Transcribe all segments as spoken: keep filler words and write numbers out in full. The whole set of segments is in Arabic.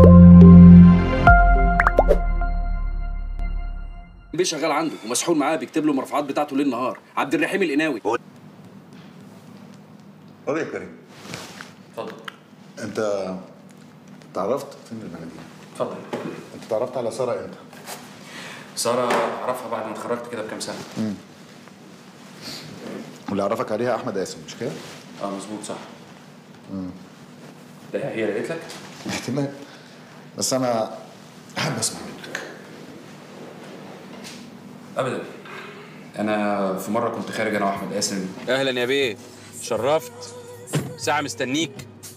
بيه شغال عنده ومسحول معاه بيكتب له المرفوعات بتاعته ليل نهار. عبد الرحيم القناوي. قول يا كريم. اتفضل. انت تعرفت فين المناديل؟ اتفضل. انت تعرفت على ساره امتى؟ ساره اعرفها بعد ما اتخرجت كده بكام سنه. امم واللي عرفك عليها احمد قاسم مش كده؟ اه مظبوط صح. امم ده هي اللي قالت لك؟ احتمال، بس انا احب اسمع منك. ابدا. انا في مره كنت خارج انا واحمد قاسم. اهلا يا بيه، شرفت. ساعه مستنيك.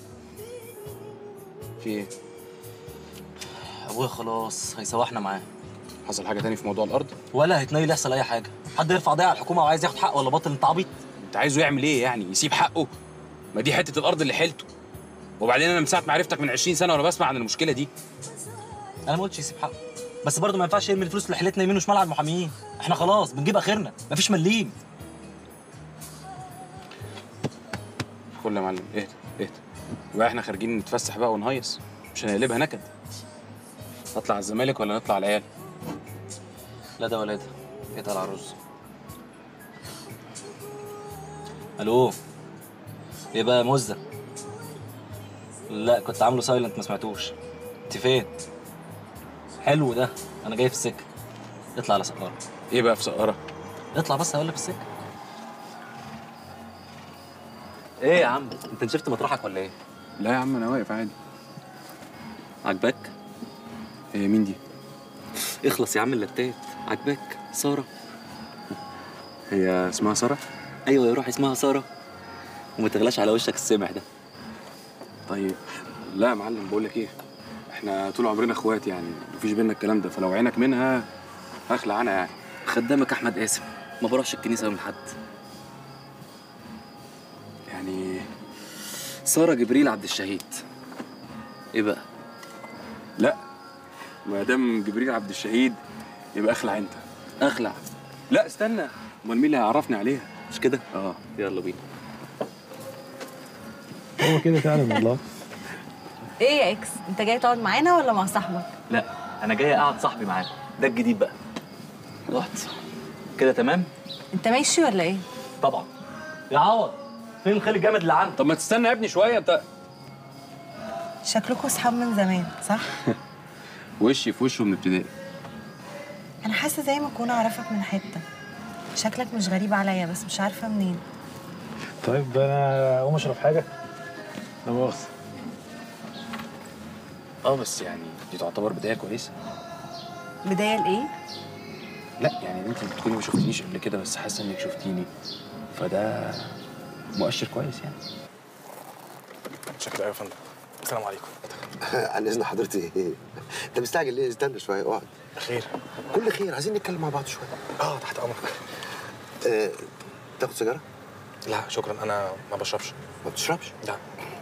في ايه؟ ابويا خلاص هيسوحنا معاه. حصل حاجه تاني في موضوع الارض؟ ولا هيتنيل يحصل اي حاجه. حد يرفع قضيه على الحكومه وعايز ياخد حقه ولا باطل؟ انت عبيط. انت عايزه يعمل ايه يعني؟ يسيب حقه؟ ما دي حته الارض اللي حيلته. وبعدين انا من ساعه ما عرفتك من عشرين سنه وانا بسمع عن المشكله دي. انا ما قلتش يسيب حقه، بس برضه ما ينفعش يرمي الفلوس اللي حيلتنا يمين وشمال على المحاميين. احنا خلاص بنجيب اخرنا، مفيش مليم. كل يا معلم اهدى اهدى. يبقى احنا خارجين نتفسح بقى ونهيص، مش هنقلبها نكد. نطلع على الزمالك ولا نطلع على العيال؟ لا ده ولا ده، اتقل على الرز. الو، ايه بقى يا مزة؟ لا كنت عامله سايلنت ما سمعتوش. انت فين؟ حلو ده، انا جاي في السكه. اطلع على سقاره. ايه بقى في سقاره؟ اطلع بس هقول لك في السكه. ايه يا عم، انت نشفت مطرحك ولا ايه؟ لا يا عم انا واقف عادي. عجبك؟ هي مين دي؟ اخلص يا عم اللتات. عجبك ساره؟ هي اسمها ساره؟ ايوه يا روح اسمها ساره، وما تغلاش على وشك السمح ده. طيب لا يا معلم، بقول لك ايه، احنا طول عمرنا اخوات يعني، مفيش بينا الكلام ده، فلو عينك منها هخلع انا يعني. خدامك احمد قاسم، ما بروحش الكنيسه من حد. يعني ساره جبريل عبد الشهيد. ايه بقى؟ لا، ما دام جبريل عبد الشهيد يبقى اخلع انت. اخلع؟ لا استنى، امال مين اللي هيعرفني عليها؟ مش كده؟ اه يلا بينا. هو كده فعلا والله. ايه يا اكس، انت جاي تقعد معانا ولا مع صاحبك؟ لا انا جاي اقعد صاحبي معانا، ده الجديد بقى. رحت كده تمام؟ انت ماشي ولا ايه؟ طبعا. يا عوض، فين الخيل الجامد اللي عندك؟ طب ما تستنى يا ابني شويه انت. شكلكوا اصحاب من زمان صح؟ وشي في وشه من ابتدائي. انا حاسه زي ما اكون اعرفك من حته. شكلك مش غريب عليا بس مش عارفه منين. طيب انا اقوم اشرب حاجه؟ لا مؤاخذه. اه بس يعني دي تعتبر بدايه كويسه. بدايه لايه؟ لا يعني انت بتكوني ما شفتنيش قبل كده بس حاسه انك شفتيني، فده مؤشر كويس يعني. شكرا يا فندم. السلام عليكم. عن اذن حضرتي ايه؟ انت مستعجل ليه؟ استنى شويه اقعد. خير؟ كل خير، عايزين نتكلم مع بعض شويه. اه تحت امرك. أه، تاخد سيجاره؟ لا شكرا، انا ما بشربش. ما بتشربش؟ لا.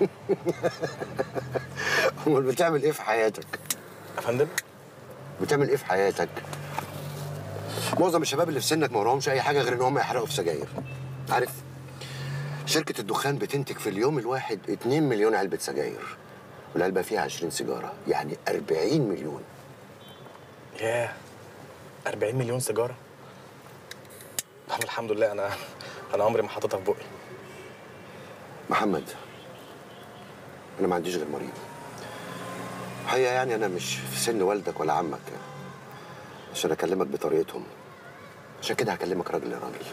امال بتعمل ايه في حياتك؟ يا فندم؟ بتعمل ايه في حياتك؟ معظم الشباب اللي في سنك ما وراهمش اي حاجه غير ان هم يحرقوا في سجاير. عارف؟ شركه الدخان بتنتج في اليوم الواحد اتنين مليون علبه سجاير. والعلبه فيها عشرين سيجاره، يعني أربعين مليون. ياه، أربعين مليون سيجاره؟ طب الحمد لله، انا انا عمري ما حطيتها في بقي. محمد، انا ما عنديش غير مريض. الحقيقه يعني انا مش في سن والدك ولا عمك عشان اكلمك بطريقتهم، عشان كده هكلمك راجل لراجل.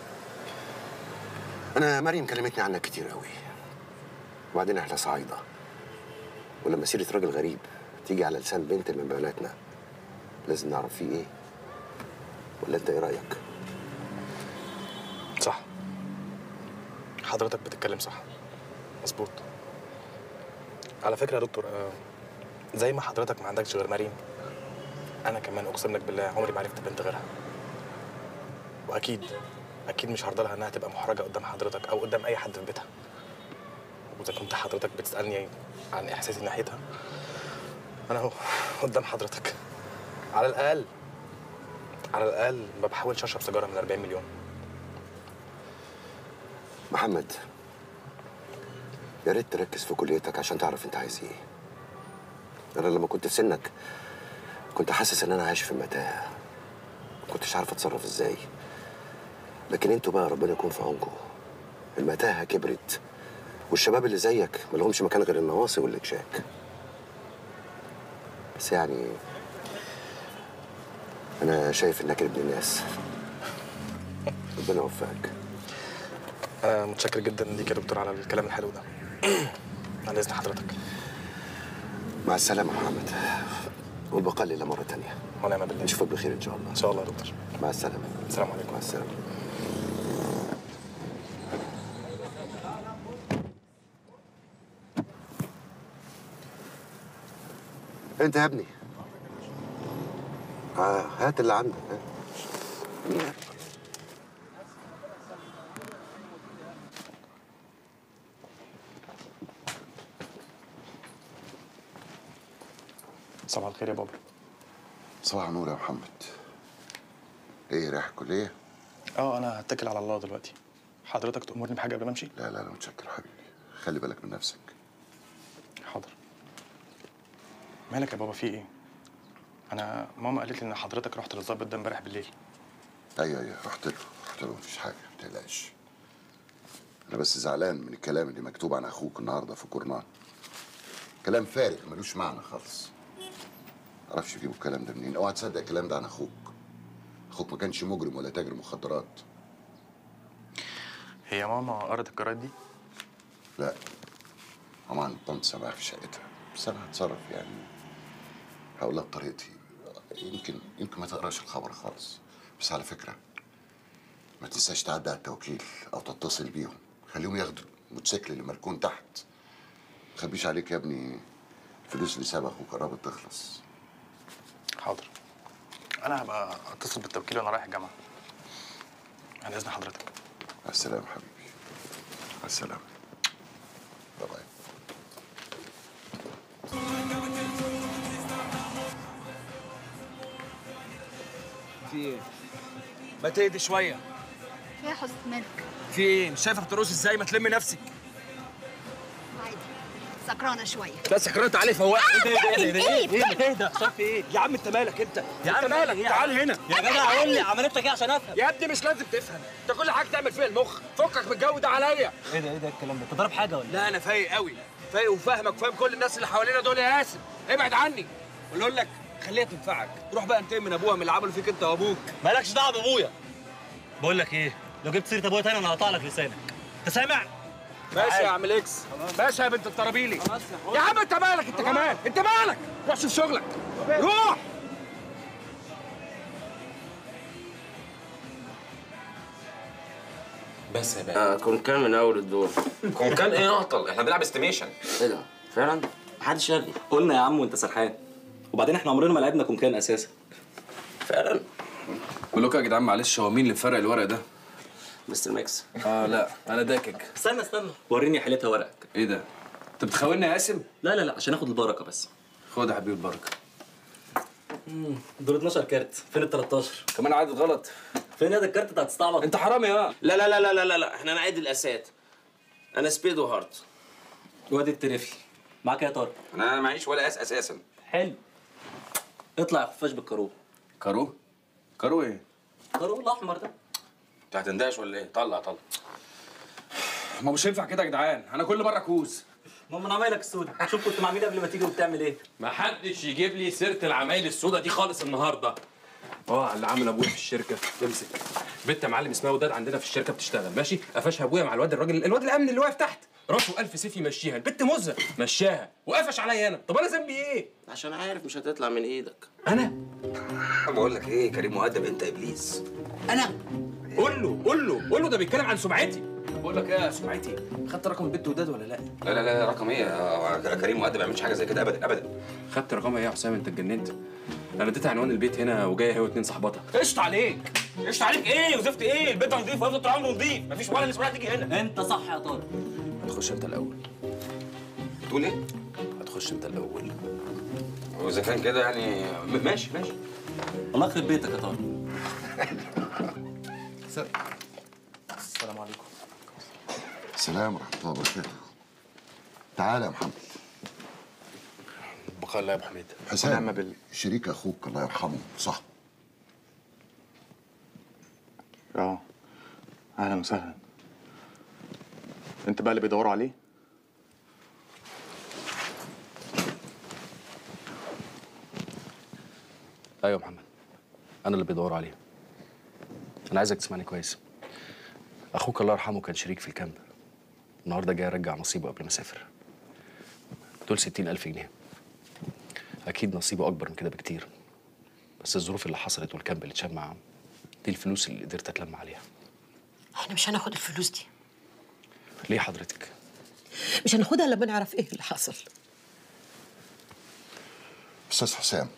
انا مريم كلمتني عنك كتير قوي، وبعدين احنا صعايده، ولما سيره راجل غريب تيجي على لسان بنت من بناتنا لازم نعرف فيه ايه. ولا انت ايه رايك؟ صح، حضرتك بتتكلم صح، مظبوط. على فكره يا دكتور، آه، زي ما حضرتك ما عندكش غير مريم، انا كمان اقسم لك بالله عمري ما عرفت بنت غيرها. واكيد اكيد مش هرضى لها انها تبقى محرجه قدام حضرتك او قدام اي حد في بيتها. واذا كنت حضرتك بتسالني عن احساسي ناحيتها، انا اهو قدام حضرتك. على الاقل على الاقل ما بحاولش اشرب سيجاره من أربعين مليون. محمد، يا ريت تركز في كليتك عشان تعرف انت عايز ايه. انا لما كنت في سنك كنت حاسس ان انا عايش في متاهه، ما كنتش عارف اتصرف ازاي. لكن انتوا بقى ربنا يكون في عونكم، المتاهه كبرت والشباب اللي زيك ما لهمش مكان غير النواصي والاكشاك. بس يعني انا شايف انك ابن الناس، ربنا يوفقك. آه متشكر جدا ليك يا دكتور على الكلام الحلو ده. على اذن حضرتك. مع السلامه يا محمد، والبقاء لله مره تانية. ونعم بالله. نشوفك بخير ان شاء الله. ان شاء الله يا دكتور. مع السلامه. السلام عليكم. مع السلامه. انت يا ابني آه هات اللي عندك. هات. صباح الخير يا بابا. صباح النور يا محمد. ايه رايح الكليه؟ اه انا هتكل على الله دلوقتي. حضرتك تأمرني بحاجه قبل ما امشي؟ لا لا لا متشكر حبيبي، خلي بالك من نفسك. حاضر. مالك يا بابا في ايه؟ انا ماما قالت لي ان حضرتك رحت للظابط ده امبارح بالليل. ايوه ايوه رحت له رحت له مفيش حاجه ما تقلقش. انا بس زعلان من الكلام اللي مكتوب عن اخوك النهارده في الجورنال. كلام فارغ ملوش معنى خالص. معرفش يجيبوا الكلام ده منين، اوعى تصدق الكلام ده عن اخوك. اخوك ما كانش مجرم ولا تاجر مخدرات. هي ماما قرت الجرايد دي؟ لا ماما عند طنط سامعها في شقتها، بس انا هتصرف يعني، هقول لها بطريقتي. يمكن يمكن ما تقراش الخبر خالص، بس على فكره ما تنساش تعدي على التوكيل او تتصل بيهم، خليهم ياخدوا الموتوسيكل اللي مركون تحت. ما تخبيش عليك يا ابني الفلوس اللي سابها اخوك قربت تخلص. حاضر. انا هبقى اتصل بالتوكيل وانا رايح الجامعه. على اذن حضرتك. مع السلامه حبيبي. مع السلامه. باي باي. في ايه؟ ما تهدي شويه. في يا حسن مالك؟ في ايه؟ مش شايفه بترقصي ازاي؟ ما تلمي نفسك. عادي سكرانه شويه. لا سكرانه تعالي فوقي. ايه ده ايه ده ايه ايه ما تهدى عشان في ايه؟ يا عم انت مالك انت؟ يا عم مالك؟ تعال هنا يا جدع قول لي عملتك ايه عشان افهم. يا ابني مش لازم تفهم، انت كل حاجه تعمل فيها المخ، فكك من الجو ده عليا. ايه ده ايه ده الكلام ده؟ انت ضارب حاجه ولا؟ لا انا فايق قوي، فايق وفاهمك وفاهم كل الناس اللي حوالينا دول يا ياسر. ابعد عني. واللي اقول لك خليها تنفعك، روح بقى انتقم من ابوها من اللي عملوا فيك انت وابوك. مالكش دعوه بابويا. بقول لك ايه؟ لو جبت سيره ابويا تاني انا هقطع لك لسانك. انت سامع؟ ماشي يا عم الاكس، ماشي يا بنت الطرابيلي. يا عم انت مالك انت كمان؟ انت مالك؟ روح شوف شغلك. روح. بس يا بقى. آه كونكان من اول الدور. كونكان ايه اعطل؟ احنا بنلعب استيميشن. ايه ده؟ فعلا؟ محدش قال لي. قلنا يا عم وانت سرحان. وبعدين احنا عمرنا ما لعبنا كونكان اساسا. فعلا؟ بقول لكم يا جدعان معلش، هو مين اللي فرق الورق ده؟ مستر ماكس. اه لا انا داكك. استنى استنى وريني حيلتها ورقك. ايه ده؟ انت بتخوني يا قاسم؟ لا لا لا عشان اخد البركه بس. خد يا حبيبي البركه. امم دول اتناشر كارت، فين ال تلتاشر؟ كمان عدد غلط. فين هذا الكارت بتاع تستعبط؟ انت حرامي يا. لا لا لا لا لا لا احنا نعيد الاسات. انا سبيد وهارت. وادي التريفي. معاك ايه يا طارق؟ انا معيش ولا اس اساسا. حلو. اطلع يا خفاش بالكارو. كارو؟ كارو ايه؟ كارو الاحمر ده. انت هتندهش ولا ايه؟ طلع طلع. ما مش ينفع كده يا جدعان، انا كل مره كوز. ماما انا عمايلك السودا، شوف كنت مع مين قبل ما تيجي وبتعمل ايه؟ ما حدش يجيب لي سيره العمايل السودا دي خالص النهارده. اه اللي عامل ابويا في الشركه امسك. بنت يا معلم اسمها وداد عندنا في الشركه بتشتغل ماشي، قفشها ابويا مع الواد الراجل الواد الامن اللي واقف تحت، راسه ألف سيف يمشيها، البنت مزه مشاها وقفش عليا انا، طب انا ذنبي ايه؟ عشان عارف مش هتطلع من ايدك. انا؟ بقول لك ايه كريم مؤدب انت ابليس. انا؟ قول له قول له قول له ده بيتكلم عن سمعتي. بقول لك ايه يا سمعتي؟ خدت رقم البنت وداد ولا لا؟ لا لا لا رقم ايه؟ آه، كريم مؤدب ما يعملش حاجه زي كده ابدا ابدا. خدت رقمها ايه يا حسام؟ انت اتجننت. انا اديتها عنوان البيت هنا وجايه هي واتنين صاحباتها. قشطة عليك. قشطة عليك ايه وزفت ايه؟ البيت نظيف وهي طول عمره نظيف، مفيش ولا نسمعها تيجي هنا. انت صح يا طارق. هتخش انت الاول. تقول ايه؟ هتخش انت الاول. واذا كان كده يعني م- ماشي ماشي. الله يخرب بيتك يا طارق. السلام عليكم. السلام ورحمه الله وبركاته. تعالى يا محمد. البقاء لله يا ابو حميد. حسام ونعم بالله. شريك اخوك الله يرحمه صح؟ اه اهلا وسهلا. انت بقى اللي بيدوروا عليه؟ ايوه يا محمد، انا اللي بيدوروا عليه. انا عايزك تسمعني كويس. اخوك الله يرحمه كان شريك في الكامب. النهارده جاي يرجع نصيبه قبل ما اسافر. دول ستين ألف جنيه. اكيد نصيبه اكبر من كده بكتير، بس الظروف اللي حصلت والكامب اللي اتشاب معاه دي الفلوس اللي قدرت اتلم عليها. احنا مش هناخد الفلوس دي. ليه حضرتك؟ مش هناخدها لما نعرف ايه اللي حصل. استاذ حسام،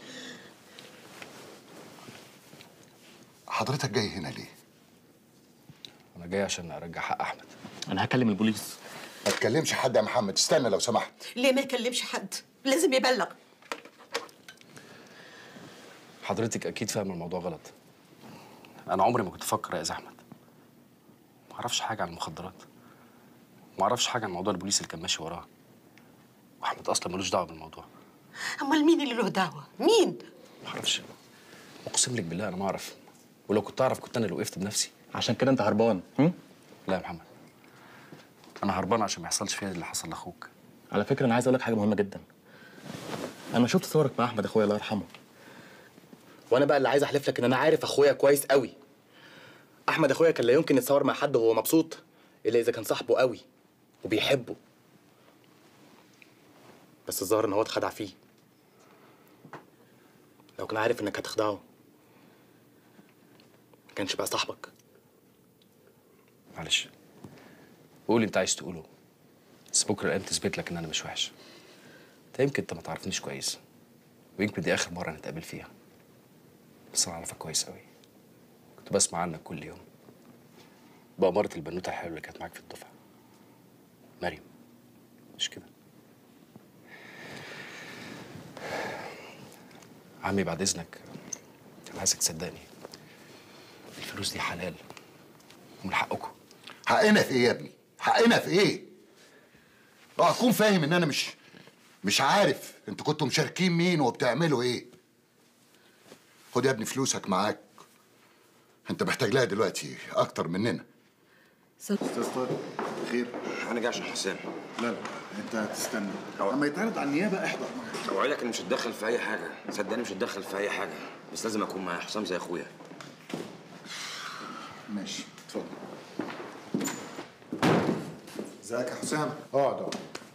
حضرتك جاي هنا ليه؟ انا جاي عشان ارجع حق احمد. انا هكلم البوليس. ما تكلمش حد يا محمد، استنى لو سمحت. ليه ما يكلمش حد؟ لازم يبلغ. حضرتك اكيد فاهم الموضوع غلط. انا عمري ما كنت افكر اذي احمد. ما اعرفش حاجه عن المخدرات. ما اعرفش حاجه عن موضوع البوليس اللي كان ماشي وراه. واحمد اصلا ملوش دعوه بالموضوع. امال مين اللي له دعوه؟ مين؟ ما اعرفش. اقسم لك بالله انا ما اعرف. ولو كنت اعرف كنت انا اللي وقفت بنفسي. عشان كده انت هربان؟ هم؟ لا يا محمد، انا هربان عشان ما يحصلش فيها اللي حصل لاخوك. على فكره انا عايز اقول لك حاجه مهمه جدا. انا شفت صورك مع احمد اخويا الله يرحمه. وانا بقى اللي عايز احلف لك ان انا عارف اخويا كويس قوي. احمد اخويا كان لا يمكن يتصور مع حد وهو مبسوط الا اذا كان صاحبه قوي وبيحبه. بس الظاهر ان هو اتخدع فيه. لو كان عارف انك هتخدعه ما كانش بقى صاحبك. معلش، قول اللي انت عايز تقوله، بس بكره الايام تثبت لك ان انا مش وحش. انت يمكن انت ما تعرفنيش كويس، ويمكن دي اخر مره نتقابل فيها، بس انا اعرفك كويس قوي. كنت بسمع عنك كل يوم بأمارة البنوته الحلوه اللي كانت معاك في الدفعه، مريم، مش كده؟ عمي بعد اذنك انا عايزك تصدقني، الفلوس دي حلال ومن حقكم. حقنا في ايه يا ابني؟ حقنا في ايه؟ اه اكون فاهم ان انا مش مش عارف انتوا كنتوا مشاركين مين وبتعملوا ايه. خد يا ابني فلوسك معاك، انت محتاج لها دلوقتي اكتر مننا. استاذ طارق خير؟ انا جاي عشان حسام. لا لا انت هتستنى اما يتعرض على النيابه احضر معايا. اوعدك اني مش هتدخل في اي حاجه، صدقني مش هتدخل في اي حاجه، بس لازم اكون معايا. حسام زي اخويا. ماشي اتفضل. ازيك يا حسام؟ اقعد اقعد.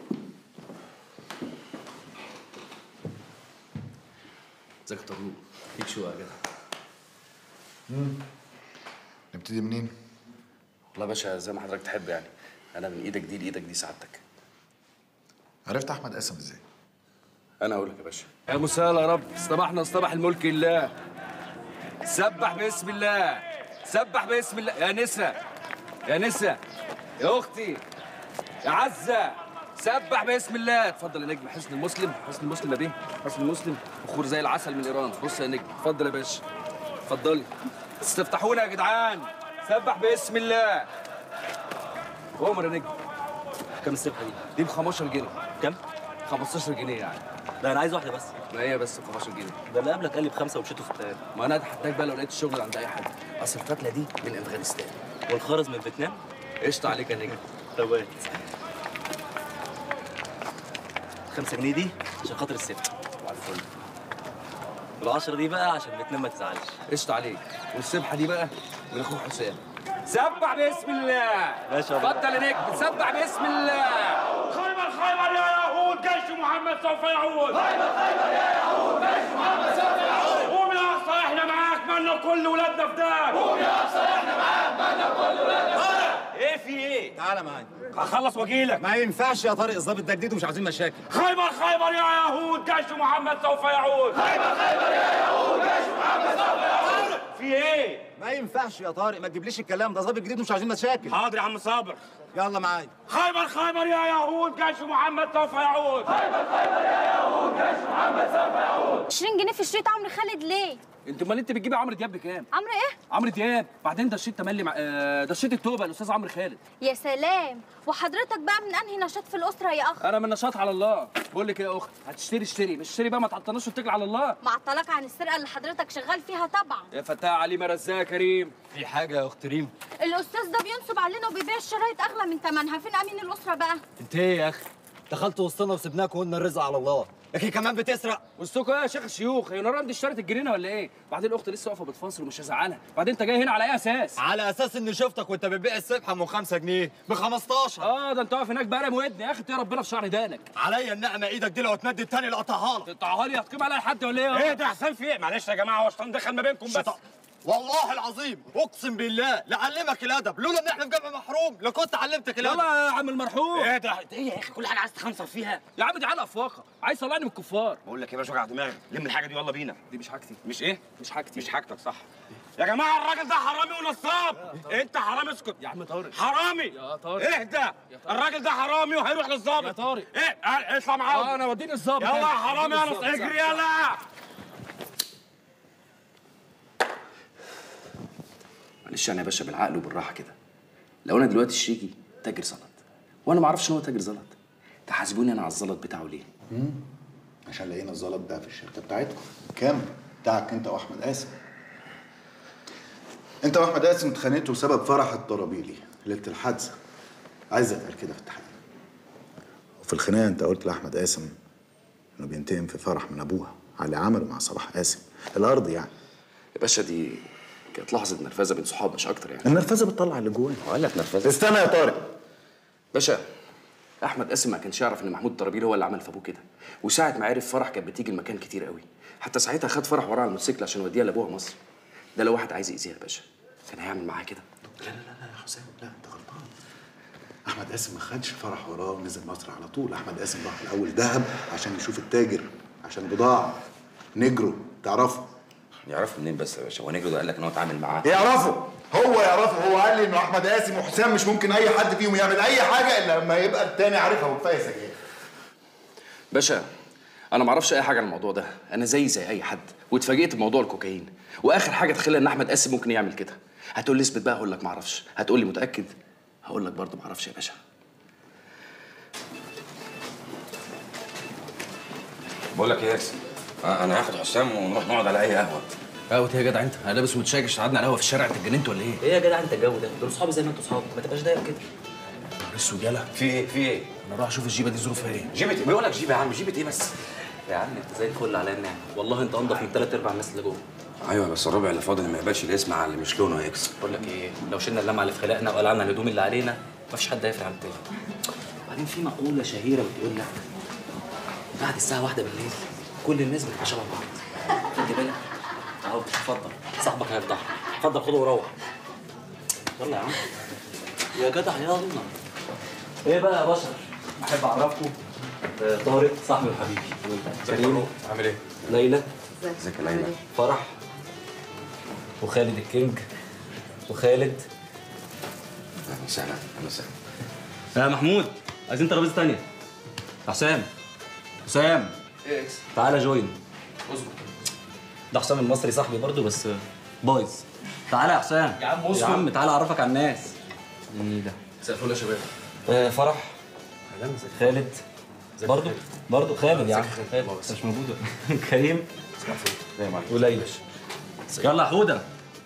ازيك يا طارق؟ فيك شو يا جدع؟ امم نبتدي منين؟ والله يا باشا زي ما حضرتك تحب يعني. انا من ايدك دي لايدك دي سعادتك. عرفت احمد قاسم ازاي؟ انا اقول لك يا باشا. يا مسهل يا رب، اصطبحنا اصطبح الملك لله. سبح باسم الله، سبح باسم الله. يا نسا، يا نسا، يا اختي، يا عزه، سبح باسم الله. اتفضل يا نجم. حسن المسلم، حسن المسلم يا بيه، حسن المسلم بخور زي العسل من ايران. بص يا نجم، اتفضل يا باشا، اتفضلي. استفتحونا يا جدعان. سبح باسم الله. عمر يا نجم، كام السبحه دي؟ دي ب خمستاشر جنيه. كام؟ خمستاشر جنيه يعني. لا انا عايز واحده بس. ما هي بس ب خمستاشر جنيه. ده اللي قبلك قال لي بخمسه ومشيته في التاني. ما انا اتحداك بقى لو لقيت الشغل عند اي حد. اصل الفتله دي من افغانستان والخرز من فيتنام. قشطه عليك يا نجم. طب خمسة جنيه دي عشان خاطر السبحه. وعلى الفل. والعشرة دي بقى عشان فيتنام ما تزعلش. قشطه عليك. والسبحه دي بقى من اخوك حسام. سبح باسم الله. ماشي يا اتفضل يا نجم، سبح باسم الله. خيبر خيبر يا يهود، جيش محمد سوف يعود. خيبر خيبر يا يهود، جيش محمد سوف يعود. قوم يا اقصى احنا معاك، مالنا كل ولادنا فداك. قوم يا اقصى احنا معاك، مالنا كل ولادنا فداك. ايه في ايه؟ تعالى معايا هخلص واجيلك. ما ينفعش يا طارق، الظابط ده جديد ومش عايزين مشاكل. خيبر خيبر يا يهود، جيش محمد سوف يعود. خيبر خيبر يا يهود، جيش محمد سوف يعود. في ايه؟ ما ينفعش يا طارق، ما تجيبليش الكلام ده، ظابط جديد ومش عايزين مشاكل. حاضر يا عم صابر. يلا معايا. خيبر خيبر يا يهود، جيش محمد سوف يعود. خيبر خيبر يا يهود، جيش محمد سوف يعود. عشرين جنيه في شريط عمرو خالد ليه؟ انت امال انت بتجيبي عمرو دياب بكام؟ عمرو ايه؟ عمرو دياب. بعدين ده الشيت تملي مع... آه، ده الشيت التوبه الاستاذ عمرو خالد. يا سلام، وحضرتك بقى من انهي نشاط في الاسره يا اخ؟ انا من نشاط على الله. بقول لك ايه يا اخت، هتشتري اشتري، مش اشتري بقى ما تعطلناش واتكل على الله. معطلك عن السرقه اللي حضرتك شغال فيها طبعا. يا فتاة علي مرزاق يا كريم. في حاجه يا اخت ريم؟ الاستاذ ده بينصب علينا وبيبيع الشرايط اغلى من ثمنها، فين امين الاسره بقى؟ انت ايه يا اخي؟ دخلت وسطنا وسبناك وقلنا الرزق على الله، لكن كمان بتسرق. وسطكوا ايه يا شيخ الشيوخ؟ هي نوران دي اشترت الجنينه ولا ايه؟ بعدين الاخت لسه واقفه بتفاصل ومش هزعلها، بعدين انت جاي هنا على اي اساس؟ على اساس اني شفتك وانت بتبيع السبحه ام خمسة جنيه ب خمستاشر. اه ده انت واقف هناك بقى ودني يا اخي، اتقي ربنا في شعر دانك. عليا النعمه ايدك دي لو اتمد التاني لقطعها لك. تقطعها لي هتقيم عليا حد ولا ايه؟ ايه ده حسام في ايه؟ معلش يا جماعه هو الشيطان دخل ما بينكم بس. والله العظيم اقسم بالله لعلمك الادب، لولا ان احنا في جامع محروم لكنت علمتك الادب. يلا يا عم المرحوم. ايه ده؟ ايه يا اخي كل حاجه عايز تخنصر فيها؟ يا عم دي علقه افواقه، عايز تطلعني من الكفار. بقول لك ايه بقى، وجع دماغي، لم الحاجه دي يلا بينا. دي مش حاجتي. مش ايه؟ مش حاجتي. مش حاجتك صح. يا جماعه الراجل ده حرامي ونصاب. انت حرامي اسكت. يا عم طارق. حرامي. يا طارق. اهدى. الراجل ده حرامي وهيروح للظابط. يا طارق. ايه؟ اطلع معاه. اه انا وديني الظابط. يلا يا حرامي يا نص اجري يلا. معلش يعني يا باشا بالعقل وبالراحه كده. لو انا دلوقتي الشيكي تاجر زلط وانا ما اعرفش ان هو تاجر زلط، تحاسبوني انا على الزلط بتاعه ليه؟ امم عشان لقينا الزلط ده في الشركه بتاعتكم كامل، بتاعك انت واحمد قاسم. انت واحمد قاسم اتخانقتوا بسبب فرح الطرابيلي ليله الحادثه. عايز اتقال كده في التحقيق. وفي الخناقه انت قلت لاحمد قاسم انه بينتقم في فرح من ابوها على اللي عمله مع صلاح قاسم الارض يعني. يا باشا دي كانت لحظه نرفزه بين صحاب مش اكتر يعني. النرفزه بتطلع اللي جواك. هو قال لك نرفزه؟ استنى يا طارق. باشا احمد قاسم ما كانش يعرف ان محمود الطرابيلي هو اللي عمل في ابوه كده، وساعه ما عرف فرح كانت بتيجي المكان كتير قوي، حتى ساعتها خد فرح وراه على الموتوسيكل عشان يوديها لابوها مصر. ده لو واحد عايز يأذيها يا باشا كان هيعمل معاها كده. لا لا لا يا حسام، لا انت غلطان. احمد قاسم ما خدش فرح وراه ونزل مصر على طول. احمد قاسم راح الاول دهب عشان يشوف التاجر، عشان بضاعه نجرو تعرفه. يعرفوا منين بس يا باشا؟ هو نجرو ده قال لك ان هو اتعامل معاه؟ يعرفه، هو يعرفه. هو قال لي انه احمد قاسم وحسام مش ممكن اي حد فيهم يعمل اي حاجه الا لما يبقى التاني عارفها وكفايه سجاير. باشا انا ما اعرفش اي حاجه عن الموضوع ده، انا زي زي اي حد واتفاجئت بموضوع الكوكايين، واخر حاجه تخيل ان احمد قاسم ممكن يعمل كده. هتقول لي اثبت بقى، اقول لك ما اعرفش. هتقول لي متاكد، هقول لك برضه ما اعرفش يا باشا. بقول لك ايه يا ياسر، انا هاخد حسام ونروح نقعد على اي قهوه. قهوة ايه يا جدع انت؟ انا لابس متشاكش قعدنا على قهوه في الشارع، انت اتجننت ولا ايه؟ ايه يا جدع انت الجو ده؟ دول صحابي زي ما انتوا صحاب، ما تبقاش دايق كده. اسود يالا. في ايه؟ في ايه؟ انا اروح اشوف الجيبه دي ظروفها ايه؟ جيبه ايه؟ بيقول لك جيبه يا عم، جيبه ايه بس؟ يا عم انت زي الفل على النعمه، والله انت انضف من ثلاث ارباع الناس اللي جوه. ايوه بس الربع اللي فاضل ما يقبلش الاسم على اللي مش لونه هيكسب. بقول لك ايه، لو شلنا اللمعه اللي في خلقنا وقلعنا الهدوم اللي علينا مفيش حد هيفرق عن التاني. وبعدين في مقوله شهيره بتقول لك بعد الساعه واحدة بالليل كل الناس بتبقى شبه بعض. خد بالك اهو، اتفضل صاحبك هيفضحك، اتفضل خده وروح. يلا يا عم يا جدع يلا. ايه بقى يا بشر، احب اعرفكم طارق صاحبي وحبيبي. كريم عامل ايه؟ ليلى ازيك يا ليلى؟ فرح وخالد الكينج وخالد. اهلا وسهلا. اهلا وسهلا. يا محمود عايزين ترابيزه ثانيه. حسام حسام ايه اكس؟ تعالى جوين. اظبط. ده حسام المصري صاحبي برضو بس بايظ. تعالى يا حسام. يا عم اصبر. يا عم تعالى اعرفك على الناس. ايه ده؟ مساء الفل يا شباب. آه فرح. خالد برضو برضو خالد يا عم. خالد مش موجود. كريم وليلى. يلا يا حوده.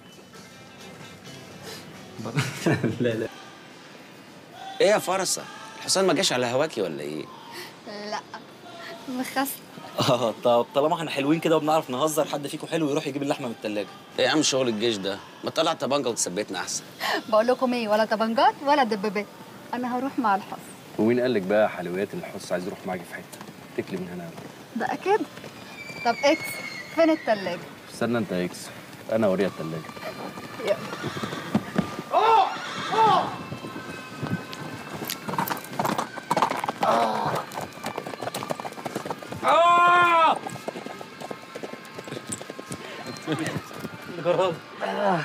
لا لا. ايه يا فرصه؟ الحصان ما جاش على هواكي ولا ايه؟ لا مخس. اه طب طالما احنا حلوين كده وبنعرف نهزر، حد فيكم حلو يروح يجيب اللحمه من الثلاجه. ايه يا عم شغل الجيش ده؟ ما تطلع طبنجه وتثبتنا احسن. بقول لكم ايه، ولا طبنجات ولا دبابات، انا هروح مع الحص. ومين قال لك بقى حلويات الحص عايز يروح معاكي في حته؟ تكلي من هنا. ده اكيد. طب اكس فين التلاجة؟ استنى انت يا اكس، انا اوريها الثلاجه. يلا. اه اه اه اه جرب. اه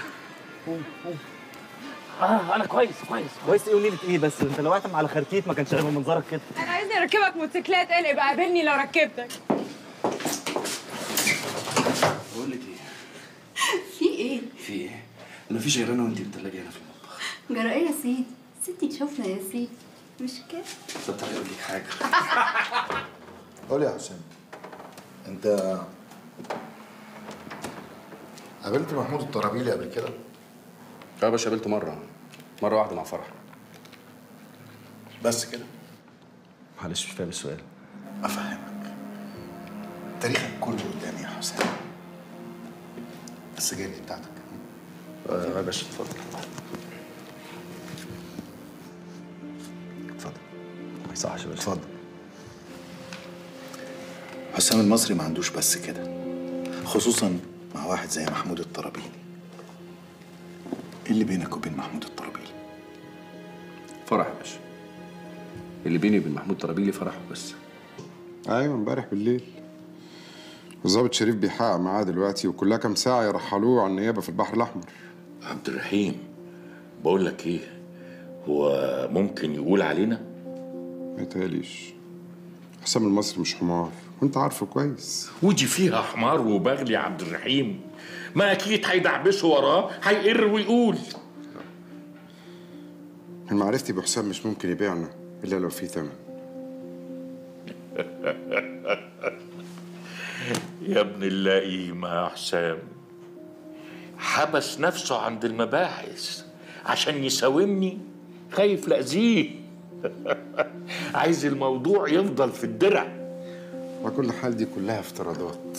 اه انا كويس كويس كويس ايه ونيلة ايه بس؟ انت لو وقعت على خرتيت ما كانش هيبقى منظرك كده. انا عايزني اركبك موتوسيكلات، قلق بقى قابلني لو ركبتك. بقول لك ايه؟ في ايه؟ في ايه؟ مفيش غير انا وانت بالتلاجة هنا في المطبخ. جرى ايه يا سيدي؟ ستي تشوفنا يا سيدي، مش كده؟ طب تعالي اقول لك حاجه. قول يا حسام، انت قابلت محمود الطرابيلي قبل كده؟ اه يا باشا قابلته مره مره واحده مع فرح. بس كده؟ معلش مش فاهم السؤال. افهمك. تاريخك كله قدامي يا حسام. السجاير دي بتاعتك. اه يا باشا اتفضل. اتفضل. ما يصحش يا باشا. اتفضل. حسام المصري ما عندوش بس كده، خصوصا مع واحد زي محمود الطرابيلي. ايه اللي بينك وبين محمود الطرابيلي؟ فرح يا باشا. اللي بيني وبين محمود طرابيلي فرح بس. ايوه امبارح بالليل الضابط شريف بيحقق معاه دلوقتي، وكلها كام ساعه يرحلوه على النيابه في البحر الاحمر. عبد الرحيم بقول لك ايه، هو ممكن يقول علينا؟ ما يتهيأليش. حسام المصري مش حمار وانت عارفه كويس. ودي فيها حمار وبغل يا عبد الرحيم، ما اكيد هيدعبسوا وراه هيقر ويقول. من معرفتي بحسام مش ممكن يبيعنا الا لو في ثمن. يا ابن اللئيم يا حسام، حبس نفسه عند المباحث عشان يساومني، خايف لأذيه. عايز الموضوع يفضل في الدرع. وكل حال دي كلها افتراضات.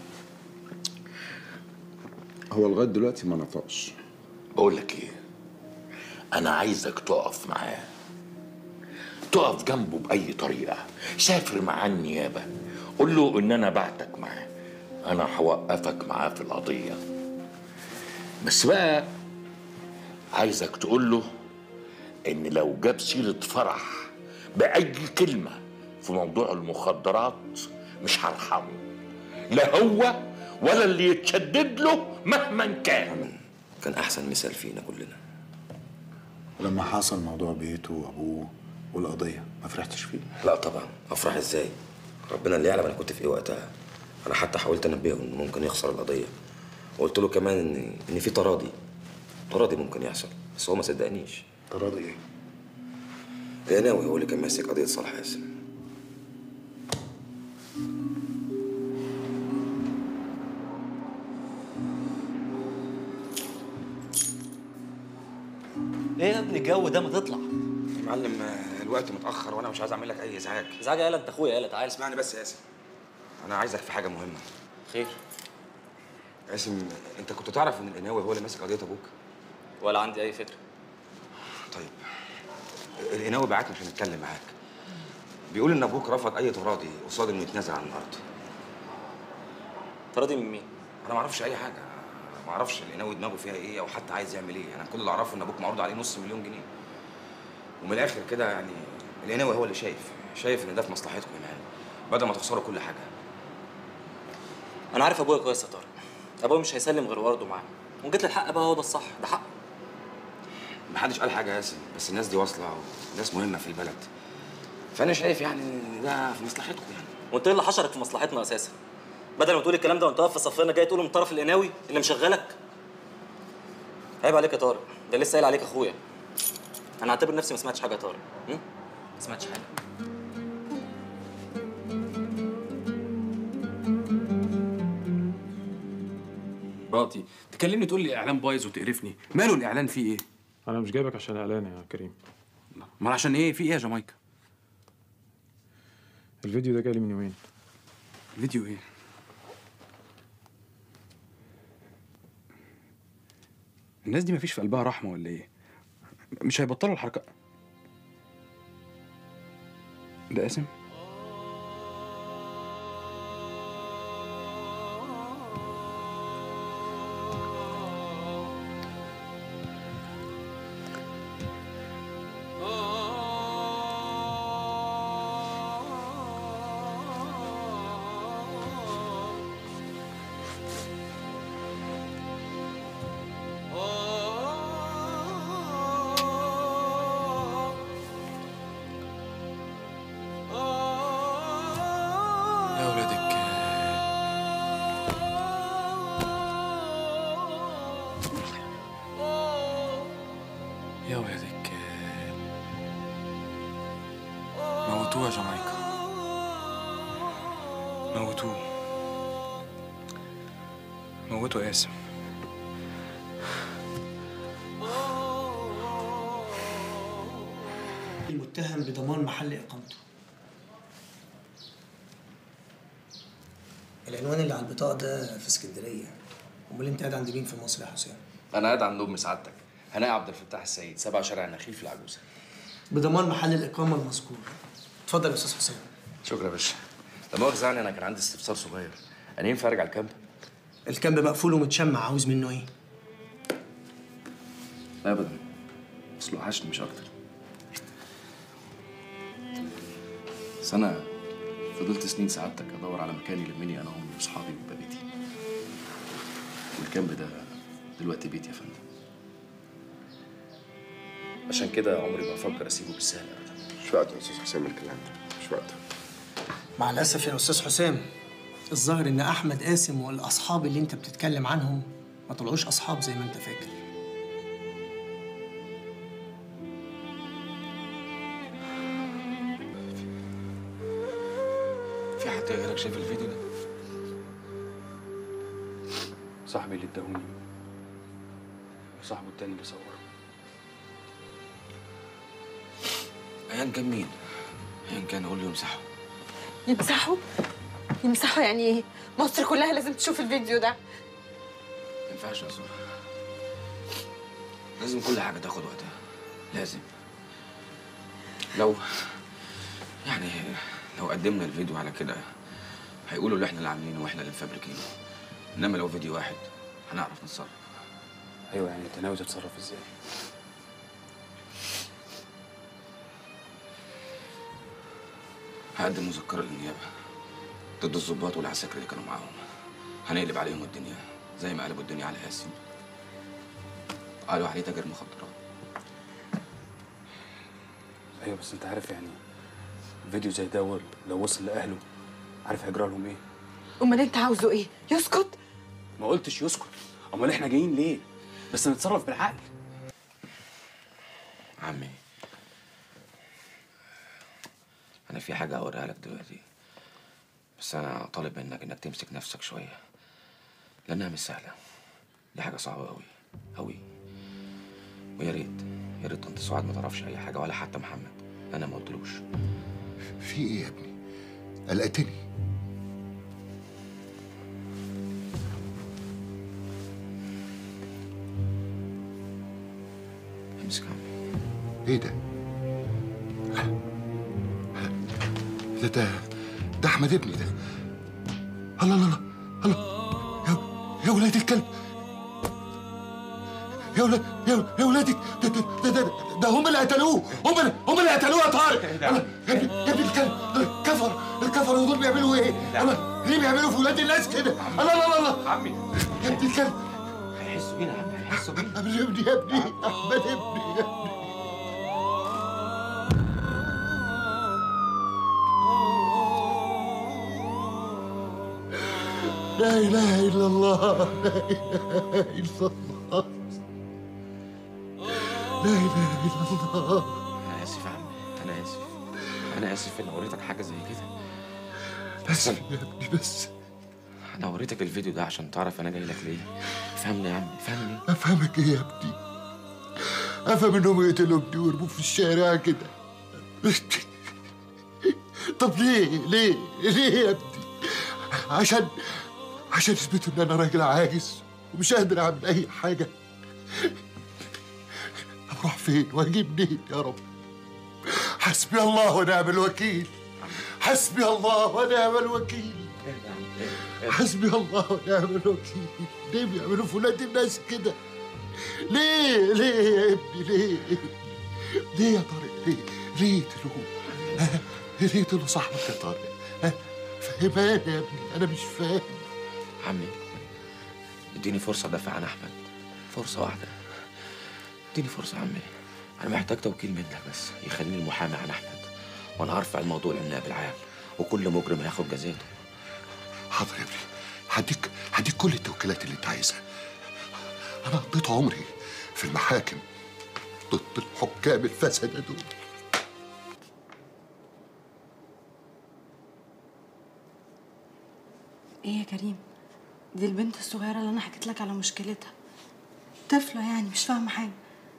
هو لغايه دلوقتي ما نطقش. بقول لك ايه، انا عايزك تقف معاه، تقف جنبه باي طريقه، سافر معاه النيابه، قول له ان انا بعتك معاه، انا هوقفك معاه في القضيه. بس بقى عايزك تقول له ان لو جاب سيره فرح باي كلمه في موضوع المخدرات مش هرحمه، لا هو ولا اللي يتشدد له مهما كان. كان احسن مثال فينا كلنا. ولما حصل موضوع بيته وابوه والقضيه ما فرحتش فيه؟ لا طبعا، افرح ازاي؟ ربنا اللي يعلم انا كنت في ايه وقتها. انا حتى حاولت انبهه انه ممكن يخسر القضيه، وقلت له كمان ان ان في تراضي تراضي ممكن يحصل، بس هو ما صدقنيش. تراضي ايه؟ القناوي هو اللي كان ماسك قضيه صالح قاسم. ايه يا ابني الجو ده، ما تطلع. يا معلم الوقت متاخر وانا مش عايز اعمل لك اي ازعاج. ازعاج يالا، انت اخويا يالا، تعال. اسمعني بس يا قاسم، انا عايزك في حاجه مهمه. خير؟ قاسم، انت كنت تعرف ان القناوي هو اللي ماسك قضيه ابوك؟ ولا عندي اي فكره. طيب القناوي بعتني عشان اتكلم معاك. بيقول ان ابوك رفض اي تراضي قصاد انه يتنازل عن الارض. تراضي من مين؟ انا ما اعرفش اي حاجه، ما اعرفش القناوي دماغه فيها ايه او حتى عايز يعمل ايه. انا كل اللي اعرفه ان ابوك معروض عليه نص مليون جنيه. ومن الاخر كده يعني القناوي هو اللي شايف شايف ان ده في مصلحتكم يا مان، بدل ما تخسروا كل حاجه. انا عارف ابويا كويس يا طارق، ابويا مش هيسلم غير ورده معاه، وجيت للحق بقى، هو ده الصح، ده حق. محدش قال حاجه يا ياسين، بس الناس دي واصله وناس مهمه في البلد، فانا شايف يعني ان ده في مصلحتكم يعني. وانت ايه اللي حشرك في مصلحتنا اساسا؟ بدل ما تقول الكلام ده وانت واقف في صفنا جاي تقوله من طرف القناوي اللي مشغلك. عيب عليك يا طارق، ده لسه قايل عليك اخويا. انا هعتبر نفسي ما سمعتش حاجه يا طارق. ما سمعتش حاجه. مراتي تكلمني تقول لي اعلان بايظ وتقرفني، ماله الاعلان فيه ايه؟ انا مش جايبك عشان اعلان يا كريم. امال عشان ايه؟ في ايه يا جامايكا؟ الفيديو ده جالي من يومين. فيديو ايه؟ الناس دي مفيش في قلبها رحمه ولا ايه؟ مش هيبطلوا الحركه. ده قاسم؟ Oh موتوه موتوا قاسم. المتهم بضمان محل اقامته. العنوان اللي على البطاقه ده في اسكندريه. امال انت قاعد عند مين في مصر يا حسام؟ انا قاعد عند ام سعادتك هناء عبد الفتاح السيد، سبعة شارع النخيل في العجوزه. بضمان محل الاقامه المذكور. اتفضل يا استاذ حسام. شكرا يا باشا. لا مؤاخذة يعني انا كان عندي استفسار صغير، انا ينفع ارجع الكامب؟ الكامب مقفول ومتشمع، عاوز منه ايه؟ لا ابدا، اصله وحشني مش اكتر. بس انا فضلت سنين سعادتك ادور على مكان يلمني انا وامي واصحابي ويبقى بيتي. والكامب ده دلوقتي بيتي يا فندم. عشان كده عمري ما افكر اسيبه بالسهل ابدا. مش وقته يا استاذ حسام الكلام ده، مش وقته. مع الاسف يا استاذ حسام، الظاهر ان احمد قاسم والاصحاب اللي انت بتتكلم عنهم ما طلعوش اصحاب زي ما انت فاكر. في حد غيرك شايف الفيديو ده؟ صاحبي اللي اداهوني وصاحبه التاني اللي صوره. ايا كان مين، ايا كان اقول له يمسحه. يمسحوا؟ يمسحوا يعني ايه؟ مصر كلها لازم تشوف الفيديو ده. ما ينفعش يا زهرة، لازم كل حاجة تاخد وقتها، لازم. لو يعني لو قدمنا الفيديو على كده هيقولوا اللي احنا اللي عاملينه واحنا اللي مفبركينه، انما لو فيديو واحد هنعرف نتصرف. ايوه يعني انت ناوي تتصرف ازاي؟ هقدم مذكرة للنيابة ضد الضباط والعساكر اللي كانوا معاهم. هنقلب عليهم الدنيا زي ما قلبوا الدنيا على قاسم. قالوا عليه تاجر مخدرات. ايوه بس انت عارف يعني فيديو زي ده لو وصل لاهله عارف هيجرى لهم ايه؟ امال انت عاوزه ايه؟ يسكت؟ ما قلتش يسكت، امال احنا جايين ليه؟ بس نتصرف بالعقل. عمي انا في حاجة هوريها لك دلوقتي، بس انا طالب منك انك تمسك نفسك شوية لانها مش سهلة. دي حاجة صعبة أوي أوي، ويا ريت يا ريت طنط سعاد ما تعرفش أي حاجة ولا حتى محمد، أنا ما قلتلوش. في إيه يا ابني؟ قلقتني. امسك يا عمي. إيه ده؟ ده ده ده أحمد ابني ده. الله الله الله الله، يا ولاد الكلب، يا ولاد يا يا ولادي، ده ده ده ده, ده هم اللي قتلوه، هم اللي هم اللي قتلوه يا طارق. يا ابني يا ابني الكلب، الكفر الكفر دول بيعملوا ايه؟ الله، ليه بيعملوا في ولاد الناس كده؟ الله الله الله عمي يا ابني الكلب. هيحسوا بينا يا عمي، هيحسوا بينا. يا ابني يا ابني احمد ابني يا ابني. لا إله إلا الله، لا إله إلا الله، لا إله إلا الله. أنا آسف يا عمي، أنا آسف، أنا آسف إن وريتك حاجة زي كده. بس يا ابني بس أنا وريتك الفيديو ده عشان تعرف أنا جاي لك ليه. فهمني يا عمي، فهمني. أفهمك إيه يا ابني؟ أفهم إنهم يقتلوا ابني ويرموه في الشارع كده. طب ليه؟ ليه؟ ليه يا ابني؟ عشان عشان يثبتوا ان انا راجل عاجز ومش قادر اعمل اي حاجه. اروح فين واجيب منين يا رب؟ حسبي الله ونعم الوكيل، حسبي الله ونعم الوكيل، حسبي الله ونعم الوكيل. ليه بيعملوا في ولاد الناس كده؟ ليه ليه يا ابني ليه؟ ليه يا طارق؟ ليه؟ ليه يقتلوه؟ ليه يقتلوا صاحبك يا طارق؟ فهماني يا ابني، انا مش فاهم. عمي اديني فرصة ادافع عن احمد، فرصة واحدة، اديني فرصة عمي. انا محتاج توكيل منك بس يخليني المحامي عن احمد، وانا هرفع الموضوع للنائب العام وكل مجرم هياخد جزاته. حاضر يا ابني، هديك هديك كل التوكيلات اللي انت عايزها. انا قضيت عمري في المحاكم ضد الحكام الفسدة دول. ايه يا كريم؟ دي البنت الصغيرة اللي انا حكيت لك على مشكلتها، طفلة يعني مش فاهمة حاجة.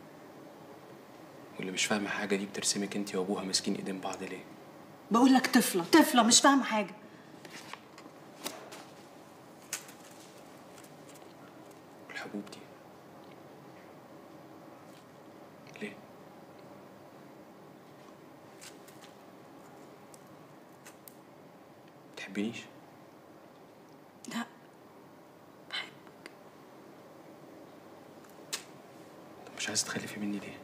واللي مش فاهمة حاجة دي بترسمك انت وابوها ماسكين ايدين بعض ليه؟ بقول لك طفلة طفلة مش فاهمة حاجة. والحبوب دي ليه؟ بتحبينيش؟ لا. طب مش عايزة تخلفي مني ليه؟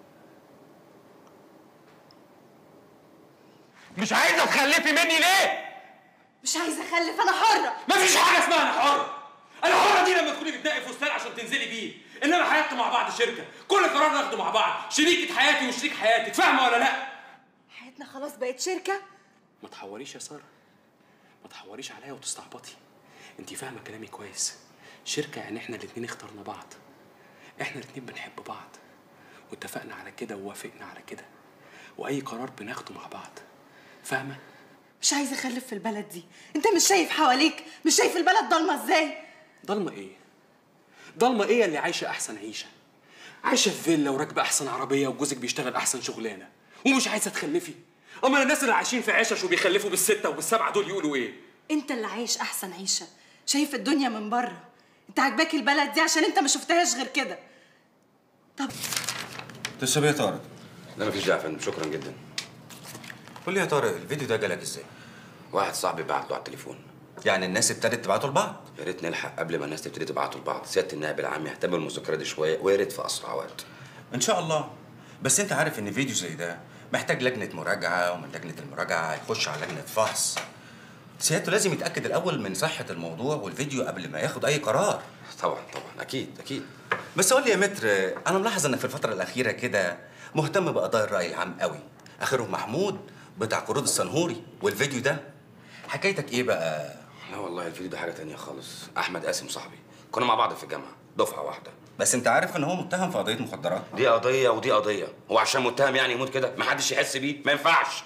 مش عايزة تخلفي مني ليه؟ مش عايزه اخلف، انا حره. مفيش حاجة اسمها أنا حرة. أنا حرة دي لما تكوني بتنقي فستان عشان تنزلي بيه، إنما حياتنا مع بعض شركة، كل قرار ناخده مع بعض، شريكة حياتي وشريك حياتك، فاهمة ولا لأ؟ حياتنا خلاص بقت شركه. ما تحوريش يا سارة، ما تحوريش عليا وتستعبطي. أنت فاهمة كلامي كويس. شركة يعني إحنا الاتنين اخترنا بعض، إحنا الاتنين بنحب بعض، واتفقنا على كده ووافقنا على كده، وأي قرار بناخده مع بعض، فاهمة؟ مش عايزه اخلف في البلد دي. انت مش شايف حواليك؟ مش شايف البلد ضلمه ازاي؟ ضلمة إيه؟ ضلمة إيه اللي عايشة أحسن عيشة؟ عايشة في فيلا وراكبة أحسن عربية وجوزك بيشتغل أحسن شغلانة، ومش عايزة تخلفي؟ أما الناس اللي عايشين في عشش وبيخلفوا بالستة وبالسبعة دول يقولوا إيه؟ انت اللي عايش احسن عيشه، شايف الدنيا من بره. انت عاجباك البلد دي عشان انت ما شفتهاش غير كده. طب تشرب ايه يا طارق؟ لا مفيش داعي يا فندم، شكرا جدا. قول لي يا طارق، الفيديو ده جالك ازاي؟ واحد صاحبي بعت له على التليفون. يعني الناس ابتدت تبعته لبعض؟ يا ريت نلحق قبل ما الناس تبتدي تبعته لبعض. سياده النائب العام يهتم بالمذكره دي شويه ويا ريت في اسرع وقت. ان شاء الله. بس انت عارف ان فيديو زي ده محتاج لجنه مراجعه، ومن لجنه المراجعه يخش على لجنه فحص. سيادته لازم يتاكد الاول من صحه الموضوع والفيديو قبل ما ياخد اي قرار. طبعا طبعا اكيد اكيد. بس قول لي يا متر، انا ملاحظ ان في الفتره الاخيره كده مهتم بقضايا الراي العام قوي، اخرهم محمود بتاع قروض السنهوري. والفيديو ده حكايتك ايه بقى؟ لا والله الفيديو ده حاجه تانية خالص. احمد قاسم صاحبي، كنا مع بعض في الجامعه دفعه واحده. بس انت عارف ان هو متهم في قضيه مخدرات؟ دي قضيه ودي قضيه، هو عشان متهم يعني يموت كده؟ محدش يحس بيه، ما ينفعش.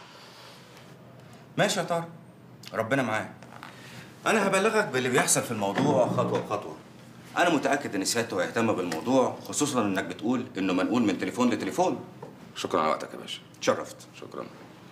ماشي يا طارق، ربنا معاك. انا هبلغك باللي بيحصل في الموضوع خطوه بخطوه. انا متاكد ان سيادته هيهتم بالموضوع، خصوصا انك بتقول انه منقول من تليفون لتليفون. شكرا على وقتك يا باشا. اتشرفت. شكرا.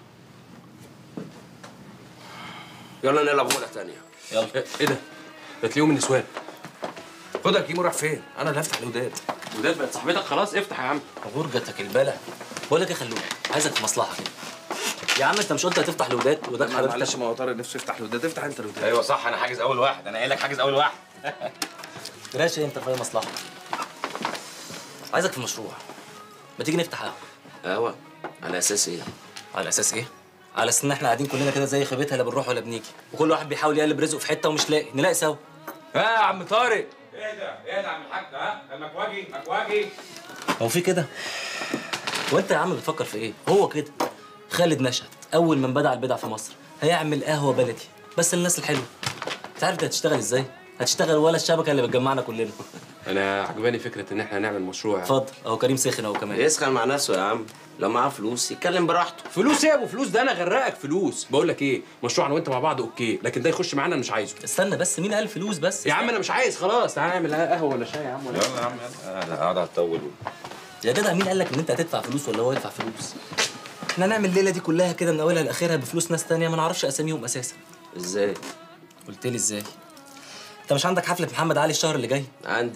يلا نلعب مولة تانية. يلا. ايه ده؟ ده تلاقيهم النسوان. خد يا كيمو، راح فين؟ انا اللي هفتح الوداد. الوداد بقت صاحبتك خلاص، افتح يا عم. غرجتك البلع. بقول لك ايه خلوق، عايزك في مصلحه كده. يا عم انت مش قلت هتفتح الوداد؟ وداد حضرتك. معلش، ما هو طارق نفسه يفتح الوداد، افتح انت الوداد. ايوه صح، انا حاجز اول واحد، انا قايل لك حاجز اول واحد. راشي انت في اي مصلحه. عايزك في مشروع. ما تيجي نفتح قهوه. قهوه؟ على اساس ايه؟ على اساس ايه؟ على اساس ان احنا قاعدين كلنا كده زي خيبتها، لا بنروح ولا بنيجي، وكل واحد بيحاول يقلب رزقه في حته ومش لاقي، نلاقي سوا. ها يا عم طارق. ايه ده؟ ايه ده يا عم الحاج؟ ها؟ المكواجي مكواجي. هو في كده؟ وانت يا عم بتفكر في ايه؟ هو كده. خالد نشأت اول من بدع البدع في مصر هيعمل قهوه بلدي بس للناس الحلوه. انت عارف دي هتشتغل ازاي؟ هتشتغل ولا الشبكه اللي بتجمعنا كلنا. انا عجباني فكره ان احنا نعمل مشروع. اتفضل، اهو كريم سخن اهو كمان. يسخن مع نفسه يا عم، لو معاه فلوس يتكلم براحته. فلوس ايه يا ابو فلوس؟ ده انا غرقك فلوس. بقول لك ايه، مشروع انا وانت مع بعض اوكي، لكن ده يخش معانا انا مش عايزه. استنى بس، مين قال فلوس بس؟ يا عم انا مش عايز خلاص، تعالى نعمل قهوه ولا شاي يا عم ولا يلا يا عم يلا. انا قاعد هتطول. يا جدع مين قال لك ان انت هتدفع فلوس ولا هو يدفع فلوس؟ احنا نعمل الليله دي كلها كده من اولها لاخرها بفلوس ناس تانية ما نعرفش اساميهم اساسا. ازاي؟ قلت لي ازاي؟ انت مش عندك حفله محمد علي الشهر اللي جاي؟ عندي.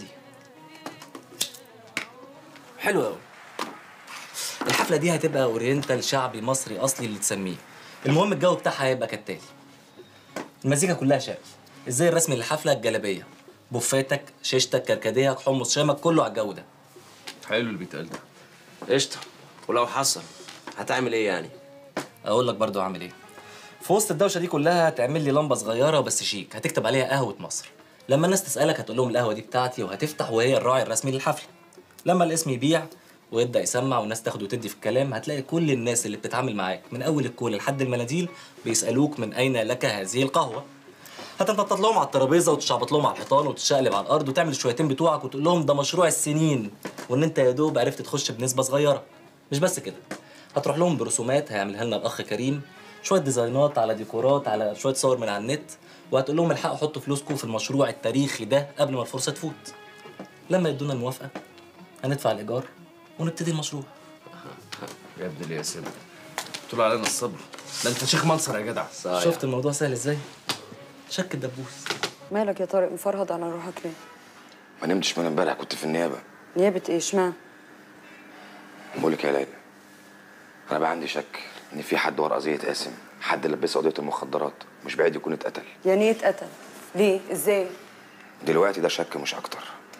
حلو قوي. الحفله دي هتبقى اورينتال شعبي مصري اصلي اللي تسميه. المهم الجو بتاعها هيبقى كالتالي: المزيكا كلها شعبي، ازاي الرسمي للحفله الجلابيه، بوفاتك، شيشتك، كركديك، حمص شامك، كله على الجو ده. حلو اللي بيتقال ده. قشطه. ولو حصل هتعمل ايه يعني؟ اقول لك برضو اعمل ايه. في وسط الدوشه دي كلها هتعمل لي لمبه صغيره وبس شيك، هتكتب عليها قهوه مصر. لما الناس تسالك هتقول لهم القهوه دي بتاعتي، وهتفتح وهي الراعي الرسمي للحفله. لما الاسم يبيع ويبدا يسمع والناس تاخد وتدي في الكلام، هتلاقي كل الناس اللي بتتعامل معاك من اول الكولا لحد المناديل بيسالوك من اين لك هذه القهوه. هتنطط لهم على الترابيزه وتشعبط لهم على الحيطان وتشقلب على الارض وتعمل الشويتين بتوعك وتقول لهم ده مشروع السنين، وان انت يا دوب عرفت تخش بنسبه صغيره. مش بس كده، هتروح لهم برسومات هيعملها لنا الاخ كريم، شويه ديزاينات على ديكورات على شويه صور من على النت، وهتقول لهم الحقوا حطوا فلوسكم في المشروع التاريخي ده قبل ما الفرصه تفوت. لما يدونا الموافقه هندفع الايجار ونبتدي المشروع. يا ابن الياسين طول علينا الصبر، ده انت شيخ منصر يا جدع. صحيح. شفت الموضوع سهل ازاي؟ شك الدبوس. مالك يا طارق مفرهد على روحك ليه؟ ما نمتش من امبارح، كنت في النيابه. نيابة ايه اشمعنى؟ بقول لك يا ليلى، انا بقى عندي شك ان في حد ورا قضيه قاسم، حد لبسه قضيه المخدرات، مش بعيد يكون اتقتل. يعني ايه اتقتل؟ ليه؟ ازاي؟ دلوقتي ده شك مش اكتر.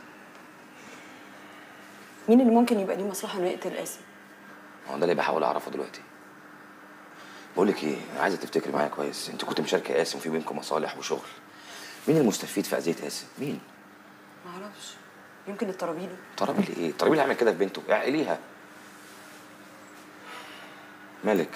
مين اللي ممكن يبقى ليه مصلحه انه يقتل قاسم؟ هو ده اللي بحاول اعرفه دلوقتي. بقول لك ايه، انا عايزه تفتكري معايا كويس، انت كنت مشاركه قاسم وفي بينكم مصالح وشغل. مين المستفيد في اذيه قاسم؟ مين؟ معرفش، يمكن الطرابيلي. طرابيلي ايه؟ طرابيلي عمل كده في بنته، اعقليها. مالك؟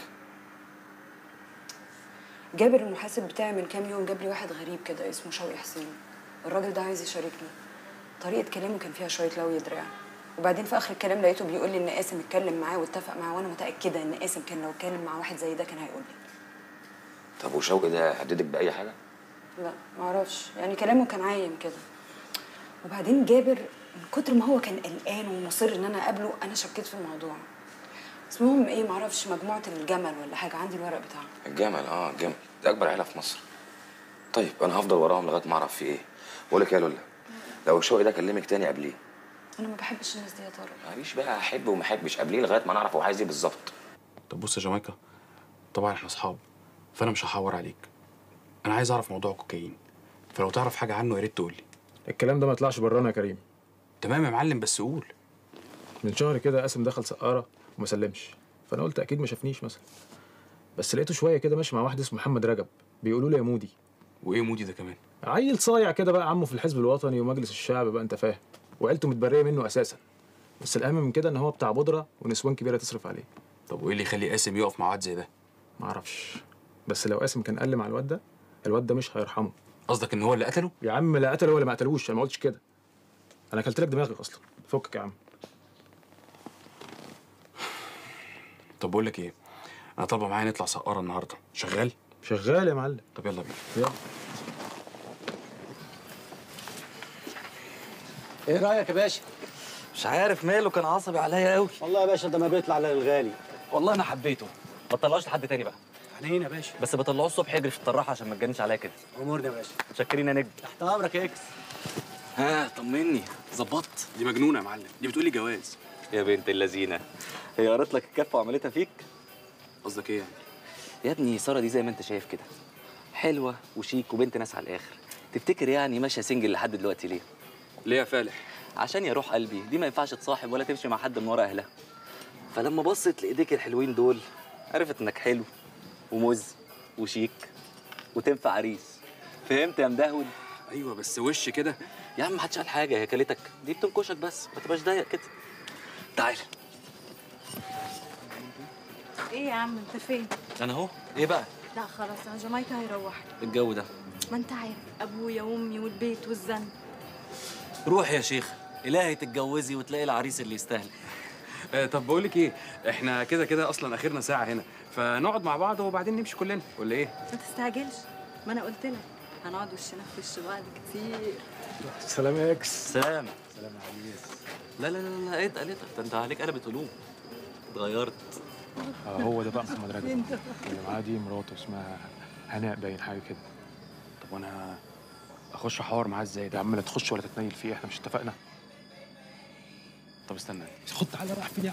جابر المحاسب بتاعي من كام يوم جاب لي واحد غريب كده اسمه شوقي حسين. الراجل ده عايز يشاركني. طريقه كلامه كان فيها شويه لوي دراع. وبعدين في اخر الكلام لقيته بيقول لي ان قاسم اتكلم معاه واتفق معاه، وانا متاكده ان قاسم كان لو اتكلم مع واحد زي ده كان هيقول لي. طب وشوقي ده هددك باي حاجه؟ لا معرفش، يعني كلامه كان عايم كده. وبعدين جابر من كتر ما هو كان قلقان ومصر ان انا اقابله انا شكيت في الموضوع. اسمهم ايه معرفش، مجموعه الجمل ولا حاجه، عندي الورق بتاعهم. الجمل؟ اه الجمل ده اكبر عيله في مصر. طيب انا هفضل وراهم لغايه ما اعرف في ايه. بقول لك يا لولا، لو شوقي ده كلمك تاني قبليه. انا ما بحبش الناس دي يا طارق. معلش بقى، احب وما احبش، قبليه لغايه ما نعرف هو عايز ايه بالظبط. طب بص يا جامايكا، طبعا احنا اصحاب فانا مش هحور عليك. انا عايز اعرف موضوع الكوكايين، فلو تعرف حاجه عنه يا ريت تقول لي. الكلام ده ما يطلعش برانا يا كريم. تمام يا معلم، بس قول. من شهر كده قاسم دخل سقاره وما سلمش، فانا قلت اكيد ما شافنيش مثلا. بس لقيته شويه كده ماشي مع واحد اسمه محمد رجب، بيقولوا له يا مودي. وايه مودي ده كمان؟ عيل صايع كده بقى، عمه في الحزب الوطني ومجلس الشعب بقى، انت فاهم، وعيلته متبريه منه اساسا. بس الاهم من كده ان هو بتاع بودره ونسوان كبيره تصرف عليه. طب وايه اللي يخلي قاسم يقف مع واد زي ده؟ معرفش، بس لو قاسم كان قل مع الواد ده، الواد ده مش هيرحمه. قصدك ان هو اللي قتله؟ يا عم لا قتله ولا ما قتلوش، انا ما قلتش كده. انا اكلت لك دماغك اصلا، فكك يا عم. طب بقول لك ايه، انا طالبه معايا نطلع سقاره النهارده، شغال؟ شغال يا معلم. طب يلا بينا. يلا. ايه رايك يا باشا؟ مش عارف ماله، كان عصبي عليا قوي. والله يا باشا ده ما بيطلع الا للغالي. والله انا حبيته. ما تطلعوش لحد تاني بقى. حنين يا باشا. بس بطلعوه الصبح يجري في الطراحه عشان ما تجنش عليا كده. امورنا يا باشا. متشكرين يا نجم. تحت امرك يا اكس. ها طمني، ظبطت؟ دي مجنونه يا معلم، دي بتقولي جواز. يا بنت اللذينه، هي قرت لك الكفه وعملتها فيك؟ قصدك ايه يعني؟ يا ابني ساره دي زي ما انت شايف كده، حلوه وشيك وبنت ناس على الاخر. تفتكر يعني ماشيه سنجل لحد دلوقتي ليه؟ ليه يا فالح؟ عشان يا روح قلبي دي ما ينفعش تصاحب ولا تمشي مع حد من ورا اهلها. فلما بصت لايديك الحلوين دول عرفت انك حلو ومز وشيك وتنفع عريس. فهمت يا مدهول؟ ايوه بس وش كده. يا عم محدش قال حاجه، هي كلتك دي بتنكشك بس، ما تبقاش ضايق كده. تعال. ايه يا عم انت فين؟ انا اهو. ايه بقى؟ لا خلاص انا جامايكا هيروحني. الجو ده ما انت عارف ابويا وامي والبيت والزن. روح يا شيخ، الهي تتجوزي وتلاقي العريس اللي يستاهل. آه طب بقول لك ايه، احنا كده كده اصلا اخرنا ساعه هنا، فنقعد مع بعض وبعدين نمشي كلنا ولا ايه؟ ما تستعجلش، ما انا قلت لك هنقعد وشنا في وش بعض كتير. سلام يا اكس. سلام. سلام يا عريس. لا لا لا لا، ايه اتقلت؟ ده انت عليك قلبت قلوب. اتغيرت. اه هو ده بقى محمد رجب اللي معاه دي مراته اسمها هناء باين حاجه كده. طب وانا اخش احور معاه ازاي ده؟ يا عم لا تخش ولا تتنيل فيه، احنا مش اتفقنا؟ طب استنى، خد تعالى راح فين يا عم؟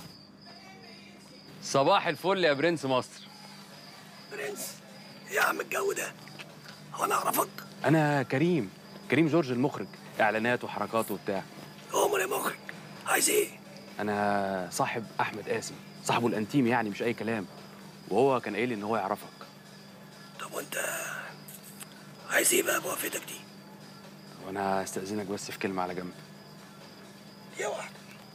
صباح الفل يا برنس مصر. برنس؟ ايه يا عم الجو ده؟ هو انا اعرفك؟ انا كريم، كريم جورج المخرج، اعلانات وحركات وبتاع. عمر يا مخرج، عايز ايه؟ انا صاحب احمد قاسم، صاحبه الانتيم يعني، مش اي كلام، وهو كان قايل لي ان هو يعرفك. طب وانت عايز ايه بقى بوقفتك دي؟ وانا استاذنك بس في كلمه على جنب. يا واحده.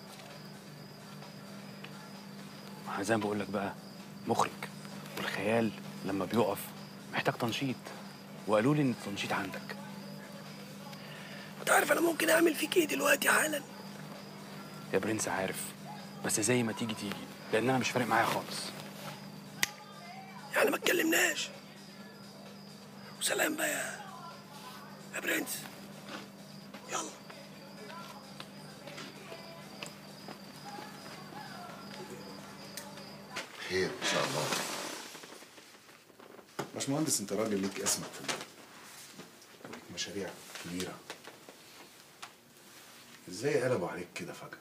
انا زي ما بقول لك بقى مخرج، والخيال لما بيقف محتاج تنشيط، وقالوا لي ان التنشيط عندك. انت عارف انا ممكن اعمل فيك ايه دلوقتي حالا؟ يا برنس عارف، بس زي ما تيجي تيجي، لان انا مش فارق معايا خالص. يعني ما اتكلمناش. وسلام بقى يا يا برنس. يلا. خير ان شاء الله. باشمهندس انت راجل ليك اسمك في البلد وليك مشاريع كبيره. ازاي قلبوا عليك كده فجاه؟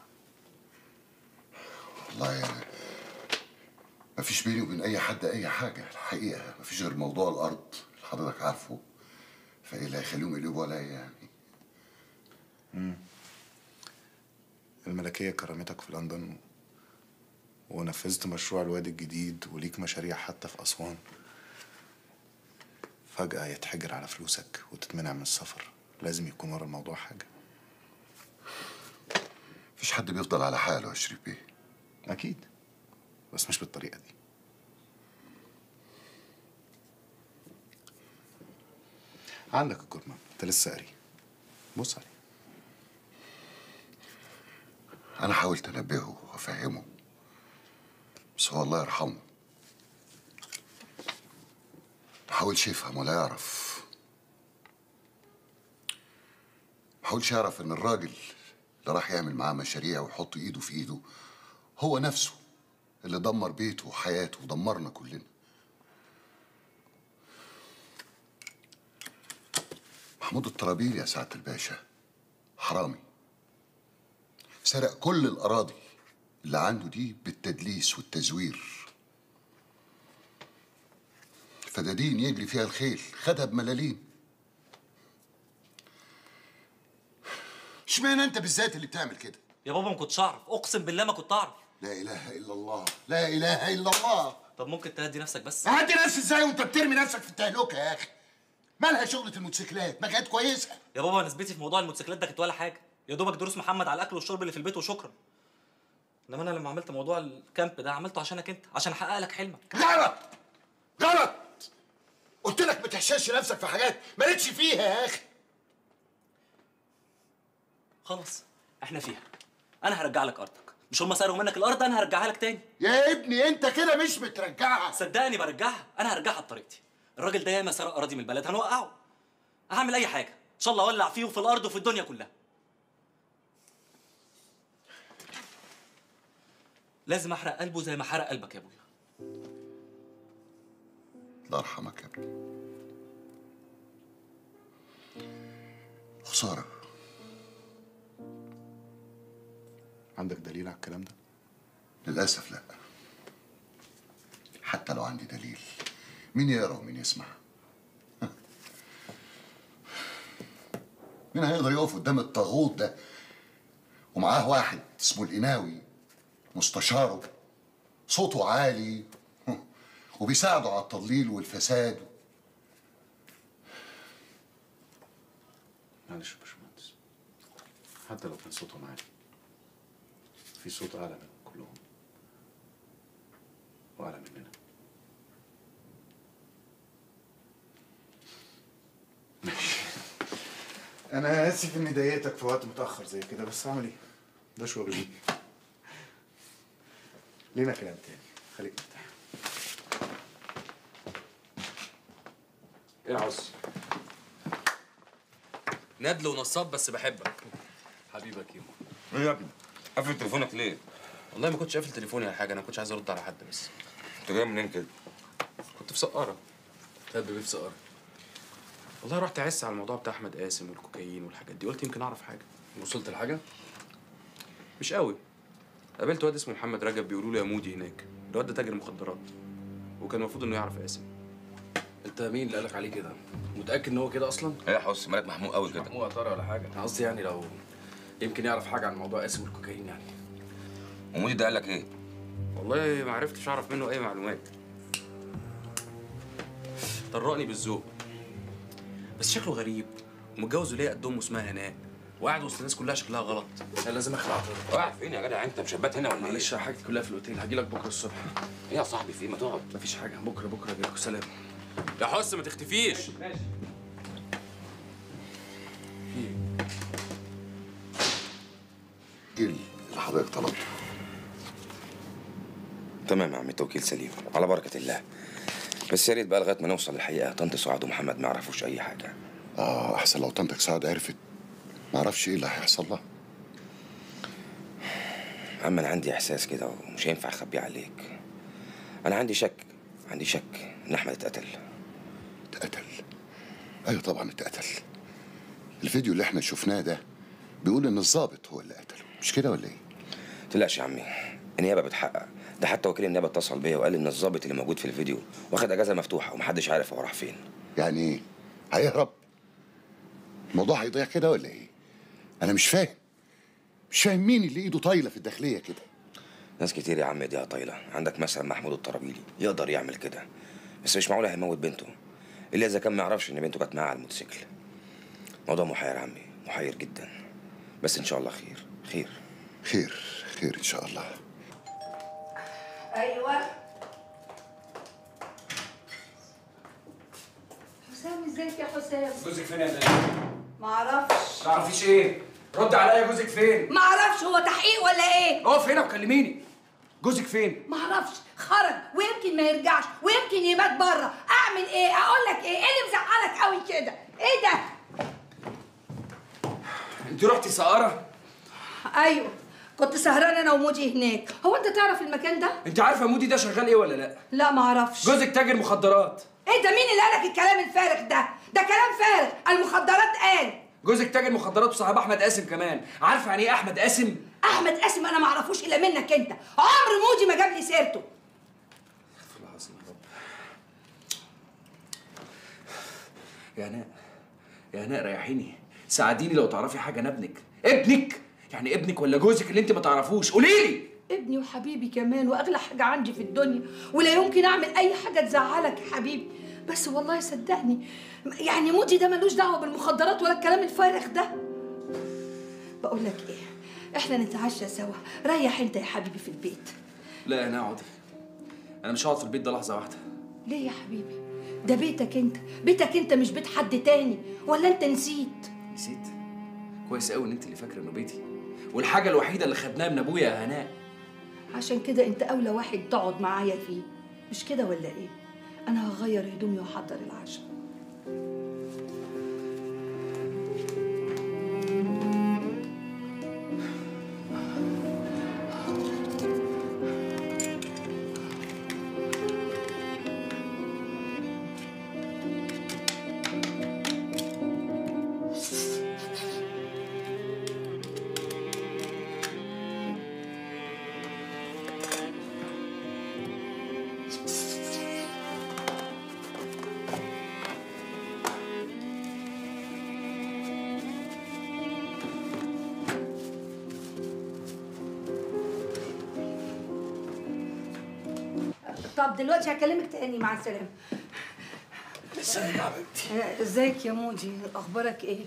والله يعني مفيش بيني وبين اي حد اي حاجه الحقيقه، مفيش غير موضوع الارض اللي حضرتك عارفه، فايه اللي هيخليهم يقلبوا عليا يعني؟ امم الملكيه كرمتك في لندن ونفذت مشروع الوادي الجديد وليك مشاريع حتى في اسوان، فجاه يتحجر على فلوسك وتتمنع من السفر. لازم يكون ورا الموضوع حاجه. مفيش حد بيفضل على حاله يا شريف بيه. اكيد، بس مش بالطريقه دي. عندك الجورنال، انت لسه قاري، بص عليه. انا حاولت انبهه وافهمه، بس هو الله يرحمه ما حاولش يفهم ولا يعرف. ما حاولش يعرف ان الراجل اللي راح يعمل معاه مشاريع ويحط ايده في ايده هو نفسه اللي دمر بيته وحياته ودمرنا كلنا. محمود الطرابيلي يا سعادة الباشا حرامي، سرق كل الأراضي اللي عنده دي بالتدليس والتزوير. فدادين يجري فيها الخيل خدها بملاليم. اشمعنى انت بالذات اللي بتعمل كده؟ يا بابا ما كنتش اعرف، اقسم بالله ما كنت اعرف. لا اله الا الله، لا اله الا الله. طب ممكن تهدي نفسك بس؟ اهدي نفسي ازاي وانت بترمي نفسك في التهلكه يا اخي؟ مالها شغله الموتوسيكلات؟ ما كانت كويسه. يا بابا نسبتي في موضوع الموتوسيكلات ده كانت ولا حاجه، يا دوبك دروس محمد على الاكل والشرب اللي في البيت وشكرا. انما انا لما عملت موضوع الكامب ده عملته عشانك انت، عشان احقق لك حلمك. غلط غلط، قلت لك ما تحشرش نفسك في حاجات مالكش فيها يا اخي. خلاص احنا فيها، انا هرجع لك ارضك. مش هم سرقوا منك الارض، انا هرجعها لك تاني. يا ابني انت كده مش بترجعها. صدقني برجعها، انا هرجعها بطريقتي. الراجل ده ياما سرق اراضي من البلد، هنوقعه. هعمل اي حاجه ان شاء الله، اولع فيه وفي الارض وفي الدنيا كلها. لازم احرق قلبه زي ما حرق قلبك يا ابويا. الله يرحمك يا ابني. خساره. عندك دليل على الكلام ده؟ للاسف لا. حتى لو عندي دليل، مين يقرا ومين يسمع؟ مين هيقدر يقف قدام الطاغوت ده ومعاه واحد اسمه القناوي مستشاره صوته عالي وبيساعده على التضليل والفساد؟ معلش يا باشمهندس، حتى لو كان صوتهم عالي في صوت اعلى منهم كلهم واعلى مننا. ماشي، انا اسف اني ضايقتك في وقت متاخر زي كده، بس اعمل ايه؟ ده شغلي. لينا كلام تاني، خليك مرتاح. ايه العز؟ ندل ونصاب بس بحبك. حبيبك يوم. ايه يا ابني؟ قافل تليفونك ليه؟ والله ما كنتش قافل تليفوني ولا حاجه، انا ما كنتش عايز ارد على حد بس. انت جاي منين كده؟ كنت في سقاره. تهب بيه في سقاره؟ والله رحت اعس على الموضوع بتاع احمد قاسم والكوكايين والحاجات دي، قلت يمكن اعرف حاجه. وصلت لحاجه؟ مش قوي. قابلت واد اسمه محمد رجب، بيقولوا له يا مودي هناك. الواد ده تاجر مخدرات، وكان المفروض انه يعرف قاسم. انت مين اللي قالك عليه كده؟ متاكد ان هو كده اصلا؟ ايه يا حس، مالك محموق قوي كده؟ محموق يا ترى ولا حاجه؟ انا قصدي يعني لو يمكن يعرف حاجه عن موضوع قاسم والكوكايين يعني. ومودي ده قال لك ايه؟ والله ما عرفتش اعرف منه اي معلومات. طرقني بالذوق، بس شكله غريب ومتجوز وليه قد امه اسمها هناء، وقاعد وسط الناس كلها شكلها غلط. انا لازم اخلع. قاعد فين يا جدع انت؟ مشبات هنا ولا ايه؟ معلش حاجتي كلها في الاوتيل، هجيلك بكره الصبح. ايه يا صاحبي في ايه؟ ما تقعد. مفيش حاجه، بكره بكره هجيلك. سلام. يا حس ما تختفيش. ايه اللي حضرتك طلبته؟ تمام يا عمي، توكيل سليم على بركه الله. بس يا ريت بقى لغايه ما نوصل للحقيقه طنط سعاد ومحمد ما يعرفوش اي حاجه. اه احسن لو طنطك سعاد عرفت، ما اعرفش ايه اللي هيحصل لها. عم انا عندي احساس كده ومش هينفع اخبيه عليك. انا عندي شك عندي شك ان احمد اتقتل. اتقتل؟ ايوه طبعا اتقتل. الفيديو اللي احنا شفناه ده بيقول ان الضابط هو اللي قتله، مش كده ولا ايه؟ متقلقش يا عمي، النيابه بتحقق. ده حتى وكيل النيابه اتصل بيا وقال ان الضابط اللي موجود في الفيديو واخد اجازه مفتوحه ومحدش عارف هو راح فين. يعني ايه؟ هيهرب؟ الموضوع هيضيع كده ولا ايه؟ انا مش فاهم مش فاهم مين اللي ايده طايله في الداخليه كده. ناس كتير يا عم ايديها طايله، عندك مثلا محمود الطرابيلي يقدر يعمل كده، بس مش معقول هيموت بنته الا اذا كان ما يعرفش ان بنته كانت معاه على الموتوسيكل. موضوع محير يا عمي، محير جدا، بس ان شاء الله خير. خير خير خير ان شاء الله. ايوه حسام، ازيك يا حسام؟ جوزك فين يا دنيا؟ معرفش. تعرفيش ايه؟ رد عليا، جوزك فين؟ معرفش، هو تحقيق ولا ايه؟ اقف هنا وكلميني. جوزك فين؟ معرفش، خرج ويمكن ما يرجعش ويمكن يبات بره. اعمل ايه؟ اقول لك ايه؟ ايه اللي مزعلك قوي كده؟ ايه ده؟ انت رحتي سقاره؟ ايوه كنت سهرانه انا ومودي هناك. هو انت تعرف المكان ده؟ انت عارفه مودي ده شغال ايه ولا لا؟ لا معرفش. جوزك تاجر مخدرات. ايه ده؟ مين اللي قالك الكلام الفارغ ده؟ ده كلام فارغ، المخدرات قال. جوزك تاجر مخدرات وصاحب احمد قاسم كمان. عارفه يعني ايه احمد قاسم؟ احمد قاسم انا ما اعرفوش الا منك انت. عمر مودي ما جاب لي سيرته. استغفر الله العظيم يا رب. يا هناء يا هناء ريحيني، ساعديني لو تعرفي حاجه عن ابنك. ابنك يعني ابنك ولا جوزك اللي انت ما تعرفوش؟ قولي لي. ابني وحبيبي كمان، واغلى حاجه عندي في الدنيا، ولا يمكن اعمل اي حاجه تزعلك يا حبيبي. بس والله صدقني يعني مودي ده ملوش دعوه بالمخدرات ولا الكلام الفارغ ده. بقول لك ايه، احنا نتعشى سوا. ريح انت يا حبيبي في البيت. لا انا اقعدي، انا مش هقعد في البيت ده لحظه واحده. ليه يا حبيبي؟ ده بيتك انت، بيتك انت مش بيت حد تاني، ولا انت نسيت؟ نسيت؟ كويس قوي ان انت اللي فاكره انه بيتي، والحاجه الوحيده اللي خدناها من ابويا يا هناء. عشان كده انت اولى واحد تقعد معايا فيه، مش كده ولا ايه؟ انا هغير هدومي واحضر العشاء. طب دلوقتي هكلمك تاني، مع السلامة. ازيك يا حبيبتي؟ ازيك يا مودي؟ اخبارك ايه؟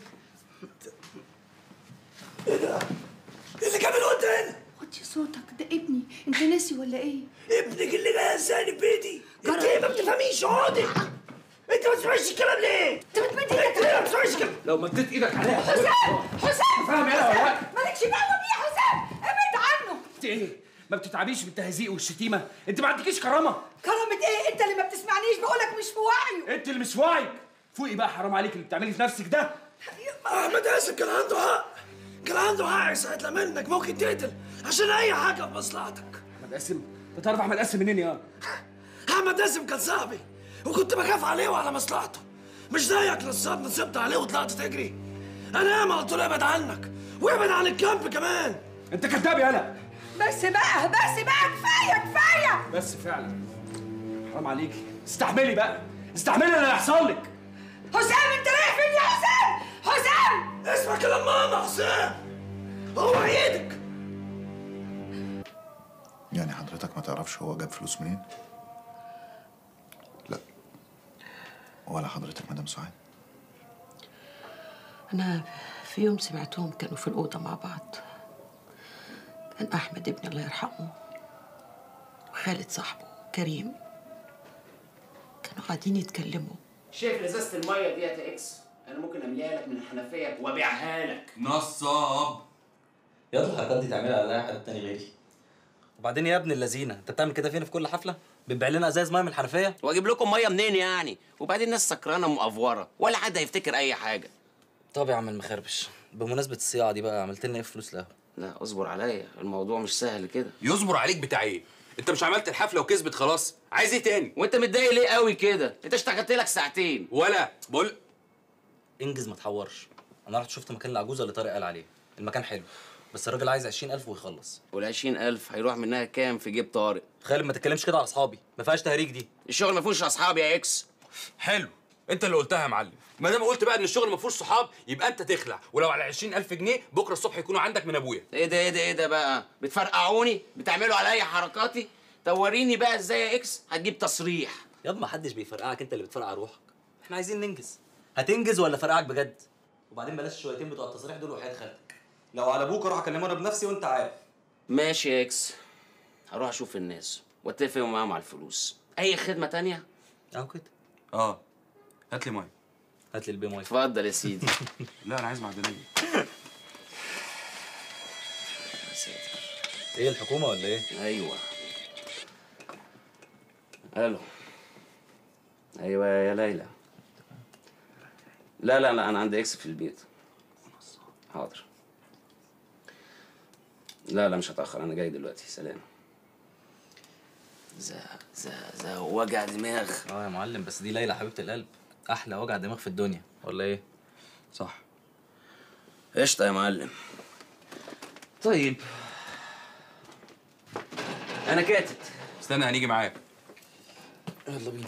ايه ده؟ ايه اللي جاب الواد هنا؟ وطي صوتك، ده ابني، انت ناسي ولا ايه؟ ابنك اللي جاي ازاي في بيتي؟ انت ايه ما بتفهميش؟ اقعدي. انت ما بتسمعيش الكلام ليه؟ انت بتمد انت ايدك ليه ما بتسمعيش الكلام؟ لو مديت ايدك عليها حسام حسام فاهم انا ولا لا؟ مالكش دعوه بيه يا حسام، ابعد عنه. انت ايه؟ ما بتتعبيش بالتهزيق والشتيمه؟ انت ما عندكيش كرامه؟ كرامة ايه؟ انت اللي ما بتسمعنيش، بقولك مش في وعيه. انت اللي مش في وعيك. فوقي بقى، حرام عليك اللي بتعملي في نفسك ده. احمد قاسم كان عنده حق، كان عنده حق ساعة لما انك ممكن تقتل عشان اي حاجه في مصلحتك. احمد قاسم؟ انت تعرف احمد قاسم منين يا؟ احمد قاسم كان صاحبي وكنت بخاف عليه وعلى مصلحته، مش زيك نصاب نصبت عليه وطلعت تجري. انا ياما قلت له ابعد عنك وابعد عن الكامب كمان. انت كذاب يالا. بس بقى بس بقى كفايه كفايه. بس فعلا حرام عليكي، استحملي بقى، استحملي اللي هيحصل لك. حسام انت رايح فين يا حسام؟ حسام اسمع كلام ماما. حسام هو ايدك. يعني حضرتك ما تعرفش هو جاب فلوس منين؟ لا. ولا حضرتك مدام سعاد؟ أنا في يوم سمعتهم كانوا في الأوضة مع بعض. كان أحمد ابني الله يرحمه وخالد صاحبه كريم كانوا قاعدين يتكلموا. شايف ازازه الميه ديت يا اكس؟ انا ممكن امليها لك من الحنفيه وابيعها لك. نصاب. يلا الحركات دي تعملها على اي حد تاني غيري. وبعدين يا ابن اللذينه، انت بتعمل كده فين في كل حفله؟ بتبيع لنا ازاز ميه من الحنفيه؟ واجيب لكم ميه منين يعني؟ وبعدين الناس سكرانه ومقفوره ولا حد هيفتكر اي حاجه. طب يا عم المخربش، بمناسبه الصياعه دي بقى عملت لنا ايه في فلوس القهوه؟ لا اصبر عليا، الموضوع مش سهل كده. يصبر عليك بتاع ايه؟ انت مش عملت الحفله وكسبت خلاص؟ عايز ايه تاني؟ وانت متضايق ليه قوي كده؟ انت اشتغلت لك ساعتين. ولا بقول انجز ما تحورش. انا رحت شفت مكان العجوزه اللي طارق قال عليه، المكان حلو بس الراجل عايز عشرين ألف ويخلص. وال عشرين ألف هيروح منها كام في جيب طارق؟ خالد ما تتكلمش كده على اصحابي، ما فيهاش تهريج دي. الشغل ما فيهوش اصحاب يا اكس. حلو، انت اللي قلتها يا معلم. ما دام قلت بقى ان الشغل ما فيهوش صحاب يبقى انت تخلع، ولو على عشرين ألف جنيه بكره الصبح يكونوا عندك من ابويا. ايه ده ايه ده ايه ده بقى؟ بتفرقعوني؟ بتعملوا عليا حركاتي؟ طب وريني بقى ازاي يا اكس هتجيب تصريح. ياض ما حدش بيفرقعك، انت اللي بتفرقع روحك. احنا عايزين ننجز. هتنجز ولا فرقعك بجد؟ وبعدين بلاش الشويتين بتوع التصريح دول وحياة خالتك. لو على ابوك اروح اكلمه انا بنفسي وانت عارف. ماشي يا اكس، هروح اشوف الناس واتفق معاهم على الفلوس. اي خدمه تانية؟ اهو كده. اه هات لي ميه. هات لي البي ميه. اتفضل يا سيدي. لا انا عايز معدنيه. يا ساتر. ايه الحكومه ولا ايه؟ ايوه. الو. ايوه يا ليلى. لا لا لا انا عند اكس في البيت. حاضر. لا لا مش هتاخر، انا جاي دلوقتي. سلام. زا زا زا وجع دماغ. اه يا معلم، بس دي ليلى حبيبه القلب، احلى وجع دماغ في الدنيا ولا ايه؟ صح. قشطه يا معلم. طيب انا كاتب. استنى هنيجي معاك. يلا بينا.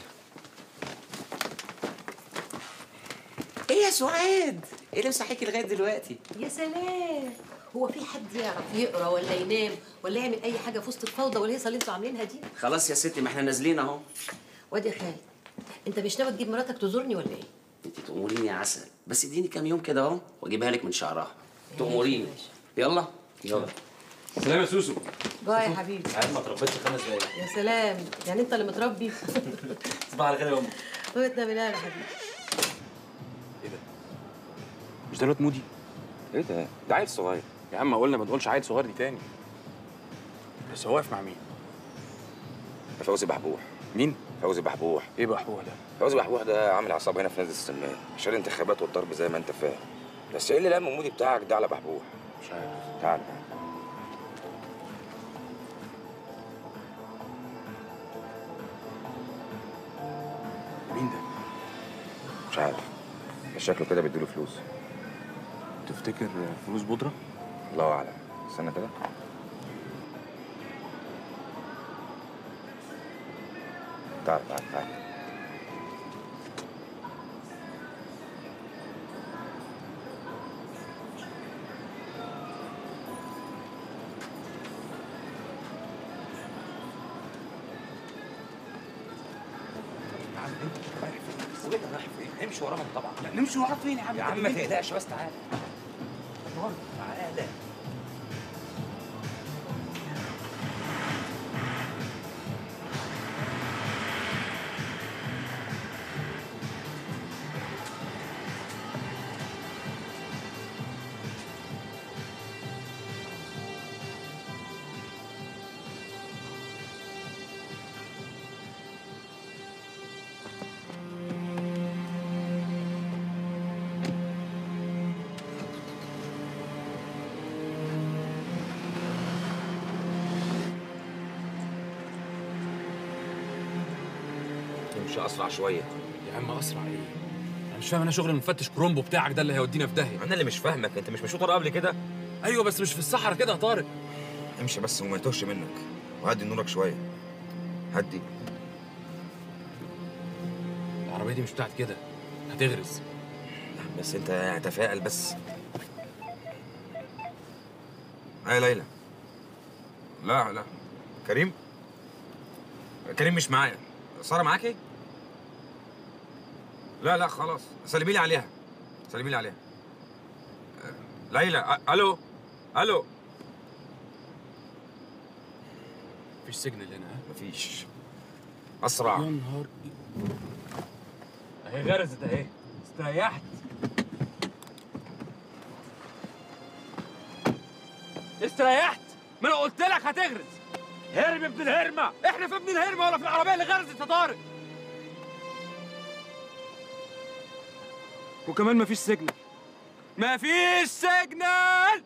ايه يا سعاد؟ ايه اللي مصحيكي لغايه دلوقتي؟ يا سلام، هو في حد يعرف يقرا ولا ينام ولا يعمل اي حاجه في وسط الفوضى والهيصه اللي انتوا عاملينها دي؟ خلاص يا ستي ما احنا نازلين اهو. وادي يا خالد، انت مش ناوي تجيب مراتك تزورني ولا ايه؟ انت تأمريني يا عسل، بس اديني كام يوم كده اهو واجيبها لك من شعرها. تأمريني. يلا يلا. سلام يا سوسو. باي يا حبيبي. عيال ما تربيتش خمس دقايق. يا سلام، يعني انت اللي متربي. صباح الخير يا امي. وقتنا بالله يا حبيبي. مش ده الواد مودي؟ ايه ده؟ ده عيل صغير. يا عم قلنا ما تقولش عيل صغير دي تاني. بس هو واقف مع مين؟ فوزي بحبوح. مين؟ فوزي بحبوح. ايه بحبوح ده؟ فوزي بحبوح ده عامل عصابه هنا في نادي السمان عشان الانتخابات والضرب زي ما انت فاهم. بس ايه اللي لام المودي بتاعك ده على بحبوح؟ مش عارف. تعال. مين ده؟ مش عارف، بس شكله كده بيديله فلوس. تفتكر فلوس بودرة؟ الله اعلم. استنى كده. تعال تعال تعال. رايح فين؟ امشي وراهم طبعا. لا نمشي ورا فين يا عم؟ يا عم ما تقلقش بس تعالى. تعالى. امشي اسرع شويه. يا عم اسرع ايه؟ انا مش فاهم، انا شغل المفتش كرومبو بتاعك ده اللي هيودينا في داهيه. انا اللي مش فاهمك، انت مش مشيت ورا قبل كده؟ ايوه بس مش في الصحراء كده يا طارق. امشي بس وما يتوهش منك، وهدي نورك شويه. هدي. العربيه دي مش بتاعت كده، هتغرز. لا بس انت تفائل بس. يا ليلى. لا لا. كريم؟ كريم مش معايا. ساره معاكي؟ لا لا خلاص، سلمي لي عليها. سلمي لي عليها. ليلى. الو الو. مفيش سيجنال هنا ها؟ مفيش. اسرع. يا نهار اهي غرزت اهي. استريحت. استريحت؟ ما انا قلت لك هتغرز. هرب ابن الهرمه. احنا في ابن الهرمه ولا في العربيه اللي غرزت يا طارق؟ وكمان مفيش سيجنال. مفيش سيجنال.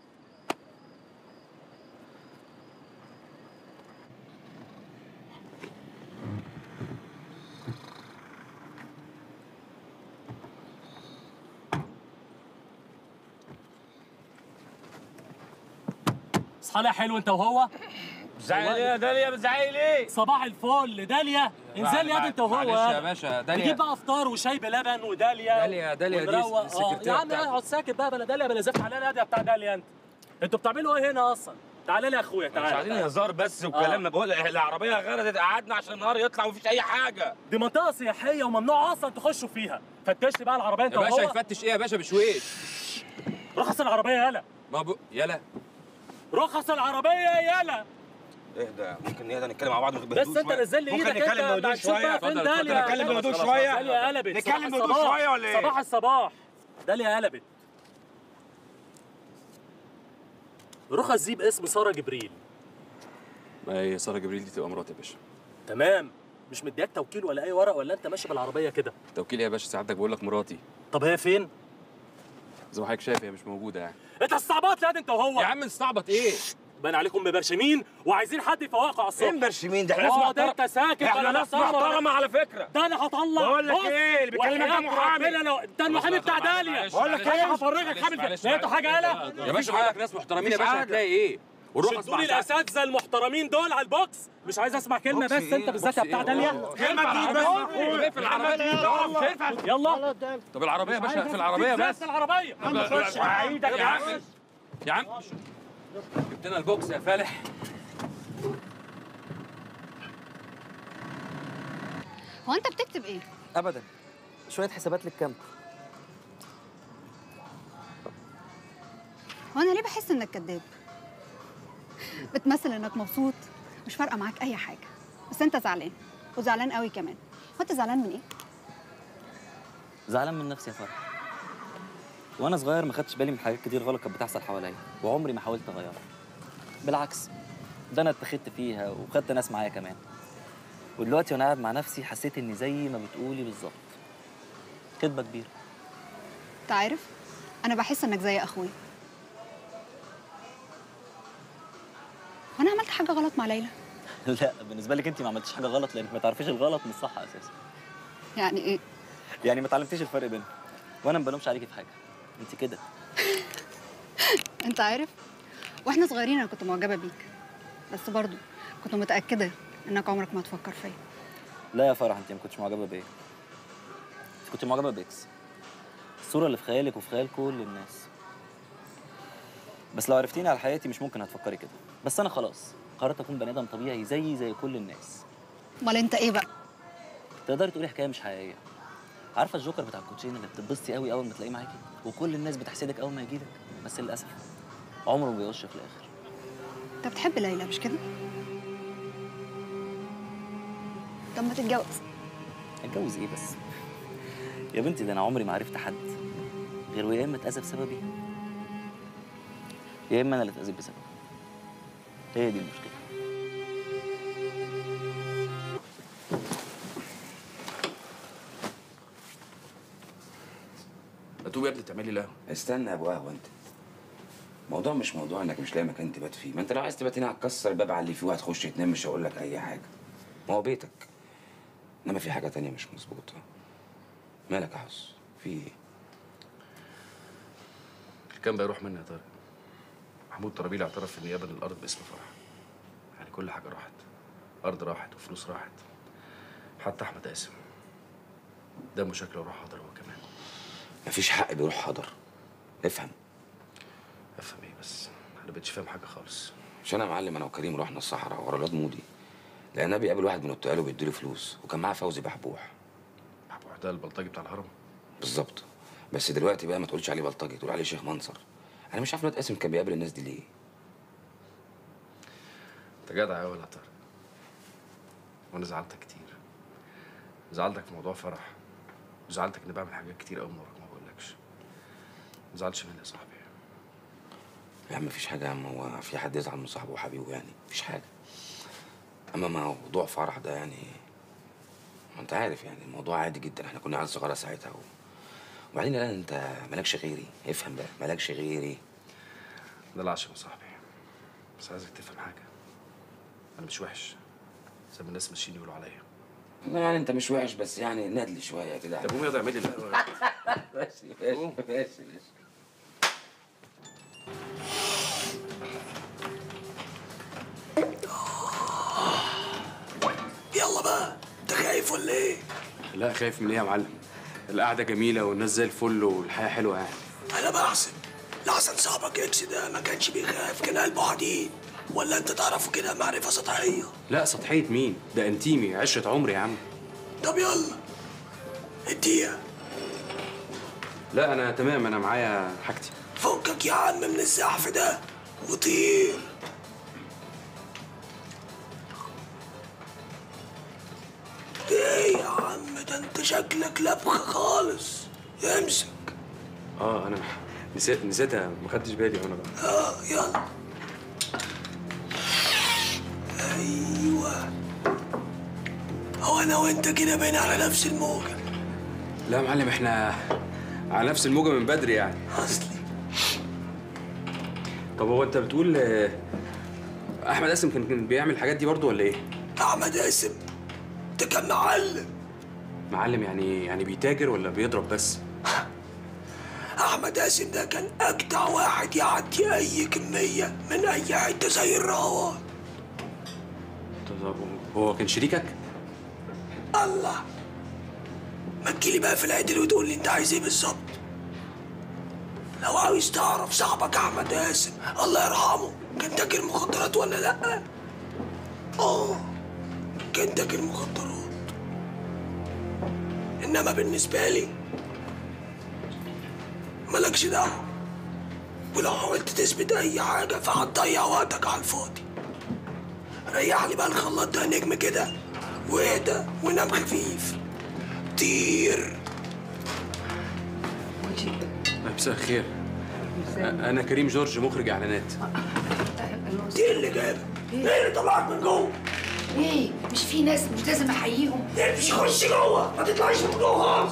اصحى حلو انت وهو. بتزعقي ليه يا داليا؟ بتزعقي ليه؟ صباح الفل داليا، انزل يا انت وهو. معلش يا باشا داليا. نجيب بقى افطار وشاي بلبن وداليا. داليا داليا دي ونروق. السكرتيرة يا عم بتاعتي. اقعد ساكت بقى، بلا داليا بلا زفت علينا يا بتاع داليا. انت انتوا بتعملوا ايه هنا اصلا؟ تعالى لي يا اخويا تعالى. مش عايزين هزار بس وكلامنا. بقول العربيه غرزت، قعدنا عشان النهار يطلع ومفيش اي حاجه. دي منطقه سياحيه وممنوع اصلا تخشوا فيها. فتش لي بقى العربيه انت يا وهو. باشا يفتش ايه يا باشا بشويش؟ رخص العربيه يالا. ما ب... يالا رخص العربيه يالا. اهدى، ممكن نهدى نتكلم مع بعض بهدوء بس انت نزل لي ايدك. ممكن نتكلم بهدوء شويه. اتفضل اتفضل نتكلم بهدوء شويه. داليا قلبت. نتكلم بهدوء شويه ولا ايه؟ صباح الصباح. داليا قلبت. رخص دي باسم ساره جبريل. ما هي ساره جبريل دي تبقى مراتي يا باشا. تمام. مش مدياك توكيل ولا اي ورق ولا انت ماشي بالعربيه كده؟ توكيل يا باشا، سعادتك بقول لك مراتي. طب هي فين؟ زي ما حضرتك شايف هي مش موجوده يعني. انت استعبط يا انت وهو. يا عم نستعبط ايه؟ باين عليكم مبرشمين وعايزين حد يفوقكم على الصبح. ايه مبرشمين ده؟ احنا ناس اقعد محترمه. انت ساكت. احنا ناس محترمه على فكره. ده انا هطلع. بقول لك بص، ايه اللي بيكلمك ده محامي. لو ده المحامي بتاع داليا. بقول لك ايه؟ هفرجك حامل. لقيتوا حاجه يالا؟ يا باشا بقول لك ناس محترمين يا باشا. هتلاقي ايه؟ شدوا لي الاساتذه المحترمين دول على البوكس. مش عايز اسمع كلمه بس انت بالذات يا بتاع داليا. كلمه تقول بس. في العربيه يلا. طب العربيه يا باشا، في العربيه بس. في العربيه. يا عم يا عم جبت لنا البوكس يا فالح. هو انت بتكتب ايه؟ ابدا، شويه حسابات للكامب. هو انا ليه بحس انك كذاب؟ بتمثل انك مبسوط، مش فارقه معاك اي حاجه، بس انت زعلان وزعلان قوي كمان. هو انت زعلان من ايه؟ زعلان من نفسي يا فرح. وانا صغير ما خدتش بالي من حاجات كتير غلط كانت بتحصل حواليا، وعمري ما حاولت اغيرها. بالعكس، ده انا اتخذت فيها وخدت ناس معايا كمان. ودلوقتي وانا قاعد مع نفسي حسيت اني زي ما بتقولي بالظبط. كدبه كبيره. انت عارف، انا بحس انك زي اخويا. وانا عملت حاجه غلط مع ليلى؟ لا، بالنسبه لك انت ما عملتيش حاجه غلط لانك ما تعرفيش الغلط من الصح اساسا. يعني ايه؟ يعني ما اتعلمتيش الفرق بينهم. وانا ما بلومش عليكي في حاجه، انت كده. انت عارف، واحنا صغيرين انا كنت معجبه بيك، بس برضو كنت متاكده انك عمرك ما هتفكر فيا. لا يا فرح، انت ما كنتش معجبه بيا، انت كنت معجبه باكس، الصوره اللي في خيالك وفي خيال كل الناس. بس لو عرفتيني على حياتي مش ممكن هتفكري كده. بس انا خلاص قررت اكون بني ادم طبيعي زيي زي كل الناس. امال انت ايه بقى؟ تقدري تقولي حكايه مش حقيقيه. عارفه الجوكر بتاع الكوتشين اللي بتتبسطي قوي اول ما تلاقيه معاكي وكل الناس بتحسدك اول ما يجيلك، بس للاسف عمره ما بيغش في الاخر. انت بتحب ليلى مش كده؟ طب ما تتجوز. اتجوز ايه بس؟ يا بنتي ده انا عمري ما عرفت حد غير ويا اما اتاذى بسببي يا اما انا اللي اتاذيت بسببه. هي دي المشكله. ما تقوم يا ابني تعملي القهوه. استنى يا ابو قهوه انت. الموضوع مش موضوع انك مش لاقي مكان تبات فيه، ما انت لو عايز تبات هنا هتكسر الباب على اللي فيه وهتخش تنام، مش هقول لك اي حاجه. ما هو بيتك. انما في حاجه تانية مش مظبوطه. مالك يا حس؟ في ايه؟ الكلام بيروح مني يا طارق. محمود طرابيلي اعترف في النيابه ان الارض باسم فرح. يعني كل حاجه راحت. ارض راحت وفلوس راحت. حتى احمد قاسم. دمه شكله راح حضر هو كمان. مفيش حق بيروح حضر. افهم. افهم ايه بس؟ انا مبقتش فاهم حاجه خالص. عشان انا معلم انا وكريم رحنا الصحراء ورا الواد مودي. لقيناه بيقابل واحد من التقال وبيديله فلوس، وكان معاه فوزي بحبوح. بحبوح ده البلطجي بتاع الهرم؟ بالظبط. بس دلوقتي بقى ما تقولش عليه بلطجي، تقول عليه شيخ منصر. انا مش عارف الواد قاسم كان بيقابل الناس دي ليه. انت جدع قوي يا طارق. وانا زعلتك كتير. زعلتك في موضوع فرح. وزعلتك اني بعمل حاجات كتير قوي من وراك ما بقولكش. ما تزعلش مني يا صاحبي. يا عم مفيش حاجه يا عم، هو في حد يزعل من صاحبه وحبيبه يعني؟ مفيش حاجه. اما مع موضوع فرح ده يعني ما انت عارف يعني الموضوع عادي جدا، احنا كنا عيال صغيره ساعتها و... وبعدين لا انت مالكش غيري، افهم بقى مالكش غيري. ده العشم يا صاحبي، بس عايزك تفهم حاجه، انا مش وحش زي ما الناس ماشيين يقولوا عليا. يعني انت مش وحش بس يعني نادل شويه كده. طب قوم ياض اعمل لي القهوه. ماشي ماشي ماشي ماشي. يلا بقى، انت خايف ولا ايه؟ لا خايف من ايه يا معلم؟ القعده جميله والناس زي الفل والحياه حلوه يعني. انا بحسب لحسن صاحبك اكس ده ما كانش بيخاف، كان قلبه حديد، ولا انت تعرفه كده معرفه سطحيه؟ لا سطحيه مين؟ ده انتيمي، عشره عمري يا عم. طب يلا اديها. لا انا تمام، انا معايا حاجتي. فكك يا عم من الزحف ده وطير. ايه يا عم ده انت شكلك لبخه خالص، امسك. اه انا نسيت نسيتها، ما خدتش بالي وانا بقى. اه يلا. ايوه، هو انا وانت كده باين على نفس الموجه. لا يا معلم احنا على نفس الموجه من بدري يعني. اصلي. طب هو انت بتقول آه، احمد قاسم كان كان بيعمل الحاجات دي برضو ولا ايه؟ احمد قاسم ده كان معلم. معلم يعني يعني بيتاجر ولا بيضرب بس؟ احمد قاسم ده كان اجدع واحد يعدي اي كميه من اي حته زي الرهوان. طب هو كان شريكك؟ الله، ما تجيلي بقى في العدل وتقول لي انت عايز ايه بالظبط. لو عاوز تعرف صاحبك احمد قاسم الله يرحمه كان تاجر مخدرات ولا لا؟ اه كان تاجر مخدرات، انما بالنسبه لي مالكش دعوه، ولو حاولت تثبت اي حاجه فهتضيع وقتك على الفاضي. ريح لي بقى الخلاط ده نجم كده واهدى ونام خفيف. طير. مساء الخير، انا كريم جورج مخرج اعلانات. ايه اللي جابك؟ ايه اللي طلعك من جوه؟ ايه مش في ناس مش لازم احييهم؟ امشي خش جوه، ما تطلعيش من جوه خالص.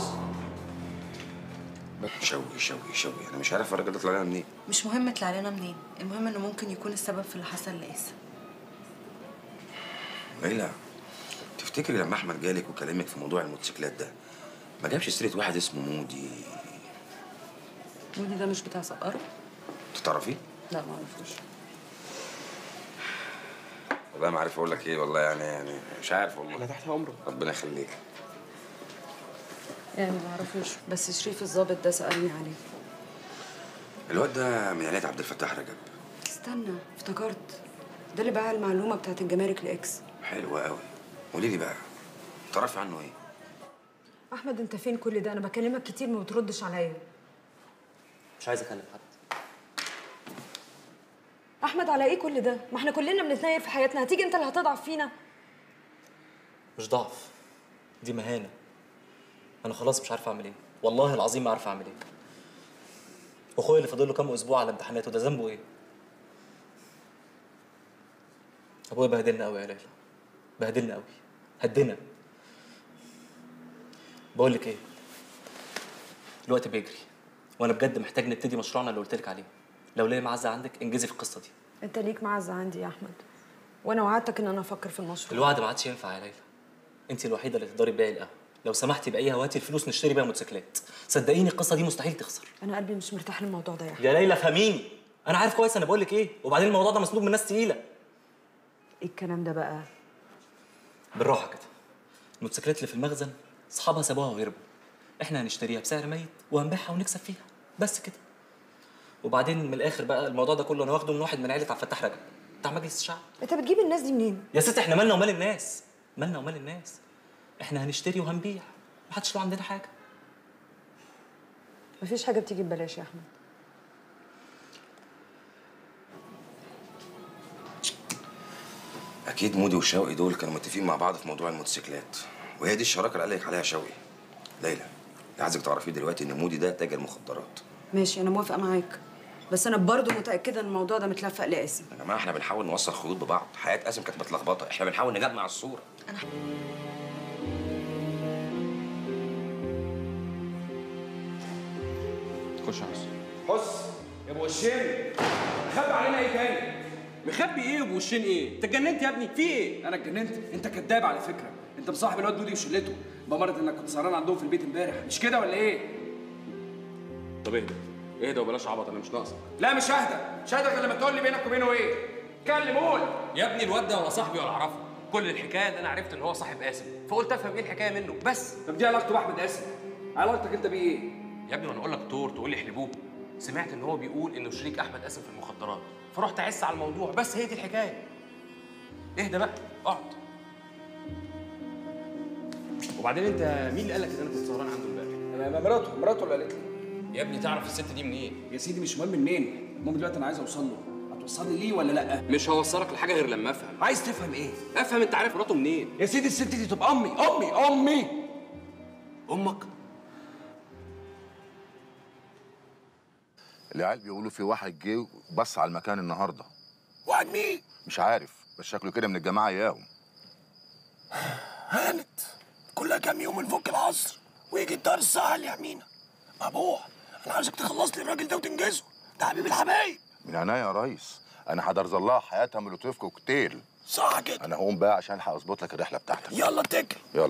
شوي شوي شوي، انا مش عارف الراجل ده طلع لنا منين. مش مهم يطلع لنا منين، المهم انه ممكن يكون السبب في اللي حصل لقاسم. ليلى، تفتكري لما احمد جالك وكلمك في موضوع الموتوسيكلات ده ما جابش سيره واحد اسمه مودي؟ مودي ده مش بتاع سقارة؟ انت تعرفيه؟ لا ما اعرفوش. والله ما عارف اقول لك ايه، والله يعني يعني مش عارف والله. انا تحت امره. ربنا يخليك. يعني ما اعرفوش، بس شريف الضابط ده سألني عليه. الواد ده من عيلة عبد الفتاح رجب. استنى افتكرت، ده اللي باع المعلومه بتاعت الجمارك لاكس. حلو قوي. قولي لي بقى تعرفي عنه ايه؟ احمد انت فين كل ده؟ انا بكلمك كتير ما بتردش عليا. مش عايز اكلم حد. احمد على ايه كل ده؟ ما احنا كلنا بنتنيل في حياتنا، هتيجي انت اللي هتضعف فينا؟ مش ضعف، دي مهانه. انا خلاص مش عارف اعمل ايه، والله العظيم ما عارف اعمل ايه. واخويا اللي فاضل له كام اسبوع على امتحاناته ده ذنبه ايه؟ ابويا بهدلنا قوي يا ليلى، بهدلنا قوي، هدنا. بقول لك ايه، الوقت بيجري وانا بجد محتاج نبتدي مشروعنا اللي قلت لك عليه. لو ليا معزه عندك انجزي في القصه دي. انت ليك معزه عندي يا احمد، وانا وعدتك ان انا افكر في المشروع. الوعد ما عادش ينفع يا ليلى، انت الوحيده اللي تقدري تبيعي القهوه. لو سمحتي بيعيها وهاتي الفلوس نشتري بيها موتوسيكلات. صدقيني القصه دي مستحيل تخسر. انا قلبي مش مرتاح للموضوع ده يا احمد. يا ليلى فهميني، انا عارف كويس انا بقول لك ايه، وبعدين الموضوع ده مسنود من ناس تقيله. ايه الكلام ده بقى؟ بالراحه كده. الموتوسيكلات اللي في المخزن اصحابها سابوها وهربوا، احنا هنشتريها بسعر ميت وهنبيعها ونكسب فيها بس كده. وبعدين من الاخر بقى الموضوع ده كله انا واخده من واحد من عيله عبد الفتاح رجب بتاع مجلس الشعب. انت بتجيب الناس دي منين؟ يا ست احنا مالنا ومال الناس، مالنا ومال الناس، احنا هنشتري وهنبيع، محدش له عندنا حاجه. مفيش حاجه بتيجي ببلاش يا احمد. اكيد مودي وشوقي دول كانوا متفقين مع بعض في موضوع الموتوسيكلات، وهي دي الشراكه اللي قال لك عليها شوقي. ليلى، اللي عايزك تعرفيه دلوقتي ان مودي ده تاجر مخدرات. ماشي انا موافقه معاك، بس انا برضو متاكده ان الموضوع ده متلفق لقاسم. يا جماعه احنا بنحاول نوصل خيوط ببعض، حياه قاسم كانت متلخبطه، احنا بنحاول نجمع الصوره. انا خش يا حسن. حس يا ابو وشين، مخبي علينا ايه تاني؟ مخبي ايه وابو وشين ايه؟ انت اتجننت يا ابني؟ في ايه؟ انا اتجننت؟ انت كذاب على فكره، انت مصاحب الواد دودي وشلته، بمرض انك كنت سهران عندهم في البيت امبارح، مش كده ولا ايه؟ طب اهدى اهدى وبلاش عبط، انا مش ناقصك. لا مش ههدى، مش ههدى غير لما تقول لي بينك وبينه ايه؟ اتكلم قول. يا ابني الواد ده ولا صاحبي ولا اعرفه، كل الحكايه ان انا عرفت ان هو صاحب قاسم، فقلت افهم ايه الحكايه منه بس. طب دي علاقته باحمد قاسم؟ علاقتك انت بيه ايه؟ يا ابني وانا اقول لك طور تقول لي احلبوه؟ سمعت ان هو بيقول انه شريك احمد قاسم في المخدرات، فرحت اعس على الموضوع، بس هي دي الحكايه. اهدى بقى، اقعد. وبعدين انت مين اللي قال لك ان انا كنت سهران عنده امبارح؟ انا مراته، مراته اللي قالت لي. يا ابني تعرف الست دي منين؟ يا سيدي مش مهم منين، المهم دلوقتي انا عايز اوصل له، هتوصلني ليه ولا لا؟ مش هوصلك لحاجه غير لما افهم. عايز تفهم ايه؟ افهم انت عارف مراته منين؟ يا سيدي الست دي تبقى امي، امي، امي. امك؟ العيال بيقولوا في واحد جه بص على المكان النهارده. واحد مين؟ مش عارف بس شكله كده من الجماعه اياهم. هانت كلها كام يوم نفك العصر ويجي الدار الساعه اللي يحمينا. ابوح انا عايزك تخلص لي الراجل ده وتنجزه، ده حبيب الحبايب. من عينيا يا ريس، انا هدرز لها حياتها مولوتوف كوكتيل. صح كده. انا هقوم بقى عشان الحق اظبط لك الرحله بتاعتك. يلا اتكل. يلا.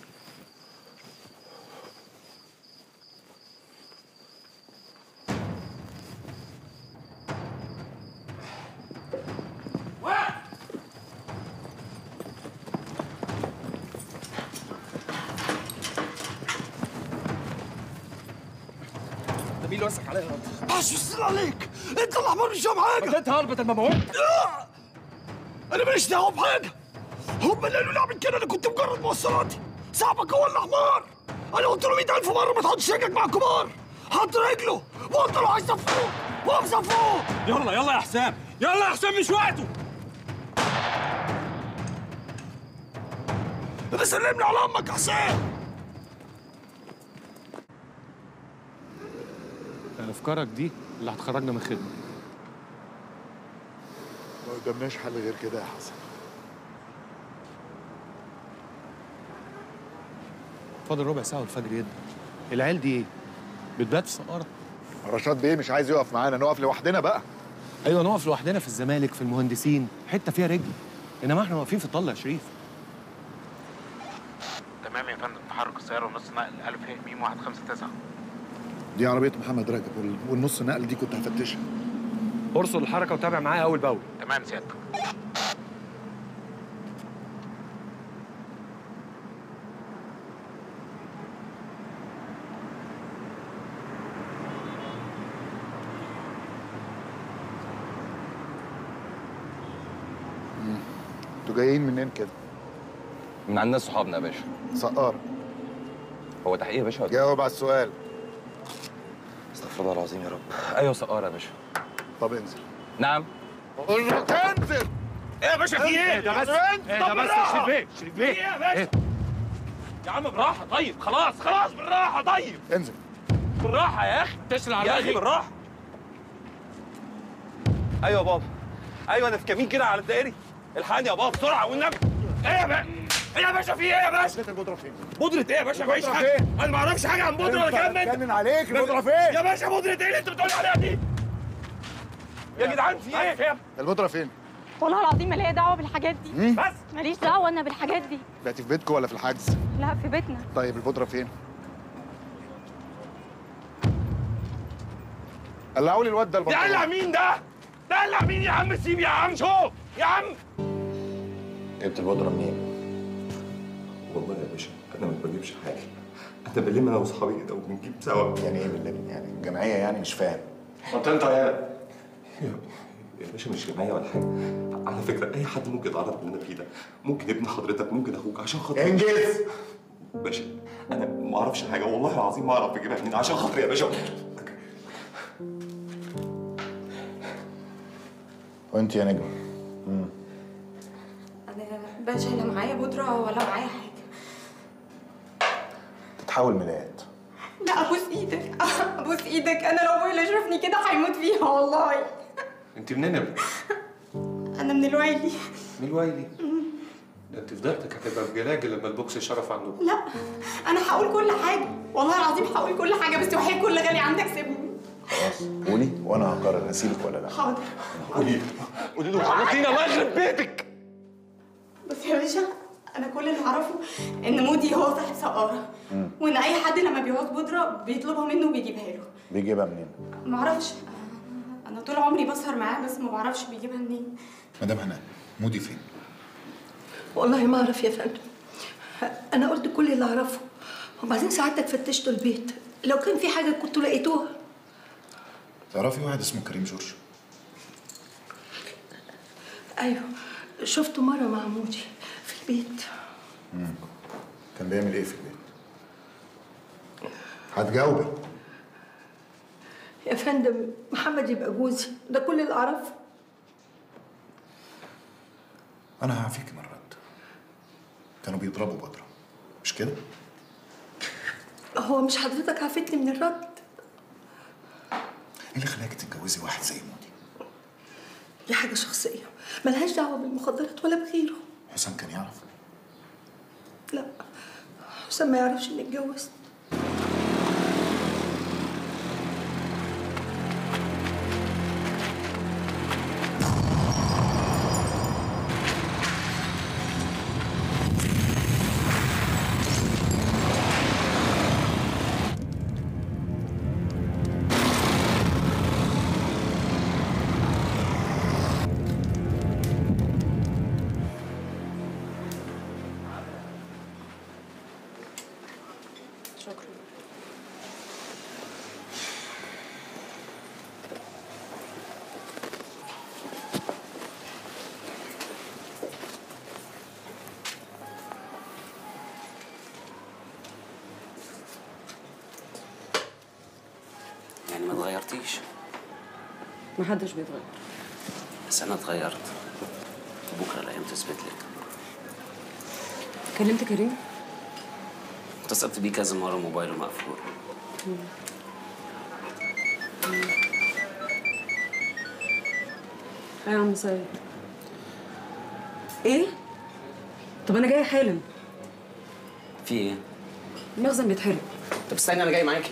ده مين اللي وسك عليا يا راجل؟ مش مستني عليك، انت اللي حمار مش فاهم حاجه. انت هربت لما موت. انا ماليش دعوه بحاجه، هم اللي قالوا لي اعمل كده، انا كنت مجرد موصلاتي، صاحبك هو اللي حمار. انا قلت له مئة ألف مره ما تحطش رجلك مع الكبار، حط رجله وقلت له عايز صفوه واقف صفوه. يلا يلا يا حسام، يلا يا حسام مش وقته. بسلمني على امك يا حسام. افكارك دي اللي هتخرجنا من الخدمه. ما قدامناش حل غير كده يا حسن. فاضل ربع ساعه والفجر يدن. العيال دي ايه؟ بتبات في سقاره. رشاد بيه مش عايز يقف معانا، نقف لوحدنا بقى. ايوه نقف لوحدنا في الزمالك، في المهندسين، حته فيها رجل، انما احنا واقفين في الطله يا شريف. تمام يا فندم، تحرك السياره ونص نقل ألف ه م واحد خمسة تسعة. دي عربيه محمد رجب والنص نقل دي كنت هفتشها. ارصد الحركه وتابع معايا اول باول. تمام سيادتك. انتوا جايين منين كده؟ من عند ناس صحابنا يا باشا. سقارة. هو تحقيق يا باشا؟ جاوب على السؤال. استغفر الله العظيم يا رب. ايوه سقارة يا باشا. طب انزل. نعم. قول له تنزل. ايه يا باشا في ايه؟ ده بس ايه ده بس يا شريف بيه، شريف بيه. ايه يا باشا؟ يا عم بالراحة طيب، خلاص خلاص بالراحة طيب. انزل. بالراحة يا أخي، تسرع على يا أخي بالراحة. أيوه يا بابا، أيوه أنا في كمين كده على الدائري، الحقني يا بابا بسرعة والنبي. إيه يا باشا؟ إيه يا باشا في إيه يا باشا؟ البودرة فين؟ بودرة إيه يا باشا؟ معيش حاجة. أنا ما أعرفش حاجة عن بودرة ولا كلام من ده. اتجنن عليك، البودرة فين؟ يا باشا بودرة إيه اللي أنت بتقول عليها دي؟ يا جدعان في إيه؟ البودرة فين؟ والله العظيم ما ليا دعوه بالحاجات دي. مم؟ بس ماليش دعوه انا بالحاجات دي. بقيتي في بيتكم ولا في الحجز؟ لا في بيتنا. طيب البودرة فين؟ قلعوا لي الواد ده البطل. ده قلع مين ده؟ ده قلع مين يا عم؟ سيب يا عم، شوف يا عم. جبت البودرة منين؟ والله يا باشا انا ما بجيبش حاجه، انا بلم انا واصحابي كده وبنجيب سوا. يعني ايه بنلم؟ يعني جمعيه يعني؟ مش فاهم. حط انت يا يا باشا مش جمعيه ولا حاجه، على فكره اي حد ممكن يتعرض اللي انا فيه ده، ممكن ابن حضرتك، ممكن اخوك، عشان خاطر انجز. باشا انا ما اعرفش حاجه والله العظيم ما اعرف بجيبها منين، عشان خاطري يا باشا. وانت يا نجم؟ امم انا باشا لا معايا بودره ولا معايا حاجه. تتحول ميلاد. لا ابوس ايدك، ابوس ايدك، انا لو اول يشوفني كده هيموت فيها والله. انت منين يا بنت؟ انا من الويلي. من الويلي؟ ده انت فضحتك هتبقى بجلاجل لما البوكس يشرف عندكم. لا انا هقول كل حاجه، والله العظيم هقول كل حاجه، بس وحياة كل غالي عندك سيبني. خلاص قولي وانا هقرر اسيبك ولا لا. حاضر. قولي قولي له خلصيني الله يخرب بيتك. بس يا باشا انا كل اللي اعرفه ان مودي هو صاحب سقاره، وان اي حد لما بيعوز بودره بيطلبها منه وبيجيبها له. بيجيبها منين؟ ما اعرفش، انا طول عمري بسهر معاه بس ما بعرفش بيجيبها منين. مدام هناء مودي فين؟ والله ما اعرف يا فندم، انا قلت كل اللي اعرفه، وبعدين ساعتك فتشتوا البيت، لو كان في حاجه كنتوا لقيتوها. تعرفي واحد اسمه كريم جورج؟ ايوه شفته مره مع مودي في البيت. امم كان بيعمل ايه في البيت؟ هتجاوبي. يا فندم محمد يبقى جوزي، ده كل اللي اعرفه. انا هعفيك من الرد. كانوا بيضربوا بودره مش كده؟ هو مش حضرتك عفتني من الرد؟ ايه اللي خلاك تتجوزي واحد زي مودي؟ دي حاجه شخصيه ملهاش دعوه بالمخدرات ولا بغيره. حسام كان يعرف؟ لا حسام ما يعرفش اني اتجوزت. يعني ما اتغيرتيش؟ محدش بيتغير. بس انا اتغيرت، وبكره الايام تثبت لك. كلمت كريم؟ اتصلت بيه كذا مره، موبايله مقفول. ايه يا عم سيد؟ ايه؟ طب انا جايه حالا. في ايه؟ المخزن بيتحرق. طب استني انا جاي معاكي.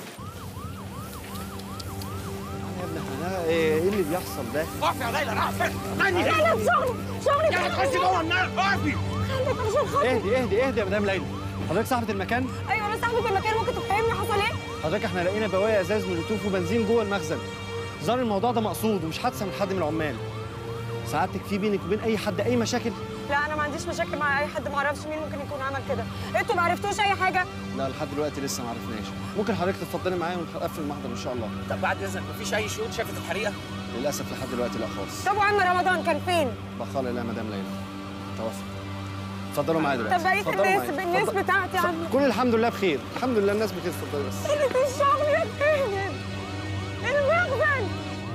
ايه اللي بيحصل ده؟ اقفي يا ليلى راح فين؟ استني خالد شغلي شغلي يا تخشي جوه النار اقفي. خالد عشان خاطري. اهدي اهدي اهدي يا مدام ليلى. حضرتك صاحبة المكان؟ ايوه انا صاحبة المكان، ممكن تفهمني حصل ايه؟ حضرتك احنا لقينا بواقي ازاز مولوتوف وبنزين جوه المخزن. ظهر الموضوع ده مقصود ومش حادثه من حد من العمال. سعادتك في بينك وبين اي حد اي مشاكل؟ لا انا ما عنديش مشاكل مع اي حد، ما اعرفش مين ممكن يكون عمل كده. انتوا ما عرفتوش اي حاجه؟ لا لحد دلوقتي لسه ما عرفناش. ممكن حضرتك تتفضلي معايا ونقفل المحضر ان شاء الله. طب بعد اذنك مفيش اي شهود شافت الحريقه؟ للاسف لحد دلوقتي لا خالص. طب وعم رمضان كان فين؟ بقال الله يا مدام ليلى توفى. اتفضلوا معايا دلوقتي. طب بقيت الناس بالناس بتاعتي يا عم؟ كل الحمد لله بخير، الحمد لله الناس بخير. اتفضلي بس. اللي في الشغل يا خالد المخزن.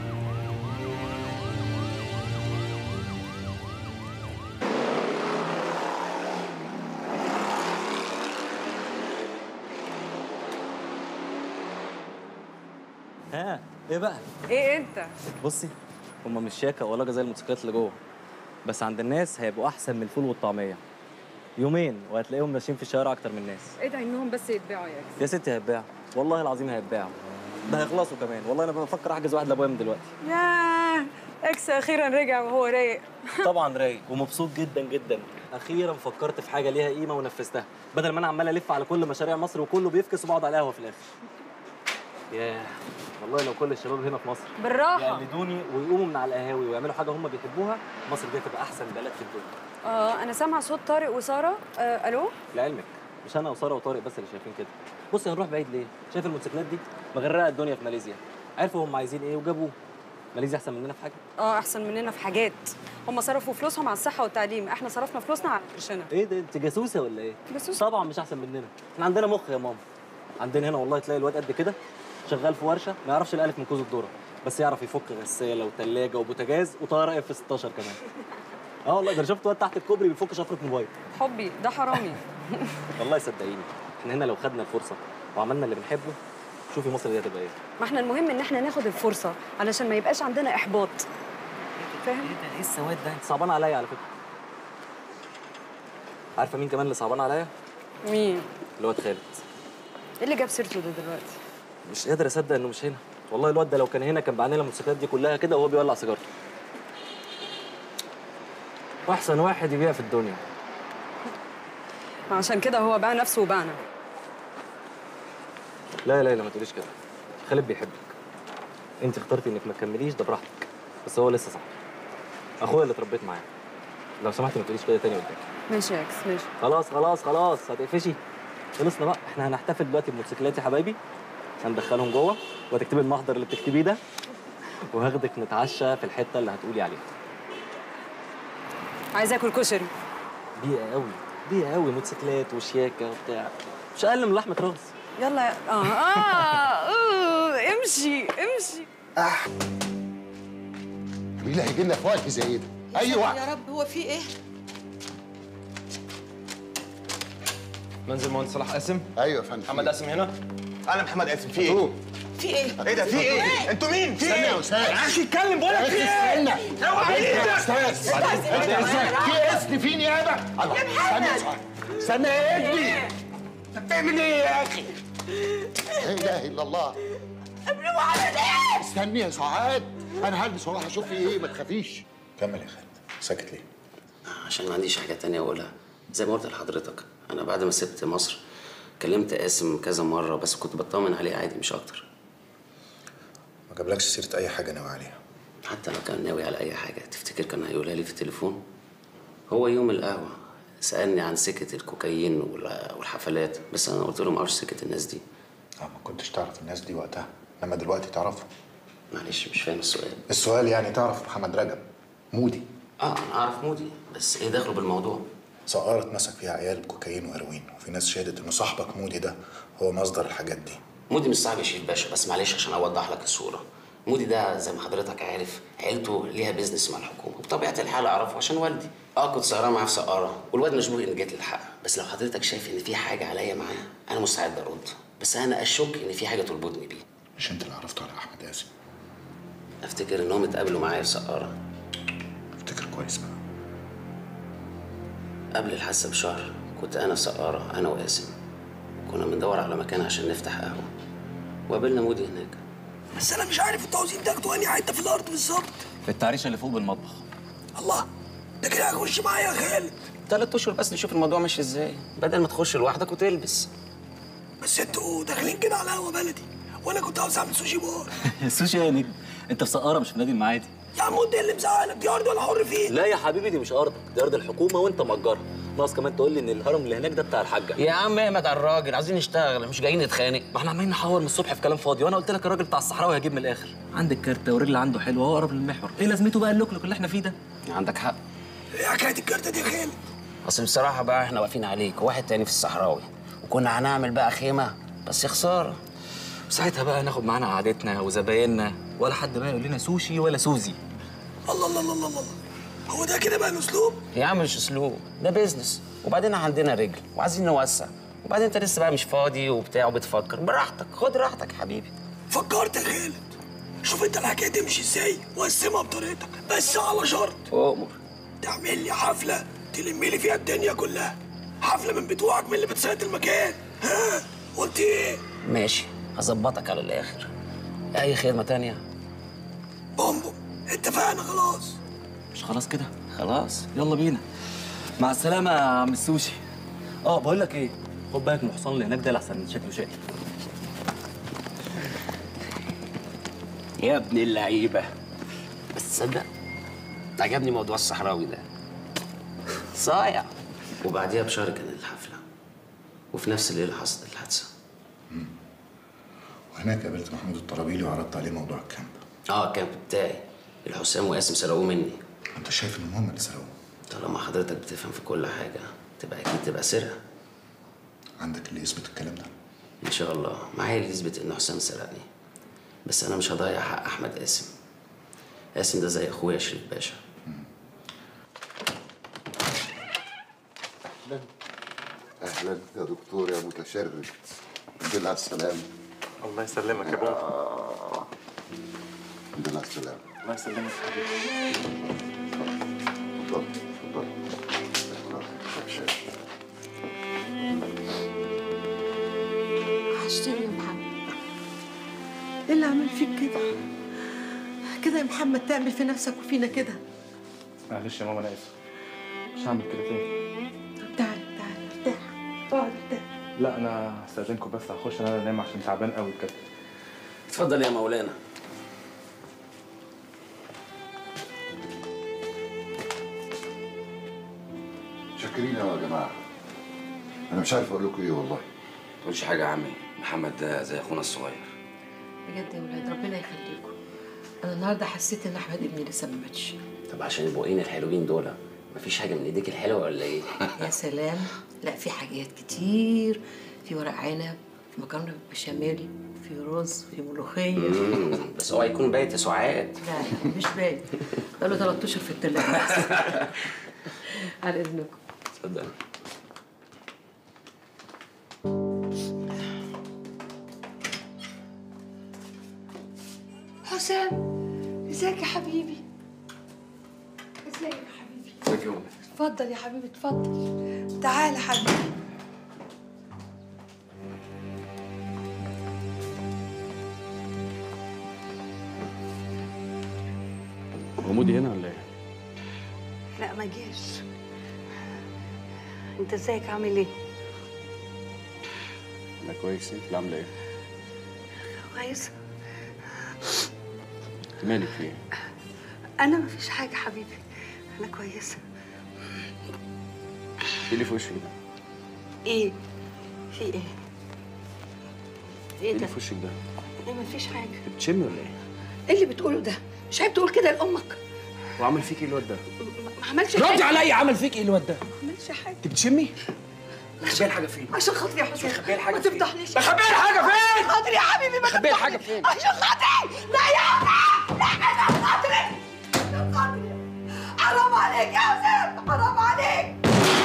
ها ايه بقى؟ ايه انت؟ بصي هما مش شياكه ولا زي الموتوسيكلات اللي جوه، بس عند الناس هيبقوا احسن من الفول والطعميه. يومين وهتلاقيهم ماشيين في الشوارع اكتر من الناس. ادعي انهم بس يتباعوا يا اكس. يا ستي هيتباعوا، والله العظيم هيتباعوا. ده هيخلصوا كمان، والله انا بفكر احجز واحد لابويا من دلوقتي. ياه اكس اخيرا رجع وهو رايق. طبعا رايق ومبسوط جدا جدا. اخيرا فكرت في حاجه ليها قيمه ونفذتها، بدل ما انا عمال الف على كل مشاريع مصر وكله بيفكس وبقعد على القهوه في الاخر. ياه والله لو كل الشباب هنا في مصر بالراحه يقلدوني ويقوموا من على القهاوي ويعملوا حاجه هم بيحبوها، مصر دي هتبقى احسن بلد في الدنيا. اه انا سامعه صوت طارق وساره. آه الو. لعلمك مش انا وساره وطارق بس اللي شايفين كده. بصي هنروح بعيد ليه؟ شايف الموتوسيكلات دي مغرقه الدنيا في ماليزيا. عرفوا هم عايزين ايه وجابوه. ماليزيا احسن مننا في حاجه؟ اه احسن مننا في حاجات. هم صرفوا فلوسهم على الصحه والتعليم، احنا صرفنا فلوسنا على قرشنا. ايه ده انت جاسوسه ولا ايه؟ جاسوسه؟ طبعا مش احسن مننا، احنا عندنا مخ يا ماما. عندنا هنا والله تلاقي الواد قد كده شغال في ورشه ما يعرفش الالف من كوز الذره، بس يعرف يفك غساله وثلاجه وبوتاجاز وطياره اف ستاشر كمان. اه والله ده انا شفت واد تحت الكوبري بيفك شفره موبايل. حبي ده حرامي. والله صدقيني احنا هنا لو خدنا الفرصه وعملنا اللي بنحبه شوفي مصر دي هتبقى ايه. ما احنا المهم ان احنا ناخد الفرصه علشان ما يبقاش عندنا احباط. فاهم؟ ايه السواد ده؟ انت صعبان عليا على فكره. عارفه مين كمان اللي صعبان عليا؟ مين؟ الواد خالد. ايه اللي جاب سيرته ده دلوقتي؟ مش قادر اصدق انه مش هنا. والله الواد ده لو كان هنا كان باع لنا الموتوسيكلات دي كلها كده وهو بيولع سيجارته. واحسن واحد يبيع في الدنيا. عشان كده هو باع نفسه وباعنا. لا يا ليلى ما تقوليش كده. خالد بيحبك. انت اخترتي انك ما تكمليش ده براحتك. بس هو لسه صح. اخويا اللي اتربيت معاه. لو سمحتي ما تقوليش كده تاني قدامي. ماشي يا اكس ماشي. خلاص خلاص خلاص هتقفشي. خلصنا بقى. احنا هنحتفل دلوقتي بموتوسيكلات يا حبايبي. هندخلهم جوه وهتكتبي المحضر اللي بتكتبيه ده وهاخدك نتعشى في الحته اللي هتقولي عليها. عايزه اكل كشري. بيئه قوي بيئه قوي موتوسيكلات وشياكه وبتاع. مش اقل من لحمه راس. يلا اه اه, آه. امشي امشي. اه مين اللي هيجي لنا في وقت زي ده؟ ايوه يا رب هو في ايه؟ منزل مهندس صلاح قاسم. ايوه يا فندم. محمد قاسم هنا. انا محمد قاسم. في ايه؟ في ايه؟ ايه ده في ايه؟ انتوا مين؟ في ايه؟ استنى يا استاذ. يا اخي اتكلم بقول لك في ايه؟ استنى اوعى ايدك يا استاذ. في اسم في نيابه. استنى يا صاحبي. استنى يا ابني. انت بتعمل ايه يا اخي؟ لا اله الا الله. ابني وعمل ايه؟ استني يا سعاد. انا هلبس واروح اشوف في ايه ما تخافيش. كمل يا خالد. ساكت ليه؟ عشان ما عنديش حاجه تانية اقولها. زي ما قلت لحضرتك انا بعد ما سبت مصر كلمت قاسم كذا مره بس كنت بطمن عليه عادي مش اكتر. ما جابلكش سيره اي حاجه ناوي عليها؟ حتى لو كان ناوي على اي حاجه تفتكر كان هيقولها لي في التليفون؟ هو يوم القهوه سالني عن سكه الكوكايين والحفلات بس انا قلت له ما اعرفش سكه الناس دي. اه ما كنتش تعرف الناس دي وقتها انما دلوقتي تعرفهم. معلش مش فاهم السؤال. السؤال يعني تعرف محمد رجب مودي؟ اه انا اعرف مودي بس ايه دخله بالموضوع؟ سقارة اتمسك فيها عيال بكوكايين وهيروين وفي ناس شهدت ان صاحبك مودي ده هو مصدر الحاجات دي. مودي مش صاحبي شريف باشا بس معلش عشان اوضح لك الصوره. مودي ده زي ما حضرتك عارف عيلته ليها بيزنس مع الحكومه وبطبيعه الحال اعرفه عشان والدي. اه كنت سهران معاه في سقاره والواد مشبوه ان جيت للحق بس لو حضرتك شايف ان في حاجه عليا معاه انا مستعد ارد بس انا اشك ان في حاجه تربطني بيه. مش انت اللي عرفته على احمد قاسم؟ افتكر انهم اتقابلوا معايا في سقاره. افتكر كويس بقى. قبل الحادثه بشهر كنت انا في سقاره انا وقاسم كنا بندور على مكان عشان نفتح قهوه وقابلنا مودي هناك. بس انا مش عارف انتوا عاوزين تاخدوا انهي حته في الارض بالظبط. في التعريشه اللي فوق بالمطبخ. الله ده كده هخش معايا يا خالد. ثلاث اشهر بس نشوف الموضوع ماشي ازاي بدل ما تخش لوحدك وتلبس. بس انتوا داخلين كده على قهوه بلدي وانا كنت عاوز اعمل سوشي بار. السوشي يا نجم انت في سقاره مش في نادي المعادي. يا عم انت اللي مزعلك دي ارض ولا حر فيه؟ لا يا حبيبي دي مش ارضك دي ارض الحكومه وانت مأجرها. ناقص كمان تقول لي ان الهرم اللي هناك ده بتاع الحاجه. يا عم احمد على الراجل عايزين نشتغل مش جايين نتخانق. ما احنا عمالين نحور من الصبح في كلام فاضي وانا قلت لك الراجل بتاع الصحراوي هيجيب من الاخر. عندك كارته ورجل عنده حلوه هو اقرب للمحور. ايه لازمته بقى اللوكلوك اللي احنا فيه ده؟ عندك حق. ايه حكايه الكارته دي يا خالد؟ اصل بصراحه بقى احنا واقفين عليك وواحد تاني في الصحراوي وكنا هنعمل بقى خيمه بس يا خساره. ساعتها بقى ناخد معانا قعدتنا وزبايننا ولا حد بقى يقول لنا سوشي ولا سوزي. الله الله الله الله الله هو ده كده بقى الاسلوب؟ يا عم مش اسلوب ده بيزنس وبعدين عندنا رجل وعايزين نوسع وبعدين انت لسه بقى مش فاضي وبتاع وبتفكر براحتك خد راحتك يا حبيبي. فكرت يا خالد. شوف انت الحكايه تمشي ازاي وقسمها بطريقتك بس على شرط. تؤمر. تعمل لي حفله تلم لي فيها الدنيا كلها. حفله من بتوعك من اللي بتسيد المكان. ها قلت ايه؟ ماشي هظبطك على الاخر. اي خدمه تانية؟ بومبو اتفقنا خلاص. مش خلاص كده؟ خلاص يلا بينا. مع السلامه يا عم السوشي. اه بقول لك ايه خد بالك من الحصان اللي هناك ده لحسن شكله شقي. يا ابن اللعيبه بس تصدق عجبني موضوع الصحراوي ده صايع. وبعديها بشهر كانت الحفله وفي نفس الليله حصلت الحادثه. وهناك قابلت محمود الطرابيلي وعرضت عليه موضوع الكامب. اه الكامب بتاعي الحسام وقاسم سرقوه مني. انت شايف ان هم اللي سرقوه؟ طالما حضرتك بتفهم في كل حاجه تبقى اكيد تبقى سرقه. عندك اللي يثبت الكلام ده؟ ان شاء الله معايا اللي يثبت ان حسام سرقني بس انا مش هضيع حق احمد قاسم. قاسم ده زي اخويا شريف باشا. اهلا يا دكتور يا متشرد. الحمد لله على السلامه. الله يسلمك يا بابا. الحمد لله على السلامة. الله يسلمك يا حبيبي. اتفضل اتفضل. وحشتني يا محمد. ايه اللي عمل فيك كده؟ كده يا محمد تعمل في نفسك وفينا كده؟ معلش يا ماما انا اسف. مش هعمل كده تاني. طب تعالى تعالى ارتاح. اقعد ارتاح. لا انا هستأذنكم بس هخش انا انام عشان تعبان قوي بجد. اتفضل يا مولانا. شاكرين يا جماعه. انا مش عارف اقول لكم ايه والله. ما تقولش حاجه يا عمي، محمد ده زي اخونا الصغير. بجد يا ولاد ربنا يخليكم. انا النهارده حسيت ان احمد ابني لسه ما ماتش. طب عشان البقين الحلوين دول مفيش حاجه من ايديك الحلوه ولا ايه؟ يا سلام. لا في حاجات كتير. في ورق عنب، في مكرونه بالبشاميل، في رز، في ملوخيه. بس اوعى يكون بايت يا سعاد. لا لا مش باين. بقاله ثلاث اشهر في التلاجة. على اذنكم. اتفضل. حسام ازيك يا حبيبي؟ ازيك يا حبيبي؟ ازيك يا أمي؟ اتفضل يا حبيبي اتفضل. تعالى حبيبي. هو مودي هنا ولا ايه؟ لا ما جاش. انت ازيك عامل ايه؟ انا كويس. انت اللي عامله ايه؟ كويس. مالك في ايه؟ انا ما فيش حاجه حبيبي، انا كويسه. ايه اللي في وشك ده؟ ايه؟ في ايه؟ ايه ايه اللي ده؟ في وشك ده؟ ايه ما فيش حاجه. انت بتشمي ولا ايه؟ ايه اللي بتقوله ده؟ مش عيب تقول كده لامك؟ وعمل فيك ايه الواد ده؟ ما عملش حاجه. ردي عليا، عمل فيك ايه الواد ده؟ ما عملش حاجه. انت بتشمي؟ مخبيه الحاجه فين؟ عشان خاطري يا حسين. مخبيه الحاجه ما فين؟ تفضحنيش. مخبيه الحاجه فين؟ عشان خاطري يا حبيبي ما مخبيه الحاجه تفضحنيش. فين؟ عشان خاطري. لا يا حسين. لا عشان خاطري. عشان خاطري. حرام عليك يا حسين، حرام عليك.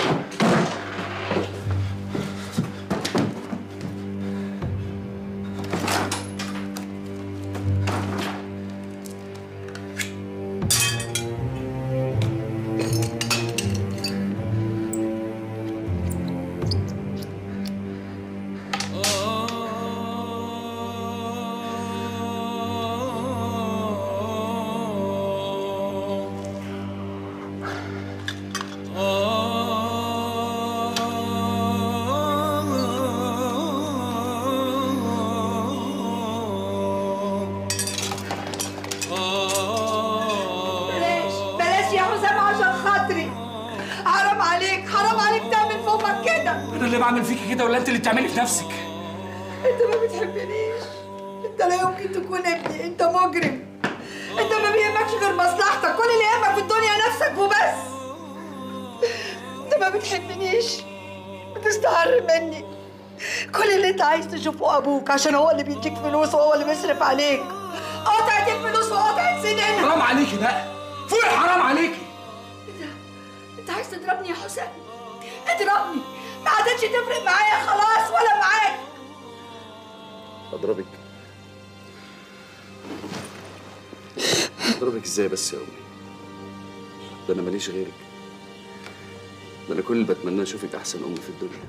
بلاش بلاش يا حسام عشان خاطري. حرام عليك، حرام عليك تعمل في امك كده. انا اللي بعمل فيكي كده ولا انت اللي بتعملي في نفسك؟ انت ما بتحبنيش. انت لا يمكن تكون ابني، انت مجرم. انت ما بيهمكش غير مصلحتك، كل اللي يهمك في الدنيا نفسك وبس. انت ما بتحبنيش، بتستعر مني. كل اللي انت عايز تشوفه ابوك عشان هو اللي بيديك فلوس وهو اللي بيصرف عليك. قطعة الفلوس وقطعة سنينك. حرام عليكي بقى، فوقي حرام عليكي. انت عايز تضربني يا حسام؟ اضربني، ما عادتش تفرق معايا خلاص ولا معاك. اضربك؟ اضربك ازاي بس يا امي؟ ده انا ماليش غيرك. ده انا كل اللي بتمناه اشوفك احسن ام في الدنيا.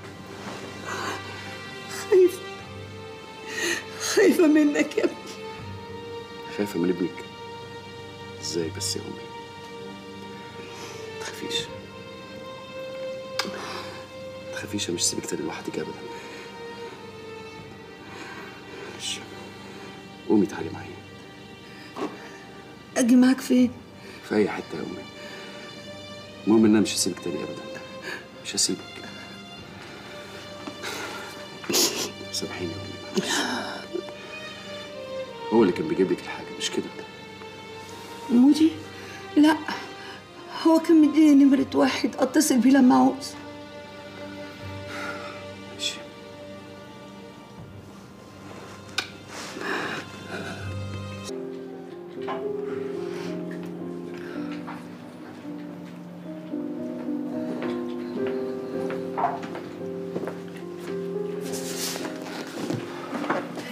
خايفة خايفة منك يا ابني. خايفة من ابنك؟ ازاي بس يا امي؟ ما تخافيش، ما تخافيش، مش سيبك تاني لوحدك ابدا. معلش، قومي تعالي معايا. اجي معاك فين؟ في اي حته يا امي. المهم ان انا مش هسيبك تاني ابدا، مش هسيبك. سامحيني يا امي، هو اللي كان بيجيب لك الحاجه مش كده؟ مودي؟ لا، هو كان مديني نمرة واحد اتصل بيه لما عاوز. ماشي.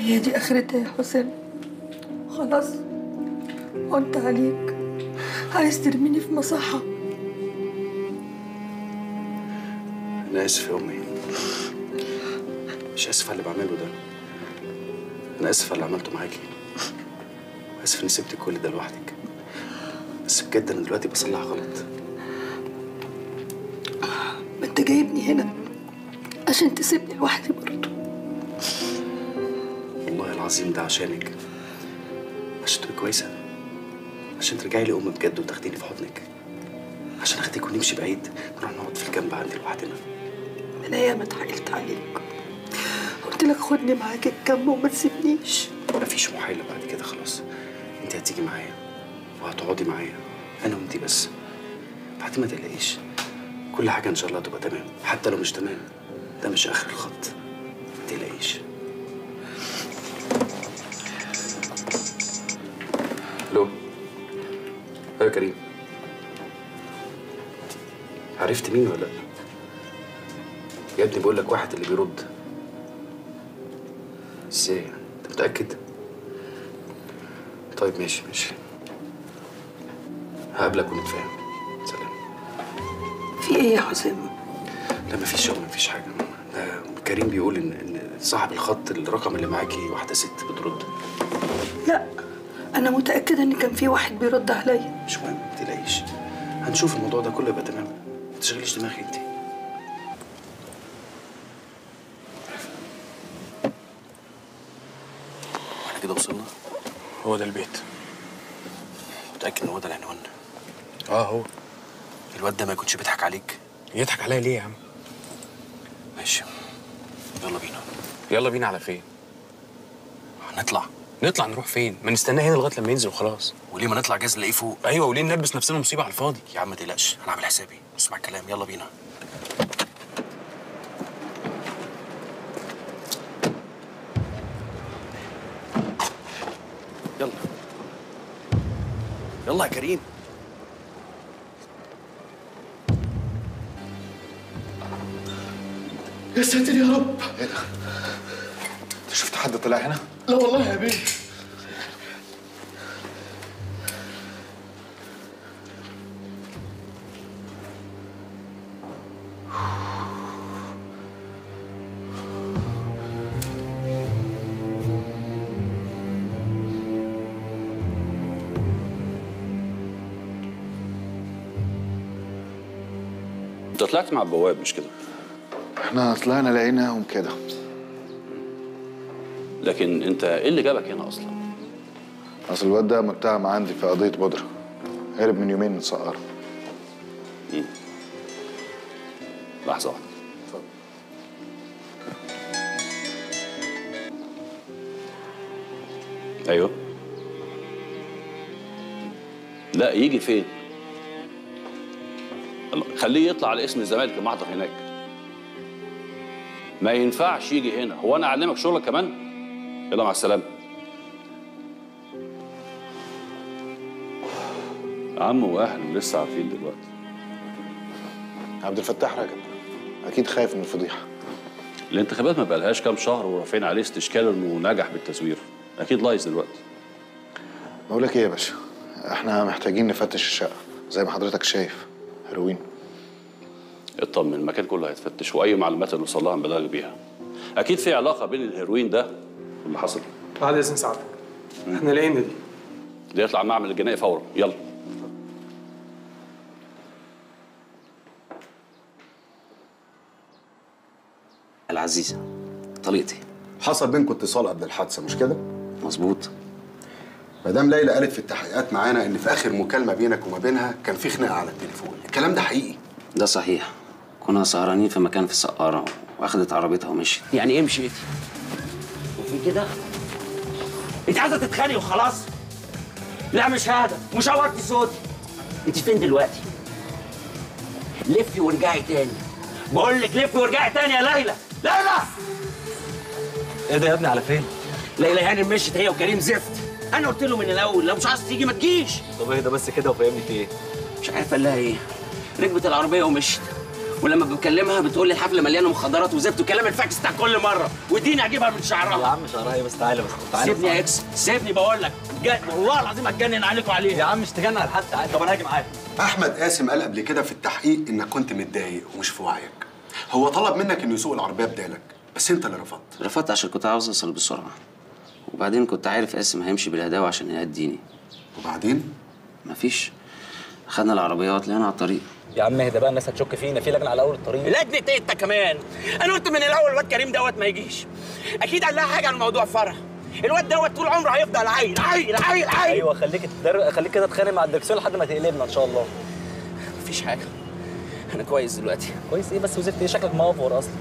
هي دي اخرتها يا حسام. خلاص قلت عليك، عايز ترميني في مصحة. انا اسف يا امي، مش اسف على اللي بعمله ده، انا اسف على اللي عملته معاكي، واسف اني سبتك كل ده لوحدك، بس بجد انا دلوقتي بصلح غلط. ما انت جايبني هنا عشان تسيبني لوحدي برضه. والله العظيم ده عشانك، عشان تبقي كويسه، عشان ترجعي لي ام بجد وتاخديني في حضنك، عشان اخدك ونمشي بعيد نروح نقعد في الجنب عندي لوحدنا. انا ياما اتحايلت عليك، قلت لك خدني معاك الجنب وما تسيبنيش. مفيش محايله بعد كده، خلاص انت هتيجي معايا وهتقعدي معايا انا وانتي بس. بعد ما تقلقيش، كل حاجه ان شاء الله هتبقى تمام، حتى لو مش تمام ده مش اخر الخط، ما تقلقيش. الو، ايوه كريم، عرفت مين ولا لا؟ يا ابني بقول لك واحد اللي بيرد. ازاي يعني؟ انت متأكد؟ طيب ماشي ماشي، هقابلك ونتفاهم. سلام. في ايه يا حسام؟ لا مفيش شغل، مفيش حاجة. ده كريم بيقول ان ان صاحب الخط الرقم اللي معاكي واحدة ست بترد. لا انا متأكدة ان كان في واحد بيرد عليا. مش مهم، ما تقلقيش، هنشوف الموضوع ده كله يبقى تمام، ما تشغليش دماغك انت. احنا كده وصلنا؟ هو ده البيت. متأكد ان هو ده العنوان؟ اه هو. الواد ده ما يكونش بيضحك عليك؟ يضحك عليا ليه يا عم؟ ماشي، يلا بينا. يلا بينا على فين؟ هنطلع. نطلع نروح فين؟ ما نستناه هنا لغايه لما ينزل وخلاص. وليه ما نطلع جاز نلاقيه فوق؟ ايوه، وليه نلبس نفسنا مصيبه على الفاضي؟ يا عم ما تقلقش، انا عامل حسابي، اسمع الكلام، يلا بينا. يلا يلا يا كريم. يا ساتر يا رب. ايه ده؟ انت شفت حد طلع هنا؟ لا والله يا بيه. انت طلعت مع البواب مش كده؟ احنا طلعنا لقيناهم كده. لكن انت ايه اللي جابك هنا اصلا؟ اصل الواد ده متهم عندي في قضية بودرة، هرب من يومين من سقارة. امم لحظة واحدة. اتفضل. ايوه. لا يجي فين؟ خليه يطلع على اسم الزمالك المحضر هناك. ما ينفعش يجي هنا، هو انا اعلمك شغلك كمان؟ يلا مع السلامه. عمه واهله لسه عارفين دلوقتي. عبد الفتاح رجب اكيد خايف من الفضيحه. الانتخابات ما بقالهاش كام شهر ورافعين عليه استشكال انه نجح بالتزوير، اكيد لايص دلوقتي. بقول لك ايه يا باشا، احنا محتاجين نفتش الشقه زي ما حضرتك شايف، هيروين. اطمن، المكان كله هيتفتش واي معلومات نوصل لها نبلغك بيها. اكيد في علاقه بين الهيروين ده واللي حصل. بعد اذن سعادتك، احنا لقينا دي. دي يطلع المعمل الجنائي فورا، يلا. العزيزة طليقتي. حصل بينكم اتصال قبل الحادثة مش كده؟ مظبوط. مدام ليلى قالت في التحقيقات معانا إن في آخر مكالمة بينك وما بينها كان في خناقة على التليفون، الكلام ده حقيقي؟ ده صحيح. كنا سهرانين في مكان في سقارة واخدت عربيتها ومشيت. يعني ايه مشيتي؟ وفي كده؟ انت عايزة تتخانقي وخلاص؟ لا مش هذا، مش عورتي صوتي. انت فين دلوقتي؟ لفي وارجعي تاني. بقول لك لفي وارجعي تاني يا ليلى. ليلى! ايه ده يا ابني على فين؟ ليلى هانم مشيت هي وكريم زفت. انا قلت له من الاول لو مش عايز تيجي ما تجيش. طب ايه ده بس كده وفهمني في ايه؟ مش عارف قال لها ايه. ركبت العربيه ومشيت ولما بكلمها بتقول لي الحفله مليانه مخدرات وزفت وكلام الفاكس بتاع كل مره، واديني اجيبها من شعرها. يا عم شعرها ايه بس؟ تعالى بس تعالى. سيبني يا اكس، سيبني بقول لك، والله العظيم هتجنن عليك وعليها. يا عم مش تجنن على حد، تعالى. طب انا هاجي معاك. احمد قاسم قال قبل كده في التحقيق انك كنت متضايق ومش في وعيك. هو طلب منك انه يسوق العربيه بدالك، بس انت اللي رفضت. رفضت عشان كنت عاوز اوصل بسرعه، وبعدين كنت عارف قاسم هيمشي بالهداوه عشان يهديني. وبعدين؟ مفيش، خدنا العربيات لقينا على الطريق. يا عم اهدى بقى، الناس هتشك فينا، في لجنه على اول الطريق. لجنه ايه انت كمان؟ انا قلت من الاول الواد كريم دوت ما يجيش، اكيد قال لها حاجه عن موضوع فرح. الواد دوت طول عمره هيفضل عيل عيل عيل عيل. ايوه خليك تدر... خليك كده تتخانق مع الدركسيون لحد ما تقلبنا ان شاء الله. مفيش حاجه، انا كويس دلوقتي. كويس ايه بس وزفت ايه؟ شكلك مافور اصلا.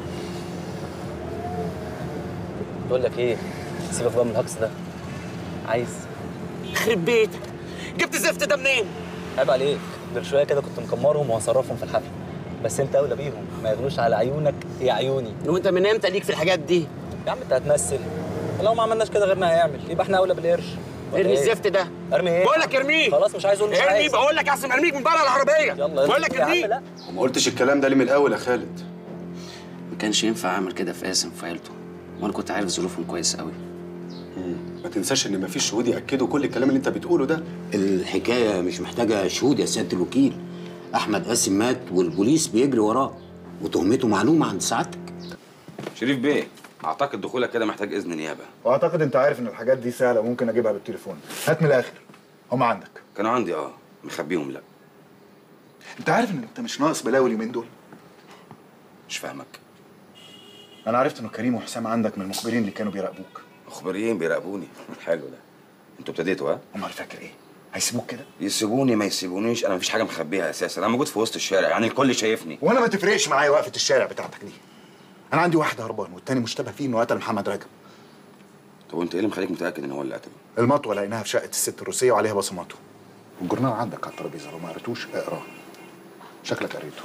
بقول لك ايه، سيبك بقى من الهكس ده. عايز يخرب بيتك، جبت الزفت ده منين؟ عيب عليك، دول شويه كده كنت مكمرهم وهصرفهم في الحفله، بس انت اولى بيهم، ما يغلوش على عيونك يا عيوني. وانت من امتى ليك في الحاجات دي؟ يا عم انت هتمثل، لو ما عملناش كده غيرنا هيعمل، يبقى احنا اولى بالقرش. ارمي الزفت ده. ارمي ايه؟ بقول لك ارميه. خلاص مش عايز اقول مش عايز. ارمي، بقول لك احسن ارميك من بره العربيه. يلا بقول لك ارميه. لا وما قلتش الكلام ده ليه من الاول يا خالد؟ ما كانش ينفع اعمل كده في قاسم في عيلته، وانا كنت عارف ظروفهم كويس قوي. ما تنساش ان مفيش شهود ياكدوا كل الكلام اللي انت بتقوله ده. الحكايه مش محتاجه شهود يا سياده الوكيل. احمد قاسم مات والبوليس بيجري وراه، وتهمته معلومه عند سعادتك. شريف بيه، اعتقد دخولك كده محتاج اذن نيابه. واعتقد انت عارف ان الحاجات دي سهله وممكن اجيبها بالتليفون. هات من الاخر، هم عندك. كانوا عندي اه، مخبيهم لا. انت عارف ان انت مش ناقص بلاوي اليومين دول؟ مش فاهمك. انا عرفت انه كريم وحسام عندك من المخبرين اللي كانوا بيراقبوك. مخبرين بيراقبوني؟ حلو ده. انتوا ابتديتوا ها؟ امال فاكر ايه؟ هيسيبوك كده؟ يسيبوني ما يسيبونيش، انا مفيش حاجه مخبيها اساسا، انا موجود في وسط الشارع، يعني الكل شايفني. وانا ما تفرقش معايا وقفه الشارع بتاعتك دي. انا عندي واحد هربان والتاني مشتبه فيه انه قتل محمد رجب. طب وانت ايه اللي مخليك متاكد ان هو اللي قتله؟ المطوه لقيناها في شقه الست الروسيه وعليها بصماته. والجورنال عندك على الترابيزه، لو ما قريتوش اقراه. شكلك قريته.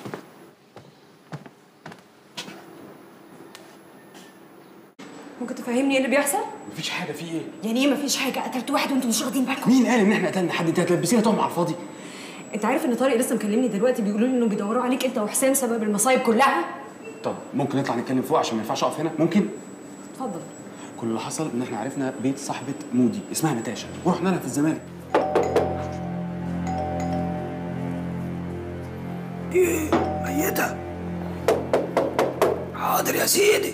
ممكن تفهمني ايه اللي بيحصل؟ مفيش حاجه، في ايه؟ يعني ايه مفيش حاجه؟ قتلت واحد وانتوا مش واخدين بالكم؟ مين قال ان احنا قتلنا حد؟ انت هتلبسينا تهمه على الفاضي. انت عارف ان طارق لسه مكلمني دلوقتي بيقولوا لي انهم بيدوروا عليك انت وحسام سبب المصايب كلها؟ طب ممكن نطلع نتكلم فوق عشان ما ينفعش اقف هنا؟ ممكن؟ اتفضل. كل اللي حصل ان احنا عرفنا بيت صاحبه مودي اسمها نتاشا، ورحنا لها في الزمالك. دي ميتة. حاضر يا سيدي.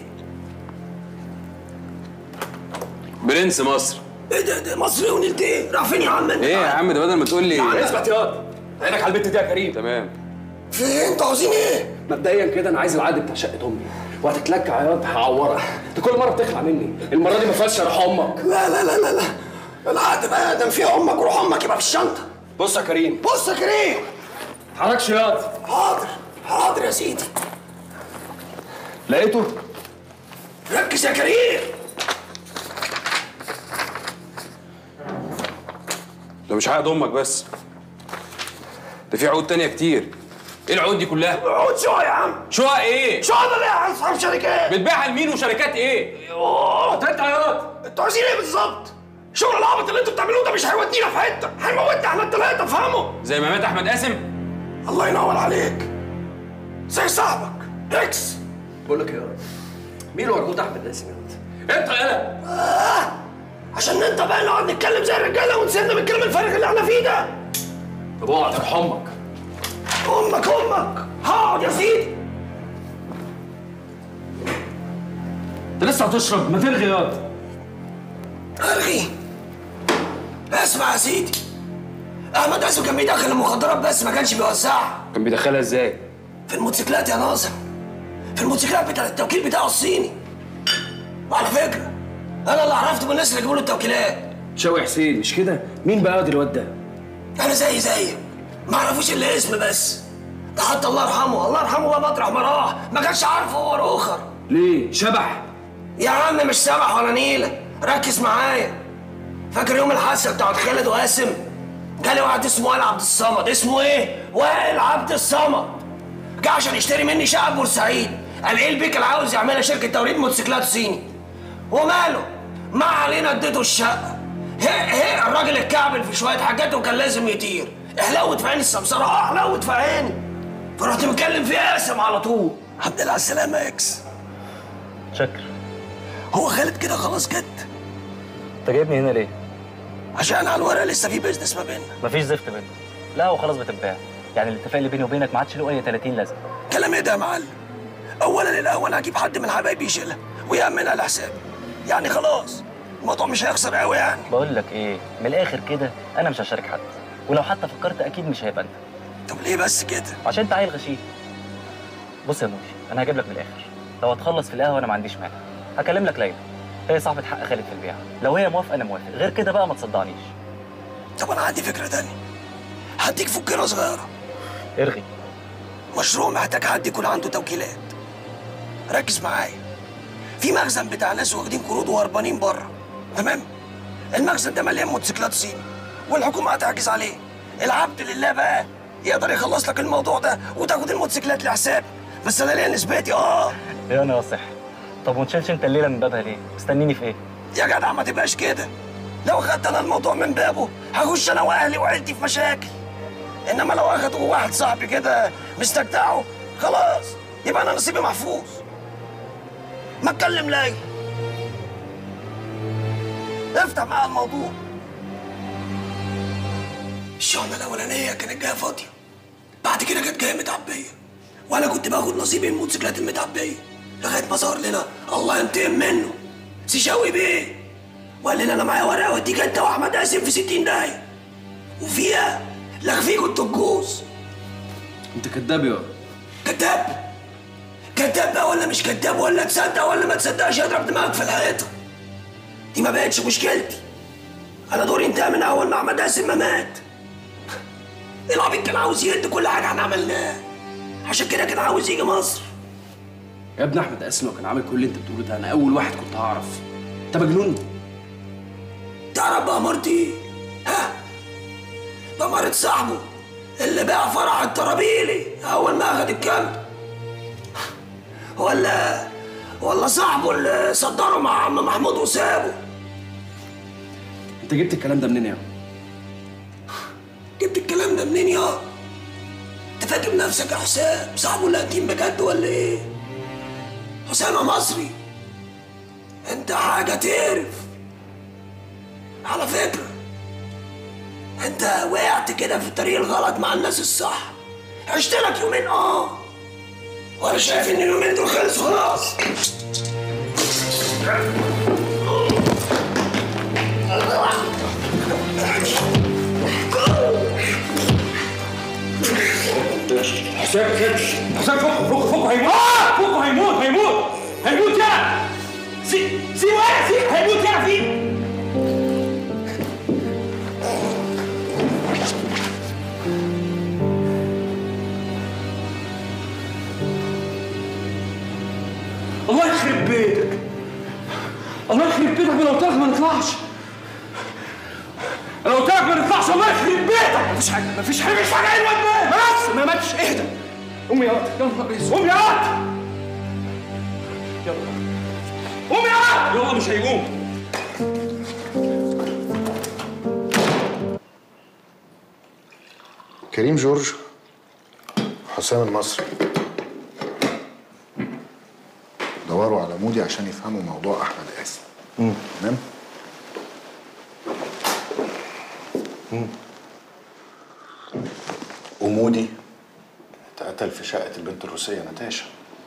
برنس مصر. ايه ده ده مصري ونلت ايه؟ راح فين يا عم انت؟ ايه يا عم ده بدل ما تقول لي يعني اثبت ياض. عينك على البت دي يا كريم. تمام. في ايه؟ انتوا عاوزين ايه؟ مبدئيا كده انا عايز العقد بتاع شقه امي، وهتتلكع ياض هعورك. انت كل مره بتخلع مني، المره دي ما فيهاش روح امك. لا لا لا لا لا العقد بقى دام فيه امك وروح امك يبقى في الشنطه. بص يا كريم. بص يا كريم. حركش ياض. حاضر حاضر يا سيدي. لقيته؟ ركز يا كريم. ده مش عقد امك بس، ده في عقود تانية كتير. ايه العقود دي كلها؟ عقود شقق يا عم. شقق ايه؟ شقق ده يا اصحاب شركات. بتبيعها لمين وشركات ايه؟ يوه انت عياط. انتوا عايزين ايه بالظبط؟ شغل العبط اللي انتوا بتعملوه ده مش هيودينا في حته، هيموتنا احنا التلاته فهموا؟ زي ما مات احمد قاسم؟ الله ينور عليك. زي صاحبك اكس. بقول لك ايه يا راجل؟ مين اللي ورجوت احمد قاسم يا ولد؟ انت يالا. آه عشان انت بقى نقعد نتكلم زي الرجاله ونسيبنا من الكلام الفارغ اللي احنا فيه ده. طب اقعد ارحم امك. امك امك هقعد يا سيدي. انت لسه هتشرب؟ ما تلغي ياض. الغي. اسمع يا سيدي، احمد قاسم كان بيدخل المخدرات بس ما كانش بيوزعها. كان بيدخلها ازاي؟ في الموتوسيكلات يا ناظم، في الموتوسيكلات بتاع التوكيل بتاعه الصيني. وعلى فكره انا اللي عرفته من الناس اللي جابوا له التوكيلات. شوقي حسين مش كده؟ مين بقى الواد ده؟ انا زي زيك ما اعرفوش الا اسم بس. ده حتى الله يرحمه الله يرحمه بقى مطرح ما راح ما كانش عارفه هو الاخر. ليه؟ شبح؟ يا عم مش شبح ولا نيله، ركز معايا. فاكر يوم الحادثه بتاعت خالد وقاسم؟ جالي واحد اسمه وائل عبد الصمد. اسمه ايه؟ وائل عبد الصمد. جه عشان يشتري مني شقه في بورسعيد. قال ايه البيك اللي عاوز يعملها شركه توريد موتوسيكلات صيني. وماله؟ ما علينا اديته الشقه. هي هي الراجل اتكعبل في شويه حاجات وكان لازم يطير. احلوت في عيني السمسره، اه احلوت في عيني. فرحت مكلم في قاسم على طول. الحمد لله على السلامه يا اكس. شكر. هو خالد كده خلاص جد؟ انت جايبني هنا ليه؟ عشان على الورق لسه في بيزنس ما بيننا. مفيش زفت بيننا. لا هو خلاص بتتباع. يعني الاتفاق اللي بيني وبينك ما عادش له اي تلاتين لازمه. كلام ايه ده يا معلم؟ اولا الاول هجيب حد من حبايبي يشيلها ويأمنها على حسابي. يعني خلاص الموضوع مش هيخسر قوي يعني. بقول لك ايه، من الاخر كده انا مش هشارك حد، ولو حتى فكرت اكيد مش هيبقى انت. طب ليه بس كده؟ عشان انت عيل غشيم. بص يا مودي، انا هجيب لك من الاخر. لو هتخلص في القهوه انا ما عنديش مانع. هكلم لك ليلى، هي صاحبه حق خالد في البيع. لو هي موافقه انا موافق، غير كده بقى ما تصدعنيش. طب انا عندي فكره تانية. هديك فكره صغيره. ارغي. مشروع محتاج حد يكون عنده توكيلات. ركز معايا. في مخزن بتاع ناس واخدين قروض وهربانين بره. تمام؟ المخزن ده مليان موتوسيكلات صيني والحكومه هتحجز عليه. العبد لله بقى يقدر يخلص لك الموضوع ده وتاخد الموتوسيكلات لحسابي، بس انا ليا نسبتي. اه يا ناصح، طب ما تشيلش انت الليله من بابها ليه؟ مستنيني في ايه؟ يا جدع ما تبقاش كده. لو خدت انا الموضوع من بابه هخش انا واهلي وعيلتي في مشاكل. انما لو اخده واحد صاحبي كده مستجدعه خلاص يبقى انا نصيبي محفوظ. ما اتكلم ليه؟ افتح معايا الموضوع. الشحنه الاولانيه كانت جايه فاضيه، بعد كده كانت جايه متعبيه، وانا كنت باخد نصيبي من الموتوسيكلات المتعبيه لغايه ما ظهر لنا الله ينتقم منه سي شوقي بيه، وقال لنا انا معايا ورقه اوديك انت واحمد قاسم في ستين داهيه وفيها لغفيكوا التجوز. انت كداب يا كداب؟ كداب بقى ولا مش كداب، ولا تصدق ولا ما تصدقش اضرب دماغك في الحيطه. دي ما بقتش مشكلتي. انا دوري انتهى من اول ما احمد قاسم ما مات. العبيط كان عاوز يهد كل حاجه احنا عملناها، عشان كده كان عاوز يجي مصر. يا ابني احمد قاسم لو كان عامل كل اللي انت بتقوله ده انا اول واحد كنت هعرف. انت مجنون. تعرف بأمارة ايه؟ ها؟ بأمارة صاحبه اللي باع فرح الطرابيلي اول ما اخد الكلب، ولا ولا صاحبه اللي صدره مع عم محمود وسابه. انت جبت الكلام ده منين يا؟ جبت الكلام ده منين يا؟ انت فاكر نفسك يا حسام صاحبه اللي قديم بجد ولا ايه؟ حسام مصري، انت حاجه تعرف. على فكره انت وقعت كده في الطريق الغلط مع الناس الصح. عشت لك يومين اه وانا شايف ان اليومين دول خلصوا خلاص. حسام حسام فوق فوق فوق هيموت فوق هيموت هيموت هيموت يا سي سي وين سي هيموت يا في. الله يخرب بيتك، الله يخرب بيتك. انا قلت لك ما نطلعش، انا قلت لك ما نطلعش. الله يخرب بيتك. مفيش حاجه مفيش حاجه مفيش حاجه. الواد مات بس ما ماتش. اهدى. قوم يا واد. يا نهار اسود. قوم يا واد. يلا قوم يا واد. يلا مش هيقوم. كريم جورج، حسام المصري دوروا على مودي عشان يفهموا موضوع احمد قاسم. تمام؟ ومودي اتقتل في شقة البنت الروسية ناتاشا.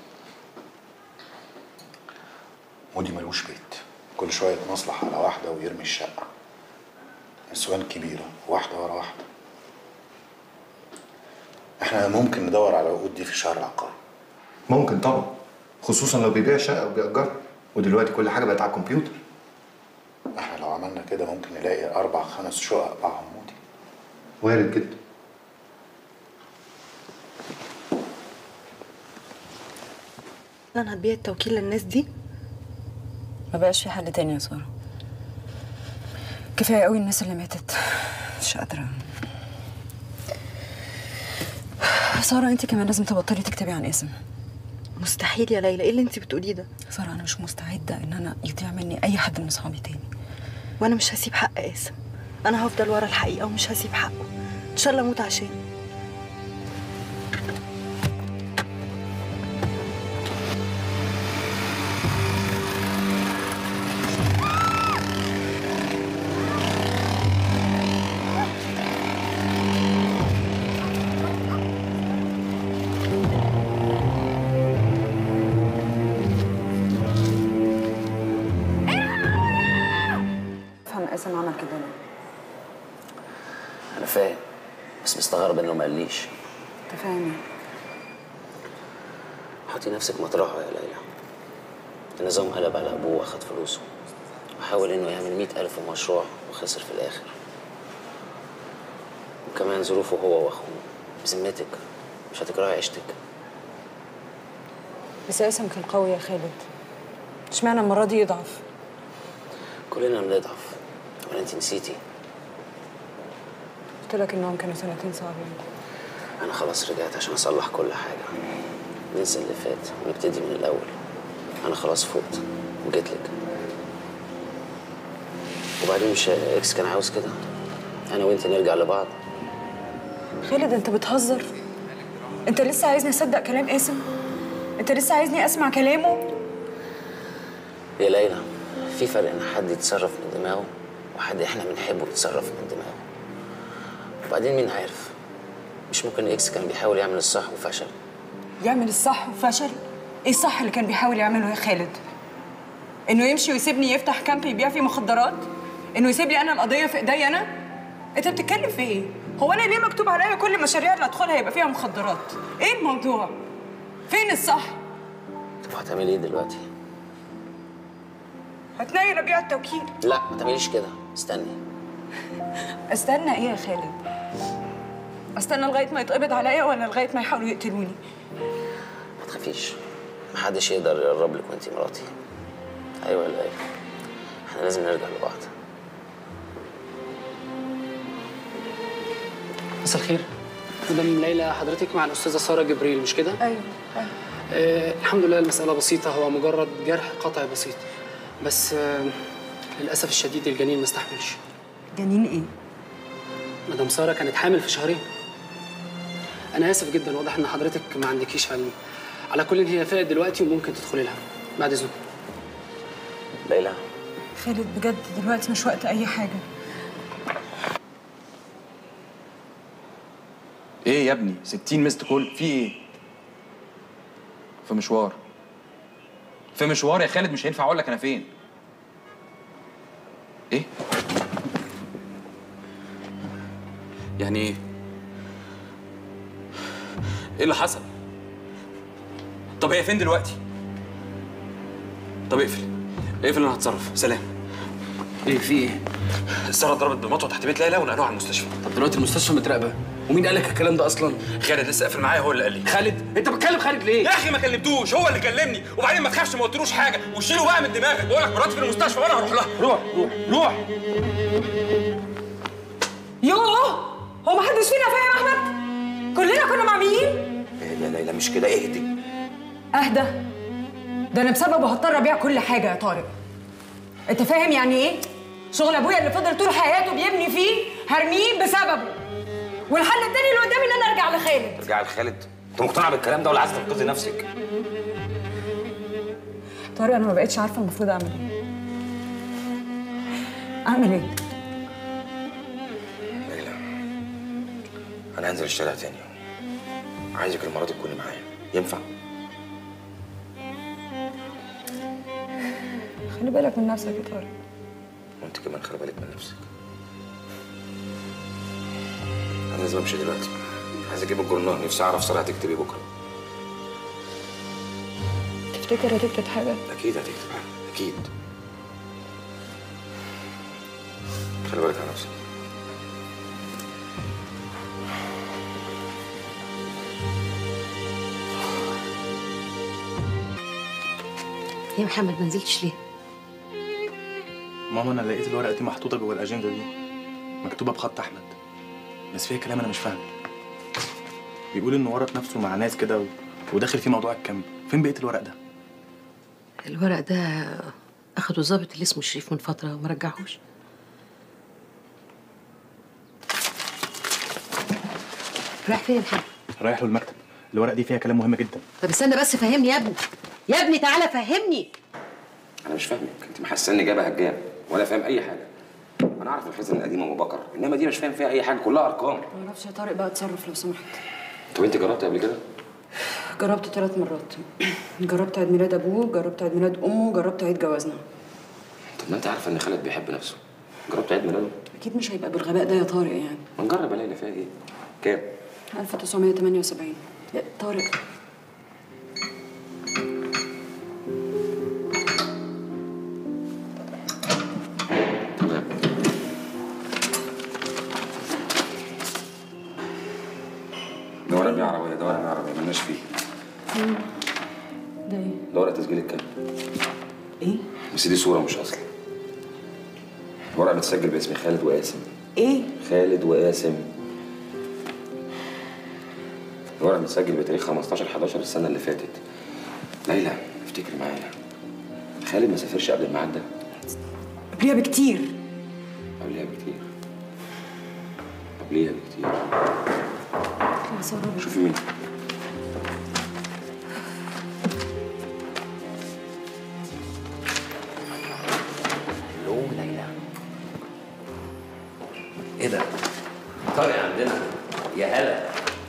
مودي ملوش بيت، كل شوية يتمصلح على واحدة ويرمي الشقة. نسوان كبيرة واحدة ورا واحدة. احنا ممكن ندور على العقود دي في الشهر العقاري. ممكن طبعا، خصوصا لو بيبيع شقه او بيأجرها، ودلوقتي كل حاجه بقت على الكمبيوتر. احنا لو عملنا كده ممكن نلاقي اربع خمس شقق باعهم مودي. وارد جدا. انا هتبيع التوكيل للناس دي؟ ما بقاش في حل تاني يا ساره. كفايه قوي الناس اللي ماتت، مش قادره. ساره انت كمان لازم تبطلي تكتبي عن اسم. مستحيل يا ليلى، ايه اللي انت بتقوليه ده؟ ساره انا مش مستعده ان انا يضيع مني اي حد من اصحابي تاني. وانا مش هسيب حق قاسم. انا هفضل ورا الحقيقه ومش هسيب حقه ان شاء الله اموت عشانه. بس مستغرب انه ما قاليش. انت فاهم ايه؟ حطي نفسك مطرحه يا ليلى. النظام قلب على ابوه واخد فلوسه وحاول انه يعمل مئة ألف مشروع وخسر في الاخر. وكمان ظروفه هو واخوه. بذمتك مش هتكرهي عيشتك؟ بس قاسم كان قوي يا خالد. اشمعنى المره دي يضعف؟ كلنا بنضعف. ولا انت نسيتي؟ قلت لك انهم كانوا سنتين صعبين. انا خلاص رجعت عشان اصلح كل حاجه. ننسى اللي فات ونبتدي من الاول. انا خلاص فقت وجيت لك. وبعدين مش اكس كان عاوز كده؟ انا وانت نرجع لبعض. خالد انت بتهزر؟ انت لسه عايزني اصدق كلام قاسم؟ انت لسه عايزني اسمع كلامه؟ يا ليلى في فرق ان حد يتصرف من دماغه وحد احنا بنحبه يتصرف من دماغه. وبعدين مين عارف؟ مش ممكن اكس كان بيحاول يعمل الصح وفشل؟ يعمل الصح وفشل؟ ايه الصح اللي كان بيحاول يعمله يا خالد؟ انه يمشي ويسيبني يفتح كامب يبيع فيه مخدرات؟ انه يسيب لي انا القضيه في ايدي انا؟ انت بتتكلم في ايه؟ هو انا ليه مكتوب عليا كل المشاريع اللي ادخلها يبقى فيها مخدرات؟ ايه الموضوع؟ فين الصح؟ طب هتعملي ايه دلوقتي؟ هتنيل ابيع التوكيل. لا ما تعمليش كده، استني. استنى ايه يا خالد؟ استنى لغايه ما يتقبض عليا ولا لغايه ما يحاولوا يقتلوني؟ ما تخافيش، محدش يقدر يقرب لك وانتي مراتي. ايوه ولا ايه؟ احنا لازم نرجع لبعض. مساء الخير. مدام ليلى حضرتك مع الاستاذه ساره جبريل مش كده؟ ايوه ايوه. آه الحمد لله المساله بسيطه، هو مجرد جرح قطعي بسيط. بس آه للاسف الشديد الجنين ما استحملش. جنين ايه؟ مدام ساره كانت حامل في شهرين. انا اسف جدا، واضح ان حضرتك ما عندكيش علم. على كل هي فائت دلوقتي وممكن تدخلي لها بعد اذنكم. ليلى خالد بجد دلوقتي مش وقت اي حاجه. ايه يا ابني؟ ستين مست كول في ايه؟ في مشوار. في مشوار يا خالد، مش هينفع اقول لك انا فين. ايه؟ يعني ايه؟ ايه اللي حصل؟ طب هي فين دلوقتي؟ طب اقفل اقفل انا هتصرف. سلام. ايه في ايه؟ ساره ضربت بمطوه تحت بيت ليلى ونقلوها على المستشفى. طب دلوقتي المستشفى متراقبه، ومين قال لك الكلام ده اصلا؟ خالد لسه قافل معايا، هو اللي قال لي. خالد؟ انت بتكلم خالد ليه؟ يا اخي ما كلمتوش، هو اللي كلمني. وبعدين ما تخافش، ما قلتلوش حاجه، وشيله بقى من دماغك. بقول لك مراتي في المستشفى وانا هروح لها. روح روح روح. يوه، هو ما حدش فينا فاهم احمد؟ كلنا كنا معميين؟ اهدى يا ليلى، مش كده، اهدي. اهدى؟ ده انا بسببه هضطر ابيع كل حاجه يا طارق. انت فاهم يعني ايه؟ شغل ابويا اللي فضل طول حياته بيبني فيه هرميه بسببه. والحل التاني اللي قدامي ان انا ارجع لخالد. ارجعي لخالد؟ انت مقتنعه بالكلام ده ولا عايزه تنقذي نفسك؟ طارق انا ما بقتش عارفه المفروض اعمل ايه. اعمل ايه؟ ليلى انا هنزل الشارع تاني. عايزك المره دي تكوني معايا، ينفع؟ خلي بالك من نفسك يا طارق. وانت كمان خلي بالك من نفسك. انا لازم امشي دلوقتي، عايز اجيب الجورنال، نفسي اعرف ساره هتكتب ايه بكره. تفتكر هتكتب حاجه؟ اكيد هتكتب حاجه، اكيد. خلي بالك على نفسك. يا محمد ما نزلتش ليه؟ ماما انا لقيت الورقه دي محطوطه جوه الاجنده دي، مكتوبه بخط احمد، بس فيها كلام انا مش فاهمه. بيقول انه ورط نفسه مع ناس كده و... وداخل في موضوع الكامب. فين بقيه الورق ده؟ الورق ده اخده الظابط اللي اسمه شريف من فتره وما رجعهوش. رايح فين يا محمد؟ رايح له المكتب. الورق دي فيها كلام مهم جدا. طب استنى بس فهمني يا ابني. يا ابني تعالى فهمني. انا مش فاهمك، انت محسني جابه هجام ولا فاهم اي حاجه. انا اعرف الخزن القديم ابو بكر، انما دي مش فاهم فيها اي حاجه، كلها ارقام. ما اعرفش يا طارق بقى، اتصرف لو سمحت. طب انت جربت قبل كده؟ جربت ثلاث مرات. جربت عيد ميلاد ابوه، جربت عيد ميلاد امه، جربت عيد جوازنا. طب ما انت عارفه ان خالد بيحب نفسه. جربت عيد ميلاده؟ اكيد مش هيبقى بالغباء ده يا طارق يعني. ما نجرب يا ليلى، فيها ايه؟ كام؟ ألف وتسعمية وتمانية وسبعين. طارق ده ورق بيع عربية، ده ورق بيع عربية مالناش فيه. ده ايه؟ ده ورق تسجيل الكلب. ايه؟ بس دي صورة مش أصل. الورق متسجل باسم خالد وقاسم. ايه؟ خالد وقاسم. الورق متسجل بتاريخ خمستاشر حداشر السنة اللي فاتت. ليلى افتكري معايا. خالد ما سافرش قبل الميعاد ده. قبليها بكتير. قبليها بكتير. قبليها بكتير. شوفي مين. الو ليلى. ايه ده؟ طارق عندنا. يا هلا.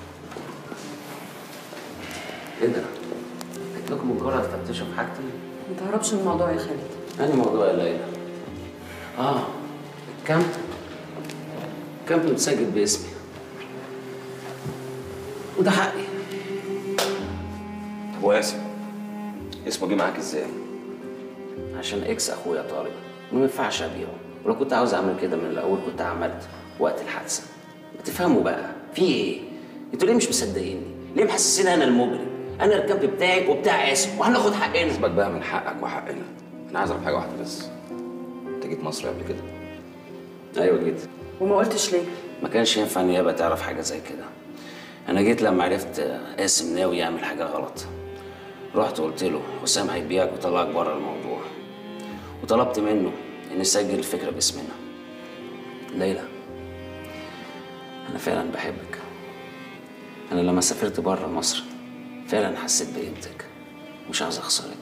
ايه ده؟ قلت لكم من جوه تفتشوا في حاجتي؟ ما تهربش من الموضوع يا خالد. أنهي موضوع يا ليلى؟ اه الكامب. الكامب متسجل باسمي. وده حقي. طب وقاسم اسمه جه معاك ازاي؟ عشان اكس اخويا طارق وما ينفعش ابيعه، ولو كنت عاوز اعمل كده من الاول كنت عملت وقت الحادثه. بتفهموا بقى في ايه؟ انتوا ليه مش مصدقيني؟ ليه محسسين انا المجرم؟ انا الكامب بتاعي وبتاع قاسم وهناخد حقنا. سيبك بقى من حقك وحقنا. انا عايز اعرف حاجه واحده بس. انت جيت مصر قبل كده؟ ايوه جيت. وما قلتش ليه؟ ما كانش ينفع النيابه تعرف حاجه زي كده. انا جيت لما عرفت قاسم ناوي يعمل حاجه غلط. رحت قلت له حسام هيبيعك ويطلعك بره الموضوع، وطلبت منه ان يسجل الفكره باسمنا. ليلى انا فعلا بحبك. انا لما سافرت بره مصر فعلا حسيت بقيمتك، مش عاوز اخسرك.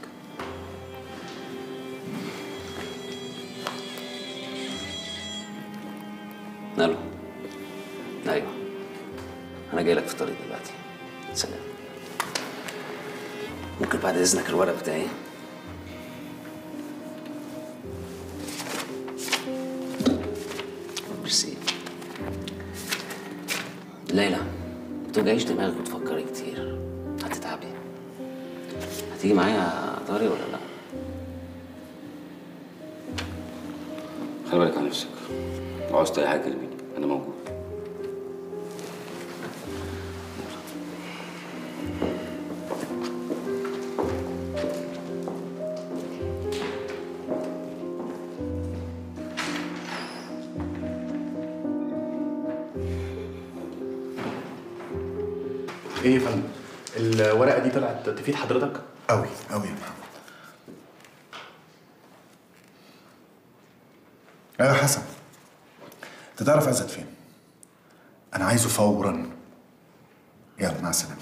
الو. ايوه انا جاي لك في الطريق دلوقتي. سلام. ممكن بعد اذنك الورق بتاعي؟ ميرسي. ليلى ما توجعيش دماغك وتفكري كتير، هتتعبي. هتيجي معايا يا طارق ولا لا؟ خلي بالك على نفسك. لو عاوزت اي حاجه كلميني، انا موجود. ايه يا فندم؟ الورقه دي طلعت تفيد حضرتك؟ قوي قوي يا محمد. ايوه يا حسن، انت تعرف عزت فين؟ انا عايزه فورا. يلا مع السلامه.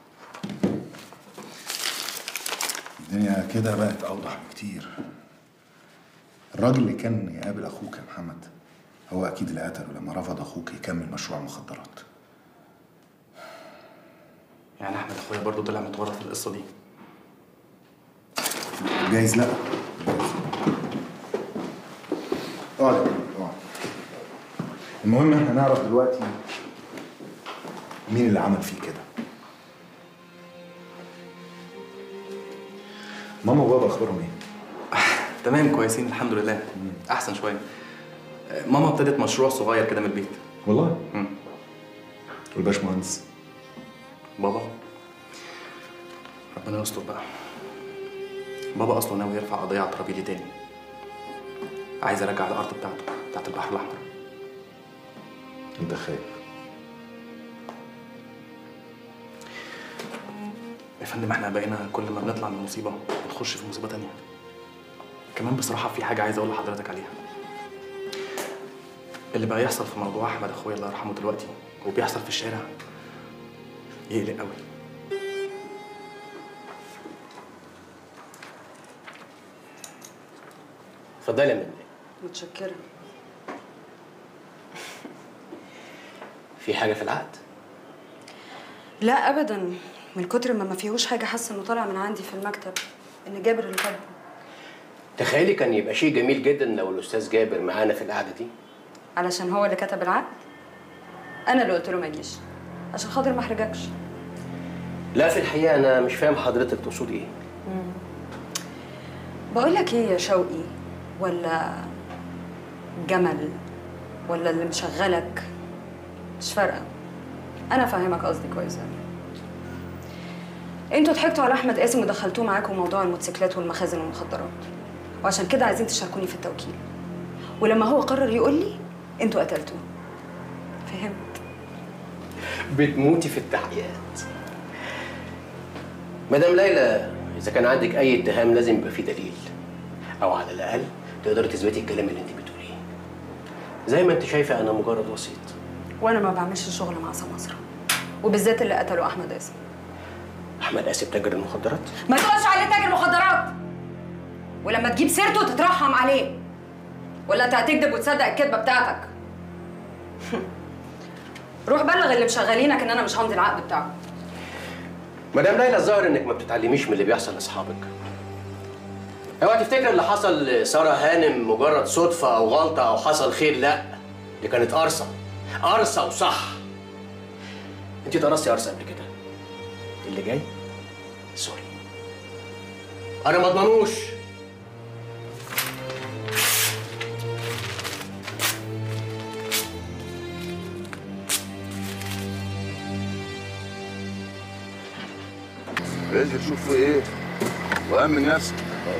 الدنيا كده بقت اوضح بكتير. الراجل اللي كان يقابل اخوك يا محمد هو اكيد اللي قتله لما رفض اخوك يكمل مشروع مخدرات. يعني احمد اخويا برضه طلع متورط في القصه دي؟ جايز لا. اقعد اقعد. المهم احنا نعرف دلوقتي مين اللي عمل فيه كده. ماما وبابا اخبارهم ايه؟ تمام كويسين الحمد لله. احسن شويه. ماما ابتدت مشروع صغير كده من البيت. والله؟ امم والباشمهندس؟ بابا ربنا يستر بقى. بابا اصلا ناوي يرفع قضيه على الترابيلي تاني. عايز ارجع الارض بتاعته بتاعت البحر الاحمر. انت خايف؟ يا فندم احنا بقينا كل ما بنطلع من مصيبه بنخش في مصيبه تانيه. كمان بصراحه في حاجه عايز اقول لحضرتك عليها. اللي بقى يحصل في موضوع احمد اخويا الله يرحمه دلوقتي وبيحصل في الشارع يقلق قوي. اتفضلي يا منى. متشكرة. في حاجة في العقد؟ لا أبدا، من كتر ما ما فيهوش حاجة حاسة إنه طالع من عندي في المكتب إن جابر اللي كاتبه. تخيلي كان يبقى شيء جميل جدا لو الأستاذ جابر معانا في القعدة دي. علشان هو اللي كتب العقد؟ أنا اللي قلت له ما يجيش. عشان خاطر ما احرجكش. لا في الحقيقه انا مش فاهم حضرتك تقصدي ايه. بقول لك ايه يا شوقي، ولا جمل، ولا اللي مشغلك، مش فارقه. انا فاهمك قصدي كويس قوي. انتوا ضحكتوا على احمد قاسم ودخلتوه معاكم موضوع الموتوسيكلات والمخازن والمخدرات، وعشان كده عايزين تشاركوني في التوكيل. ولما هو قرر يقول لي انتوا قتلتوه. فهمت؟ بتموتي في التحقيقات. مدام ليلى، اذا كان عندك اي اتهام لازم يبقى فيه دليل، او على الاقل تقدري تثبتي الكلام اللي انت بتقوليه. زي ما انت شايفه انا مجرد وسيط. وانا ما بعملش شغل مع سماسرة، وبالذات اللي قتلوا احمد قاسم. احمد قاسم تاجر المخدرات؟ ما تقولش عليه تاجر مخدرات، ولما تجيب سيرته تترحم عليه، ولا انت هتكذب وتصدق الكذبه بتاعتك. روح بلغ اللي مشغلينك ان انا مش همضي العقد بتاعه. مدام ليلى، الظاهر انك ما بتتعلميش من اللي بيحصل لاصحابك. اوعى تفتكر اللي حصل لساره هانم مجرد صدفه او غلطه او حصل خير، لا دي كانت قرصه قرصه وصح. انت درستي قرصه قبل كده؟ اللي جاي سوري، انا ما اضمنوش. انزل شوف في ايه وامن نفسك.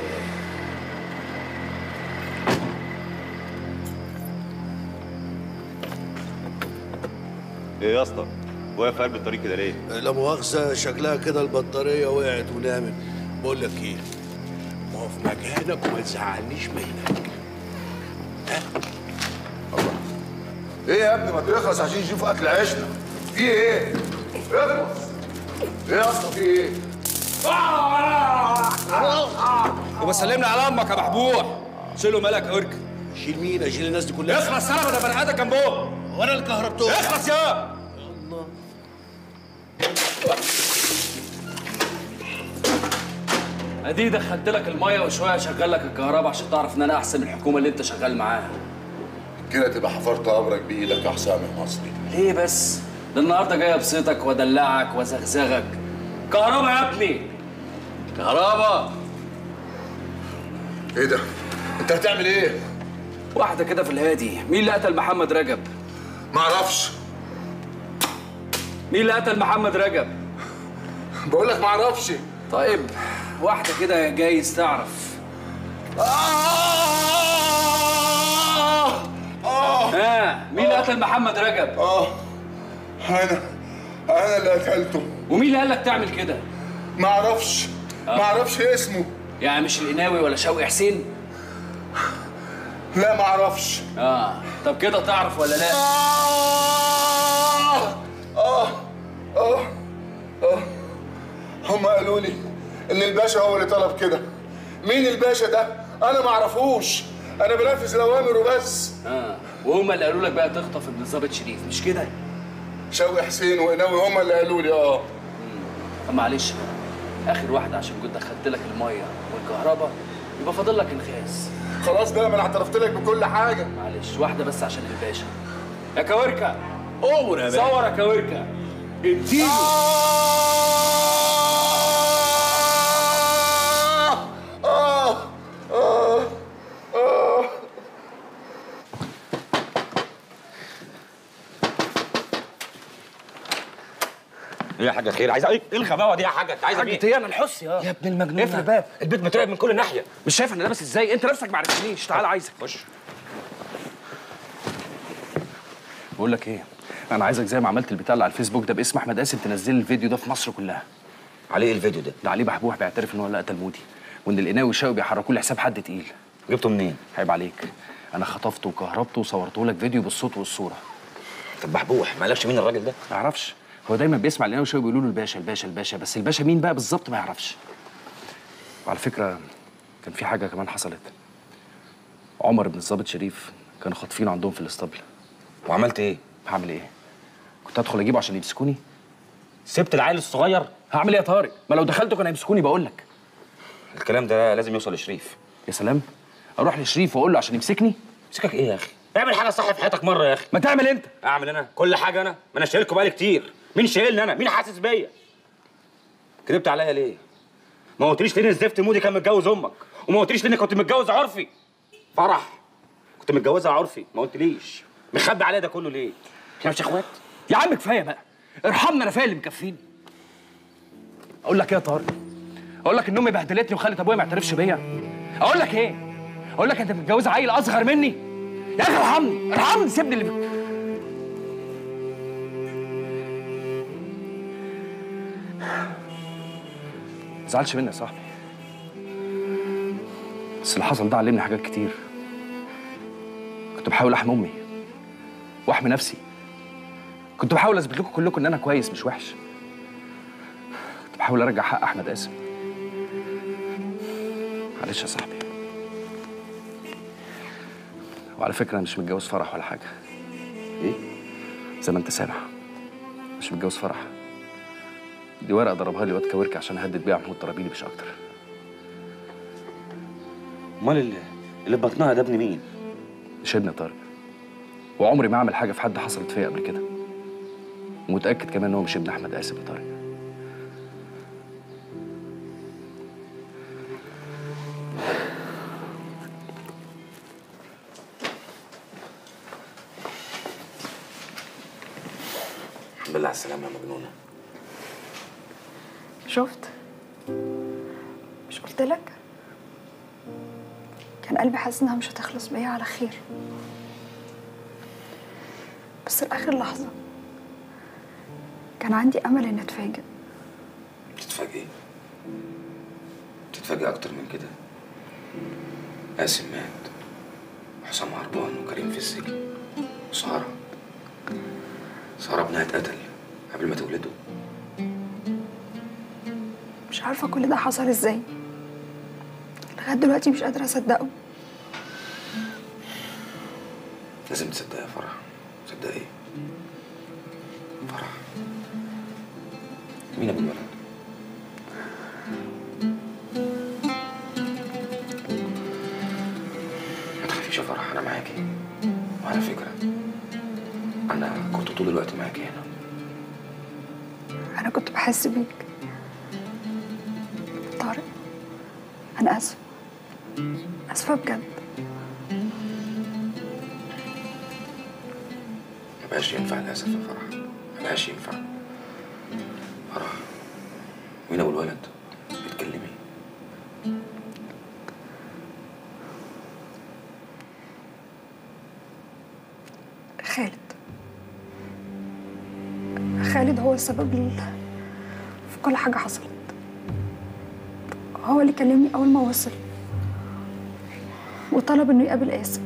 ايه يا اسطى؟ واقف في قلب الطريق كده ليه؟ لا مؤاخذة، شكلها كده البطارية وقعت ونامت. بقول لك ايه؟ ما هو في مكانك وما تزعلنيش منك. ها؟ ايه يا ابني ما تخلص عشان نشوف اكل عيشنا. في ايه؟ اخلص. ايه يا اسطى في ايه؟ يبقى سلمنا على امك يا محبوح. شيله مالك يا ورك. شيل مين؟ اشيل الناس دي كلها؟ اخلص يلا، ده بني ادم جنبهم. وانا اللي كهربتهم. اخلص يا الله. ادي دخلت لك الميه وشويه اشغل لك الكهرباء عشان تعرف ان انا احسن من الحكومه اللي انت شغال معاها. كده تبقى حفرت قبرك بايدك يا حسام المصري. ليه بس؟ ده النهارده جاي ابسطك وادلعك وازغزغك. كهرباء يا ابني، كهرباء. ايه ده؟ انت هتعمل ايه؟ واحده كده في الهادي. مين اللي قتل محمد رجب؟ معرفش. مين اللي قتل محمد رجب؟ بقول لك معرفش. طيب واحده كده جايز تعرف. آه آه ها مين اللي قتل محمد رجب؟ اه انا انا اللي قتلته. ومين اللي قال لك تعمل كده؟ معرفش. آه. معرفش اسمه. يعني مش القناوي ولا شوقي حسين؟ لا معرفش. اه طب كده تعرف ولا لا؟ آه آه آه آه هم قالوا لي إن الباشا هو اللي طلب كده. مين الباشا ده؟ أنا ما أعرفوش، أنا بنفذ الأوامر وبس. اه وهم اللي قالوا لك بقى تخطف ابن الظابط شريف، مش كده؟ شوقي حسين وقناوي هم اللي قالوا لي اه. طب معلش بقى، آخر واحدة عشان كنت دخلت لك المية والكهرباء يبقى فاضل لك الغاز. خلاص بقى ما أنا اعترفت لك بكل حاجة. معلش واحدة بس عشان الباشا. يا كاوركا أمر يا باشا. صور يا كاوركا. اديله. آه آه آه ايه يا حاجه خير؟ عايزه ايه؟ ايه الغباوه دي يا حاجه؟ انت عايزه ايه؟ ايه انا الحس يا يا ابن المجنون اقفل الباب. البيت متراقب من كل ناحيه. مش شايف انا لابس ازاي؟ انت نفسك ما عرفتنيش. تعال عايزك. خش. بقول لك ايه، انا عايزك زي ما عملت البتاع اللي على الفيسبوك ده باسم احمد قاسم تنزل لي الفيديو ده في مصر كلها. عليه ايه الفيديو ده؟ ده عليه محبوح بيعترف ان هو اللي قتل مودي، وان القناوي والشاوي بيحركوا لي حساب حد تقيل. جبته منين؟ عيب عليك، انا خطفته وكهربته وصورته لك فيديو بالصوت والصوره. طب محبوح ما قالكش مين الراجل ده؟ ما يعرفش، هو دايما بيسمع القناوي والشاوي بيقولوا له الباشا الباشا الباشا، بس الباشا مين بقى بالظبط ما يعرفش. وعلى فكره كان في حاجه كمان حصلت. عمر بن الظابط شريف كانوا خاطفينه عندهم في الاسطبل. وعملت ايه؟ هعمل ايه؟ كنت هدخل اجيبه عشان يمسكوني؟ سبت العيل الصغير؟ هعمل ايه يا طارق؟ ما لو دخلته كانوا هيمسكوني بقول لك. الكلام ده لازم يوصل لشريف. يا سلام، اروح لشريف واقول له عشان يمسكني؟ يمسكك ايه يا اخي؟ اعمل حاجه صح في حياتك مره يا اخي. ما تعمل انت. اعمل انا كل حاجه انا؟ ما انا شايلكوا بقالي كتير. مين شايلني انا؟ مين حاسس بيا؟ كدبت عليا ليه؟ ما قلتليش ليه الزفت مودي كان متجوز امك؟ وما قلتليش ليه كنت متجوز عرفي؟ فرح كنت متجوزها عرفي، ما قلتليش. مخبي عليا ده كله ليه؟ احنا مش اخوات؟ يا عم كفايه بقى، ارحمنا، انا فيا اللي مكفيني. اقول لك ايه يا طارق؟ اقول لك ان امي بهدلتني وخلت ابويا ما يعترفش بيا؟ اقول لك ايه؟ اقول لك انت متجوزه عيل اصغر مني؟ يا اخي ارحمني، ارحمني، سيبني اللي بك... ما تزعلش مني يا صاحبي، بس اللي حصل ده علمني حاجات كتير. كنت بحاول احمي امي واحمي نفسي، كنت بحاول اثبت لكم كلكم ان انا كويس مش وحش، كنت بحاول ارجع حق احمد قاسم. معلش يا صاحبي. وعلى فكره انا مش متجوز فرح ولا حاجه. ايه؟ زي ما انت سامع، مش متجوز فرح. دي ورقه ضربها لي واد كاوركي عشان اهدد بيها محمود طرابيلي مش اكتر. امال اللي اللي في بطنها ده ابن مين؟ مش ابن طارق، وعمري ما اعمل حاجه في حد حصلت فيا قبل كده. ومتاكد كمان ان هو مش ابن احمد قاسم يا طارق. الحمد لله على السلامه يا مجنونه. شفت؟ مش قلت لك؟ كان قلبي حاسس انها مش هتخلص بيا على خير، بس لاخر لحظه كان عندي امل اني اتفاجئ. تتفاجئي؟ تتفاجئي اكتر من كده. قاسم مات، وحسام هربان، وكريم في السجن، وساره ساره ابنها اتقتل قبل ما تولده. مش عارفه كل ده حصل ازاي، لغايه دلوقتي مش قادره اصدقه. لازم تصدقي يا فرح، تصدقي. فرح مين ابو الولد؟ ما تخافيش يا فرح، انا معاكي. وعلى فكره انا كنت طول الوقت معاكي هنا. انا كنت بحس بيك طارق. انا اسفه، اسفه بجد. مبقاش ينفع للاسف يا فرح، مبقاش ينفع. فرح مين ابو الولد؟ بتكلمي؟ خالد. خالد هو السبب ال- في كل حاجة حصلت. هو اللي كلمني أول ما وصل وطلب إنه يقابل قاسم.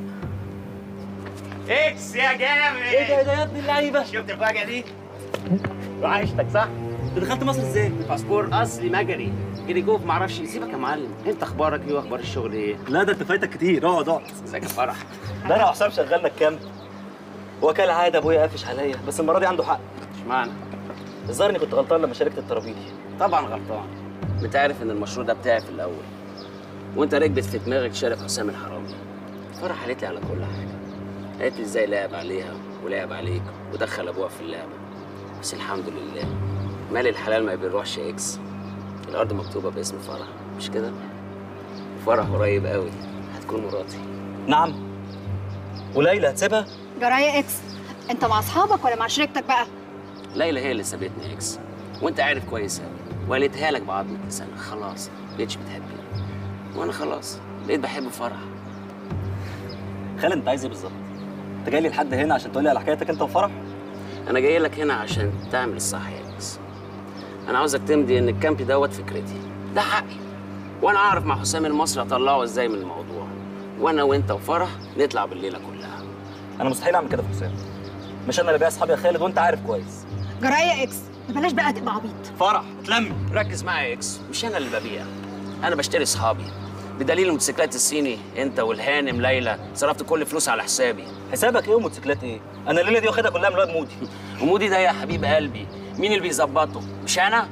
اكس يا جامد. ايه ده يا ابن اللعيبه؟ شفت الفجأة دي؟ وعيشتك صح؟ انت دخلت مصر ازاي؟ باسبور اصلي مجري جري جوف معرفش. سيبك يا معلم، انت اخبارك ايه واخبار الشغل ايه؟ لا ده انت فايتك كتير، اقعد اقعد. ازيك يا فرح؟ ده انا وحسام شغلنا الكامب. هو كالعاده ابويا قافش عليا، بس المره دي عنده حق. اشمعنى؟ الظاهر اني كنت غلطان لما شاركت الطرابيلي. طبعا غلطان. انت عارف ان المشروع ده بتاعي في الاول، وانت ركبت في دماغك شارك حسام الحرامي. فرح قالت لي على كل حاجه، قالت لي ازاي لعب عليها ولعب عليك ودخل ابوها في اللعبه. بس الحمد لله مال الحلال ما بيروحش اكس. الارض مكتوبه باسم فرح، مش كده؟ فرح قريب قوي هتكون مراتي. نعم. وليلى هتسيبها؟ جرايه اكس، انت مع اصحابك ولا مع شريكتك بقى؟ ليلى هي اللي سابتني اكس، وانت عارف كويس قوي، وقالتها لك بعد مئة سنه. خلاص بقتش بتحبني، وانا خلاص بقيت بحب فرح. خالد انت عايز ايه بالظبط؟ انت جاي لي لحد هنا عشان تقول لي على حكايتك انت وفرح؟ انا جاي لك هنا عشان تعمل الصح يا اكس. انا عاوزك تمضي ان الكامب دوت فكرتي، ده حقي، وانا اعرف مع حسام المصري اطلعه ازاي من الموضوع، وانا وانت وفرح نطلع بالليله كلها. انا مستحيل اعمل كده في حسام. مش انا اللي ببيع اصحابي يا خالد، وانت عارف كويس. جرايه اكس، بلاش بقى تبقى عبيط. فرح اتلمي. ركز معايا يا اكس، مش انا اللي ببيع، انا بشتري اصحابي. بدليل الموتوسيكلات الصيني انت والهانم ليلى صرفت كل فلوس على حسابي. حسابك ايه وموتوسيكلات ايه؟ انا الليله دي واخدها كلها من الواد مودي. ومودي ده يا حبيب قلبي مين اللي بيظبطه؟ مش انا؟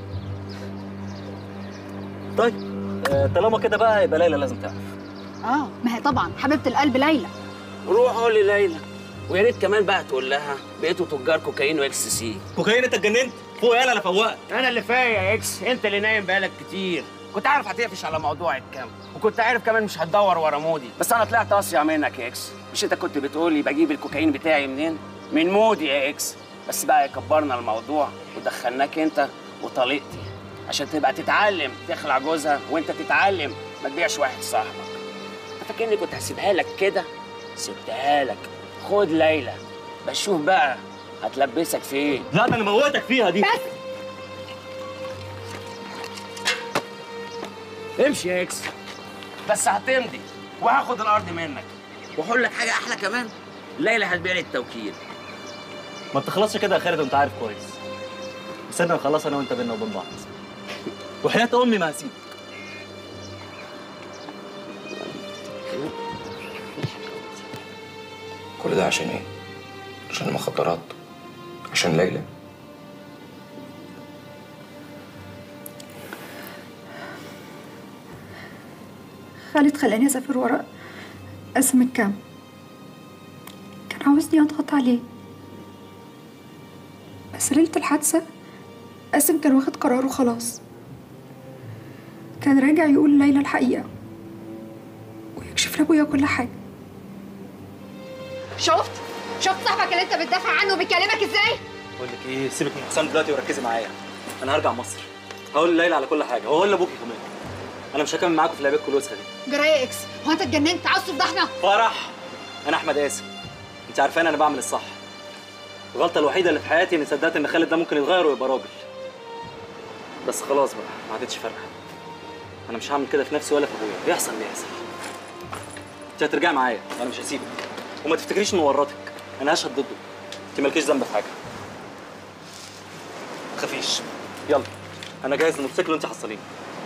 طيب آه، طالما كده بقى يبقى ليلى لازم تعرف. اه ما هي طبعا حبيبه القلب ليلى. روح قول لي ليلى ويا ريت كمان بقى تقول لها بقيتوا تجار كوكايين واكس سي. كوكايين؟ انت اتجننت؟ فوق يالا انا فوقت. انا اللي فايق يا اكس، انت اللي نايم بقالك كتير. كنت عارف هتقفش على موضوع الكام، وكنت عارف كمان مش هتدور ورا مودي، بس انا طلعت اصيع منك يا اكس. مش انت كنت بتقول لي بجيب الكوكايين بتاعي منين؟ من مودي يا اكس. بس بقى كبرنا الموضوع ودخلناك انت وطليقتي عشان تبقى تتعلم تخلع جوزها، وانت تتعلم ما تبيعش واحد صاحبك. انت فاكرني كنت هسيبها لك كده؟ سبتها لك. خد ليلى، بشوف بقى هتلبسك في ايه. لا ده انا موتك فيها دي. بس امشي يا اكس، بس هتمضي وهاخد الارض منك. وهقول لك حاجه احلى كمان، ليلى هتبيع لي التوكيل. ما بتخلصش كده يا خالد وانت عارف كويس. استنى نخلص انا وانت بينا وبين بعض. وحياة امي ما هسيبك. كل ده عشان ايه؟ عشان المخدرات؟ عشان ليلى؟ خالد خلاني اسافر ورا قاسم الكام، كان عاوزني اضغط عليه، بس ليلة الحادثة قاسم كان واخد قراره خلاص. كان راجع يقول لليلى الحقيقة ويكشف لأبويا كل حاجة. شفت؟ شفت صاحبك اللي انت بتدافع عنه بيكلمك ازاي؟ بقول لك ايه، سيبك من حسام دلوقتي وركزي معايا. انا هرجع مصر، هقول لليلى على كل حاجه وهقول لابوكي كمان. انا مش هكمل معاكم في لعبتكم الوسخه دي. جرايه اكس، هو انت اتجننت؟ عاوز تفضحنا؟ فرح، انا احمد قاسم، انت عارفاني انا بعمل الصح. الغلطه الوحيده اللي في حياتي اني صدقت ان خالد ده ممكن يتغير ويبقى راجل. بس خلاص بقى، ما عادتش فارقه. انا مش هعمل كده في نفسي ولا في ابويا، يحصل اللي يحصل. انت هترجعي معايا وانا مش هسيبك، وما تفتكريش اني ورطك، انا هشهد ضده. انت مالكيش ذنب في حاجه. ما تخافيش، يلا انا جاهز الموتوسيكل وانت حصليني.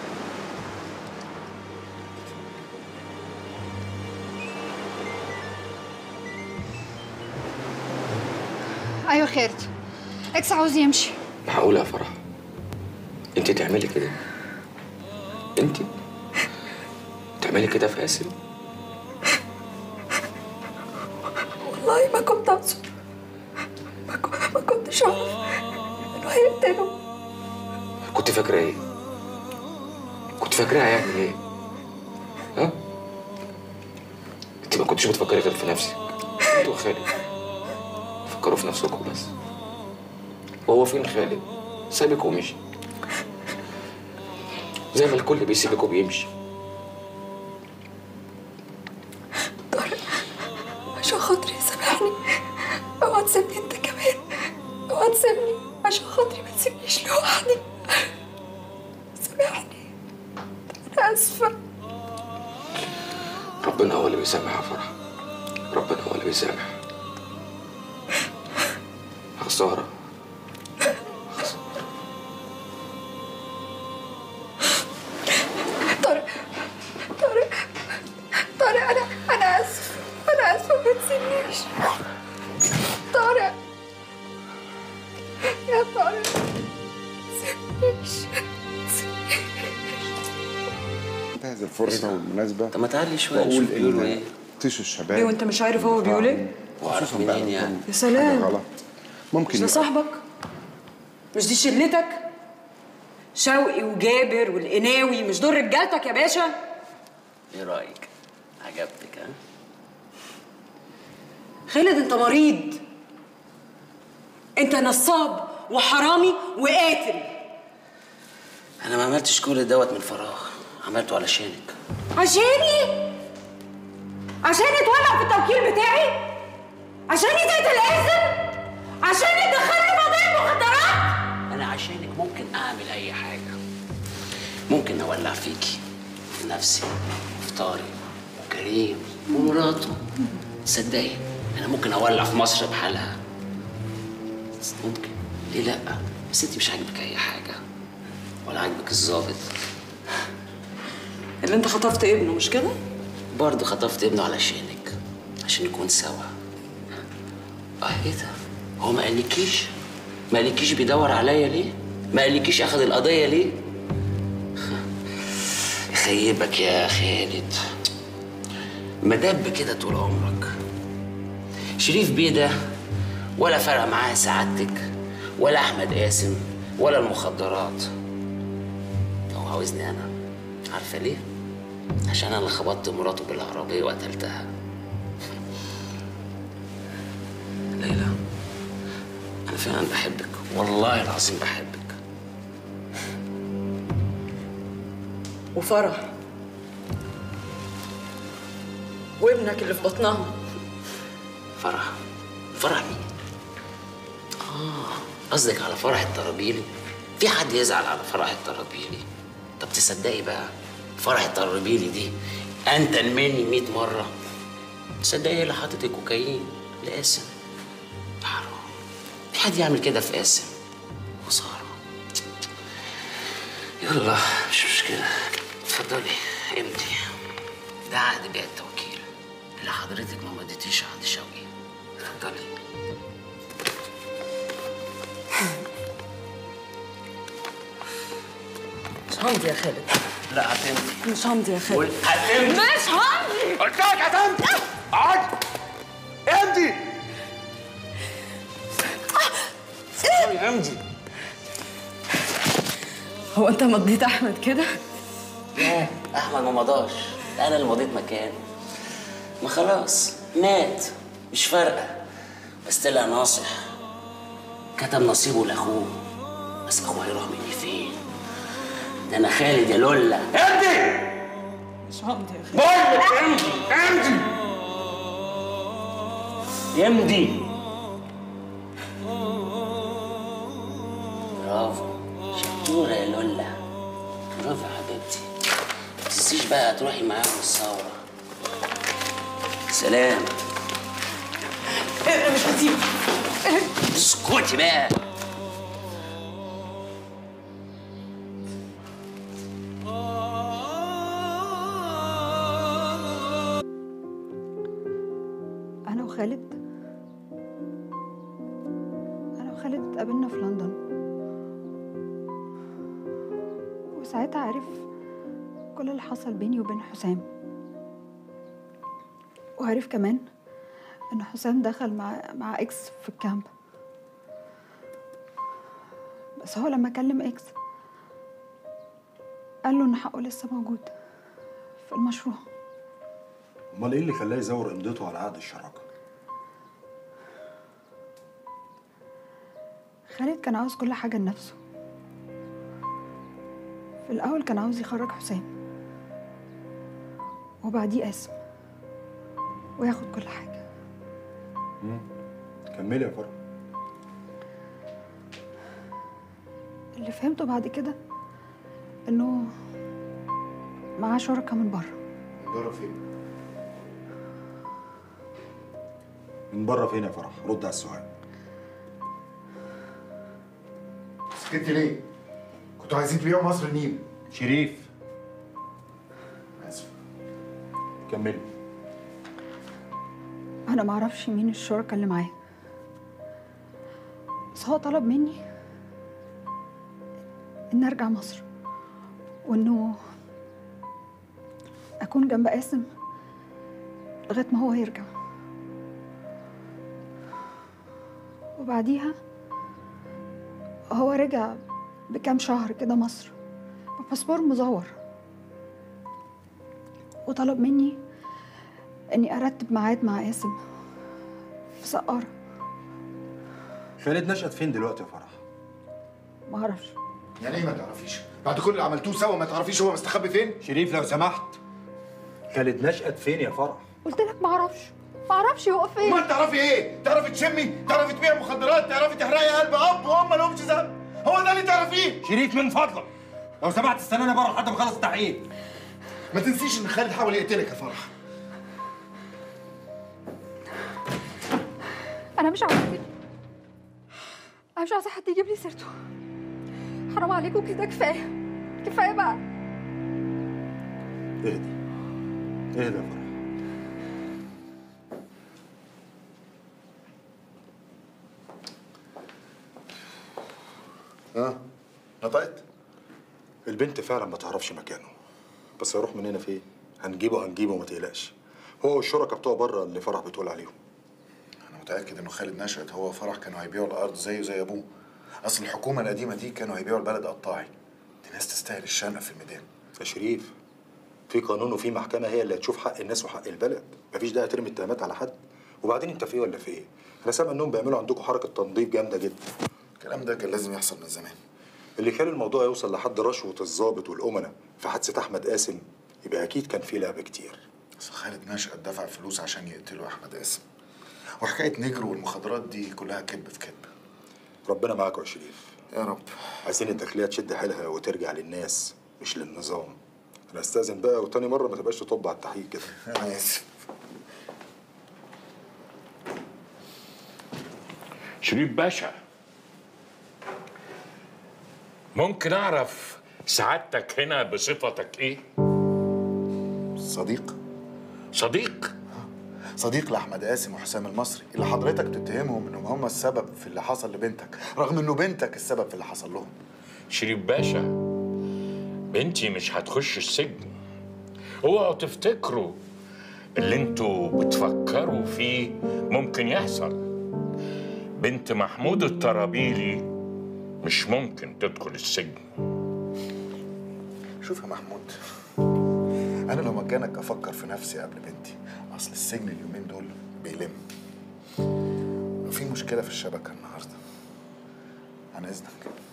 ايوه خير، اكس عاوز يمشي. معقولة يا فرح؟ انت تعملي كده؟ انت تعملي كده في قاسم؟ والله ما كنت اقصد، ما, كنت... ما كنتش اعرف انه هيقتله. كنت فاكرة ايه؟ كنت فاكراه هيعمل ايه؟ ها؟ انت ما كنتش بتفكري غير في نفسك، انت وخالد. فكروا في نفسكم بس. وهو فين خالد؟ سابك ومشي، زي ما الكل بيسيبك وبيمشي. طارق عشان خاطري سامحني، اوعى تسيبني انت كمان، اوعى تسيبني عشان خاطري، ما تسيبنيش لوحدي. سامحني، انا اسفه. ربنا هو اللي بيسامح يا فرح، ربنا هو اللي بيسامح. خسارة طارق طارق طارق انا انا اسف، انا اسفه، ما تسيبنيش. طارق يا طارق، ما تسيبنيش. انتهز الفرصه والمناسبه. طب ما تعلي شويه واقول نشوف بيقولوا ان ايه. طيشوا الشباب. ليه وانت مش عارف هو بيقول ايه؟ وعارف منين يعني؟ يا سلام، غلط ممكن مش ده يبقى. صاحبك؟ مش دي شلتك؟ شوقي وجابر والقناوي مش دول رجالتك يا باشا؟ ايه رايك؟ عجبتك ها؟ خالد انت مريض، انت نصاب وحرامي وقاتل. انا ما عملتش كل دوت من فراغ، عملته علشانك. عشاني؟ عشان اتولع في التوكيل بتاعي؟ عشان تقتل قاسم؟ عشان تدخلني في قضيه مخدرات؟ انا عشانك ممكن اعمل اي حاجه، ممكن اولع فيكي، في نفسي، في طارق وكريم ومراته. تصدقي انا ممكن اولع في مصر بحالها، ممكن، ليه لا؟ بس انت مش عاجبك اي حاجه، ولا عاجبك الظابط اللي انت خطفت ابنه، مش كده؟ برضه خطفت ابنه علشانك، عشان نكون سوا. اه ايه ده؟ هو ما قالكيش؟ ما قالكيش بيدور عليا ليه؟ ما قالكيش اخد القضيه ليه؟ يخيبك يا خالد، مدب كده طول عمرك. شريف بيه ده ولا فرق معاه سعادتك ولا احمد قاسم ولا المخدرات. هو عاوزني انا، عارفه ليه؟ عشان انا اللي خبطت مراته بالعربيه وقتلتها. ليلى انا فعلا بحبك، والله العظيم بحبك. وفرح وابنك اللي في بطنها. فرح؟ فرح مين؟ اه قصدك على فرح الطرابيلي؟ في حد يزعل على فرح الطرابيلي؟ طب تصدقي بقى فرح الطرابيلي دي انتن مني مية مره. تصدقي هي اللي حاطت الكوكايين لقاسم. حرام، في حد يعمل كده في قاسم؟ خساره. يلا مش مشكله، اتفضلي امضي. ده عقد بيع التوكيل اللي حضرتك ما مضيتيش عند شوقي. اتفضلي. مش همضي يا خالد. لا هتمضي. مش همضي يا خالد. هتمضي. مش همضي. قلت لك هتمضي. اقعدي. امضي. امضي. هو انت مضيت احمد كده؟ لا احمد ما مضاش، انا اللي مضيت مكانه. ما خلاص مات، مش فارقه. بس طلع ناصح، كتب نصيبه لاخوه. بس اخوه هيروح مني فين؟ ده انا خالد يا لولا. امضي. مش همضي يا خالد. بقول لك امضي امضي. يمضي. برافو، شطوره يا لولا. برافو يا حبيبتي. ما تنسيش بقى تروحي معاهم الثوره. سلام. مش هسيبك. اسكتي بقى. أنا وخالد أنا وخالد اتقابلنا في لندن، وساعتها عرف كل اللي حصل بيني وبين حسام، وعرف كمان إن حسام دخل مع مع إكس في الكامب. بس هو لما كلم إكس قال له إن حقه لسه موجود في المشروع. امال ايه اللي خلاه يزور امضته على عقد الشراكه؟ خالد كان عاوز كل حاجة لنفسه. في الأول كان عاوز يخرج حسام، وبعديه قاسم، وياخد كل حاجة. امم كملي يا فرح. اللي فهمته بعد كده إنه معاه شركة من بره. من بره فين؟ من بره فين يا فرح؟ رد على السؤال. سكتي ليه؟ كنتوا عايزين تبيعوا مصر النيل. شريف. اسف. كملي. أنا معرفش مين الشركة اللي معاه، بس هو طلب مني إن أرجع مصر، وإنه أكون جنب قاسم لغاية ما هو يرجع. وبعديها هو رجع بكام شهر كده مصر بباسبور مزور، وطلب مني إني أرتب ميعاد مع قاسم في سقارة. خالد نشأت فين دلوقتي يا فرح؟ معرفش. يعني ايه ما تعرفيش؟ بعد كل اللي عملتوه سوا ما تعرفيش هو مستخبي فين؟ شريف لو سمحت. خالد نشأت فين يا فرح؟ قلت لك معرفش، معرفش هو فين. امال تعرفي ايه؟ تعرفي تشمي؟ تعرفي تبيعي مخدرات؟ تعرفي تحرقي قلب اب وام ما لهمش ذنب؟ هو ده اللي تعرفيه؟ شريف من فضلك لو سمحت استناني بره لحد ما اخلص التحقيق. ما تنسيش ان خالد حاول يقتلك يا فرح. أنا مش عاوزة أنا مش عاوزة حد يجيب لي سيرته. حرام عليكم كده، كفاية كفاية بقى. اهدي اهدي يا فرح. ها نطقت؟ البنت فعلا ما تعرفش مكانه، بس هيروح مننا فين؟ هنجيبه هنجيبه ما تقلقش. هو والشركاء بتوع بره اللي فرح بتقول عليهم. انا متاكد انه خالد نشأت هو وفرح كانوا هيبيعوا الارض زيه زي ابوه. اصل الحكومه القديمه دي كانوا هيبيعوا البلد قطاعي. دي ناس تستاهل الشنقه في الميدان. يا شريف، في قانون وفي محكمه هي اللي هتشوف حق الناس وحق البلد، مفيش داعي ترمي التهمات على حد. وبعدين انت في ايه ولا في ايه؟ انا سامع انهم بيعملوا عندكم حركه تنظيف جامده جدا. الكلام ده كان لازم يحصل من زمان. اللي خلى الموضوع يوصل لحد رشوه الضابط والامناء في حادثه احمد قاسم يبقى اكيد كان في لعب كتير. اصل خالد نشأت دفع فلوس عشان يقتلوا احمد قاسم. وحكايه نجر والمخدرات دي كلها كذب في كذب. ربنا معاكم يا شريف. يا رب. عايزين الداخليه تشد حيلها وترجع للناس مش للنظام. انا استاذن بقى، وتاني مره ما تبقاش تطب على التحقيق كده. انا اسف. شريف باشا، ممكن اعرف سعادتك هنا بصفتك ايه؟ صديق. صديق؟ صديق لاحمد قاسم وحسام المصري اللي حضرتك بتتهمهم انهم هم السبب في اللي حصل لبنتك، رغم انه بنتك السبب في اللي حصل لهم. شريف باشا، بنتي مش هتخش السجن. اوعوا تفتكروا اللي انتوا بتفكروا فيه ممكن يحصل. بنت محمود الطرابيلي مش ممكن تدخل السجن. شوف يا محمود، انا لو مكانك افكر في نفسي قبل بنتي. اصل السجن اليومين دول بيلم. وفي مشكله في الشبكه النهارده. عن اذنك.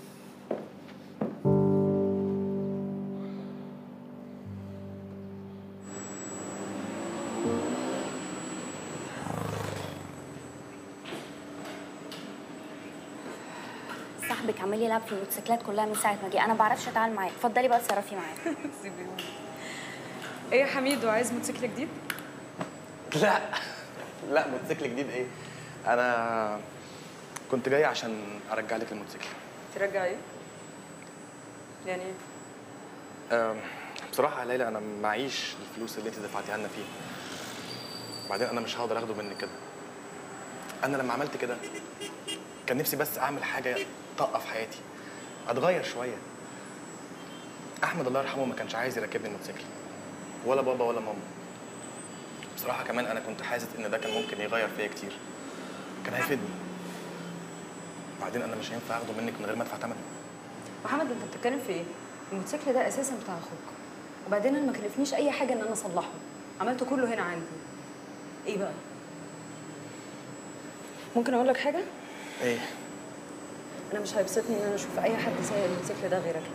صاحبك عمال يلعب في الموتوسيكلات كلها من ساعه ما جه، انا ما بعرفش اتعامل معاه. اتفضلي بقى اتصرفي معاه. ايه يا حميد، وعايز موتوسيكل جديد؟ لا لا، موتوسيكل جديد ايه؟ انا كنت جاي عشان ارجع لك الموتوسيكل. ترجع ايه؟ يعني ايه؟ أم، بصراحه يا ليلى انا معيش الفلوس اللي انت دفعتيها لنا فيه. وبعدين انا مش هقدر اخده منك كده. انا لما عملت كده كان نفسي بس اعمل حاجه طاقه في حياتي، اتغير شويه. احمد الله يرحمه ما كانش عايز يركبني الموتوسيكل، ولا بابا ولا ماما. بصراحه كمان انا كنت حاسس ان ده كان ممكن يغير فيا كتير، كان هيفيدني. بعدين انا مش هينفع اخده منك من غير ما ادفع ثمنه. محمد انت بتتكلم في ايه؟ الموتوسيكل ده اساسا بتاع اخوك، وبعدين انا ما كلفنيش اي حاجه ان انا اصلحه، عملته كله هنا عندي. ايه بقى؟ ممكن اقول لك حاجه؟ ايه؟ انا مش هيبسطني ان انا اشوف اي حد سايق الموتوسيكل ده غيرك.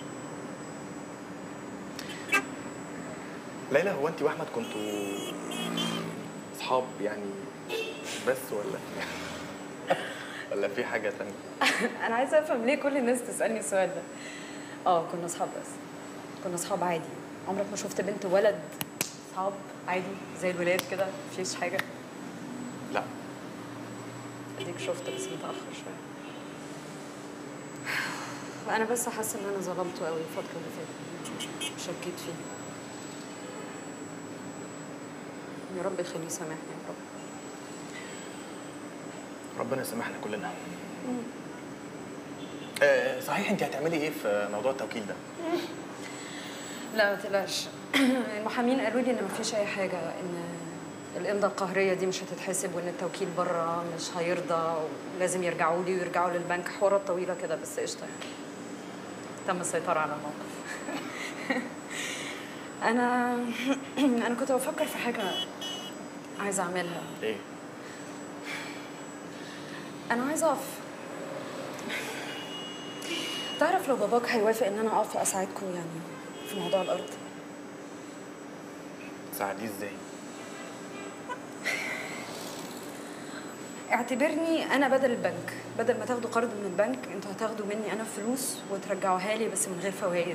ليلى، هو انت واحمد كنتوا اصحاب يعني بس ولا ولا في حاجه تانية؟ انا عايزه افهم ليه كل الناس تسالني السؤال ده. اه كنا اصحاب، بس كنا اصحاب عادي. عمرك ما شفت بنت ولد اصحاب عادي زي الولاد كده مفيش حاجه؟ لا. اديك شفت بس متاخر شويه. وانا بس حاسه ان انا ظلمته قوي الفتره اللي فاتت، شكيت فيه. يا رب يخليه يسامحني يا رب. ربنا يسامحنا كلنا. آه صحيح، انت هتعملي ايه في موضوع التوكيل ده؟ لا ما تقلقش. المحامين قالوا لي ان مفيش اي حاجه، ان الامضه القهريه دي مش هتتحسب، وان التوكيل بره مش هيرضى، ولازم يرجعوا لي ويرجعوا للبنك. حوارات طويله كده بس قشطه يعني. تم السيطره على الموقف. انا انا كنت بفكر في حاجه عايزه اعملها. ايه؟ انا عايزه اقف. تعرف لو باباك هيوافق ان انا اقف اساعدكم يعني في موضوع الارض؟ تساعديه ازاي؟ اعتبرني انا بدل البنك، بدل ما تاخدوا قرض من البنك انتوا هتاخدوا مني انا فلوس وترجعوها لي بس من غير فوائد.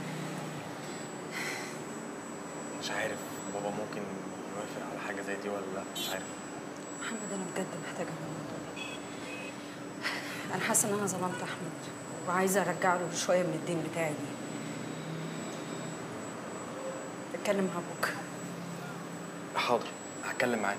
مش عارف بابا ممكن يوافق على حاجه زي دي ولا لا، مش عارف. محمد انا بجد محتاجه الموضوع ده. انا حاسه ان انا ظلمت احمد وعايزه ارجع له شويه من الدين بتاعي دي. اتكلم مع ابوك. حاضر، هتكلم معاه.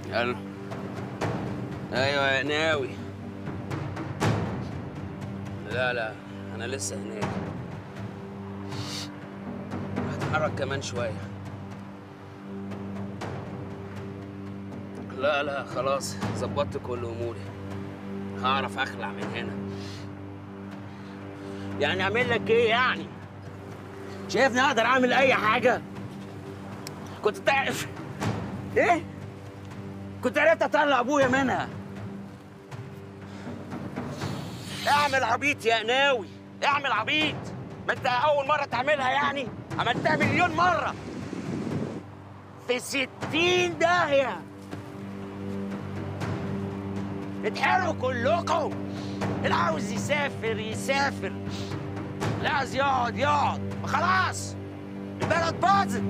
الو. ايوه يا ناوي. لا لا انا لسه هناك، هتحرك كمان شويه. لا لا خلاص ظبطت كل اموري، هعرف اخلع من هنا. يعني اعمل لك ايه يعني؟ شايفني اقدر اعمل اي حاجه؟ كنت تعرف ايه؟ كنت عرفت اطلع ابويا منها. اعمل عبيط يا ناوي، اعمل عبيط. ما انت اول مره تعملها يعني، عملتها مليون مره في ستين داهيه. اتحرقوا كلكم. اللي عاوز يسافر يسافر، اللي عاوز يقعد يقعد. خلاص البلد باظت.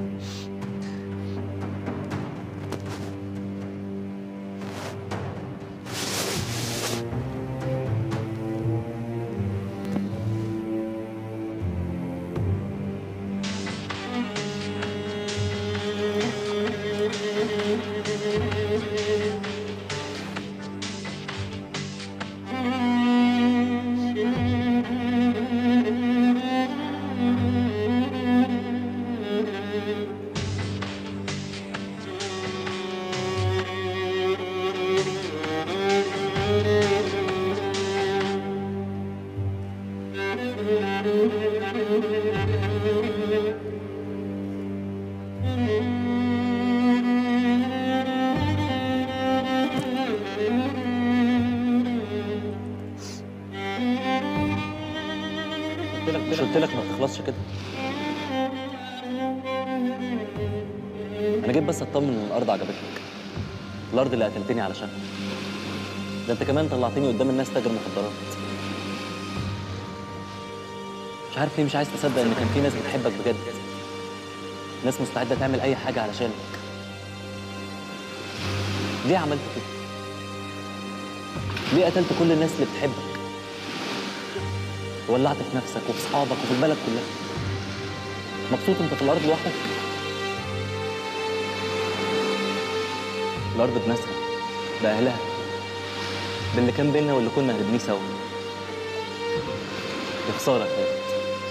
مش قلت لك ما تخلصش كده؟ انا جيت بس اطمن ان الارض عجبتك، الارض اللي قتلتني علشانها. ده انت كمان طلعتني قدام الناس تاجر مخدرات. مش عارف ليه مش عايز تصدق ان كان في ناس بتحبك بجد، ناس مستعده تعمل اي حاجه علشانك. ليه عملت كده؟ ليه قتلت كل الناس اللي بتحبك؟ ولعت في نفسك وفي اصحابك وفي البلد كلها. مبسوط انت في الارض لوحدك؟ الارض بناسها، باهلها، باللي كان بينا واللي كنا هنبنيه سوا. يا خساره يا خالد،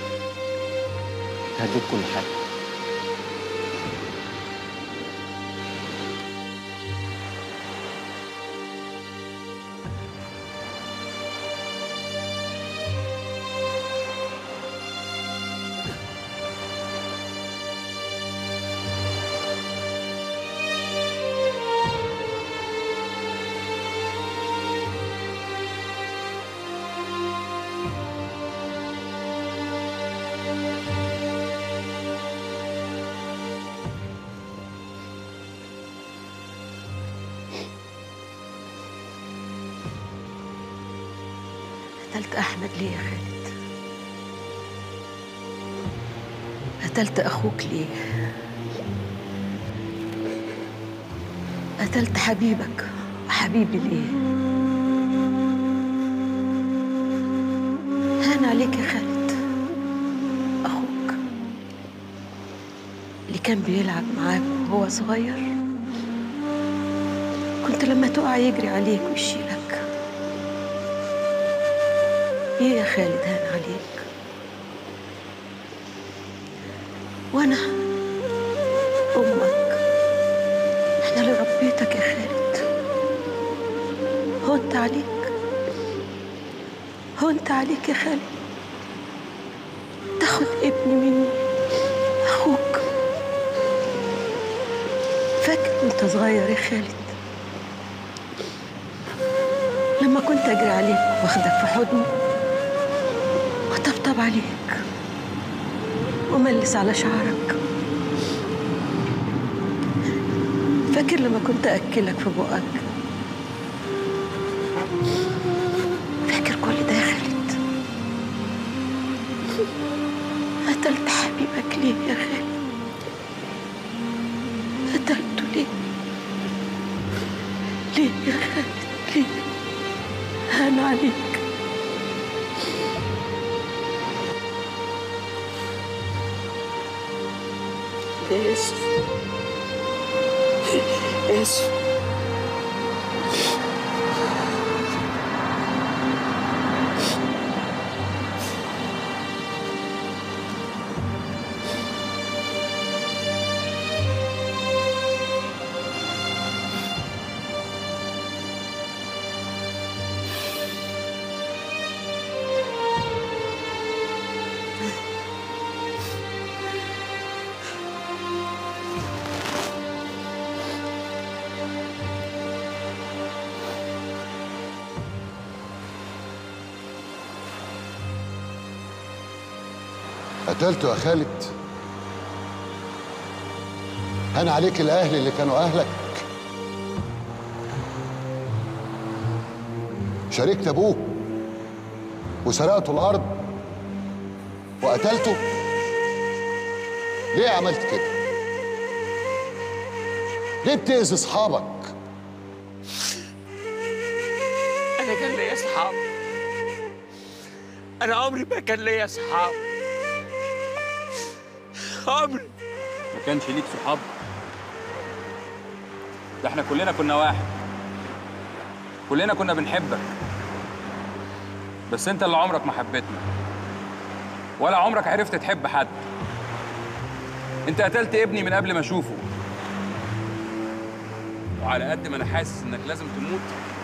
هديت كل حاجه. قتلت أحمد ليه يا خالد؟ قتلت أخوك ليه؟ قتلت حبيبك وحبيبي ليه؟ هان عليك يا خالد. أخوك اللي كان بيلعب معاك وهو صغير، كنت لما تقع يجري عليك ويشيلك. ايه يا خالد هان عليك؟ وانا امك، احنا اللي ربيتك يا خالد. هونت عليك، هونت عليك يا خالد تاخد ابني مني، اخوك. فاكر وانت صغير يا خالد لما كنت اجري عليك واخدك في حضني وطبطب عليك وملس على شعرك؟ فاكر لما كنت أكلك في بقك؟ فاكر كل ده يا خالد؟ قتلت حبيبك ليه يا خالد؟ قتلته ليه؟ ليه يا خالد ليه؟ هان عليك. آسف آسف قتلته يا خالد؟ هان عليك الاهل اللي كانوا اهلك؟ شاركت ابوه وسرقته الارض وقتلته؟ ليه عملت كده؟ ليه بتأذي اصحابك؟ انا كان ليا اصحاب. انا عمري ما كان ليا اصحاب. عمري ما كانش ليك صحاب؟ ده احنا كلنا كنا واحد، كلنا كنا بنحبك، بس انت اللي عمرك ما حبيتنا ولا عمرك عرفت تحب حد. انت قتلت ابني من قبل ما اشوفه، وعلى قد ما انا حاسس انك لازم تموت،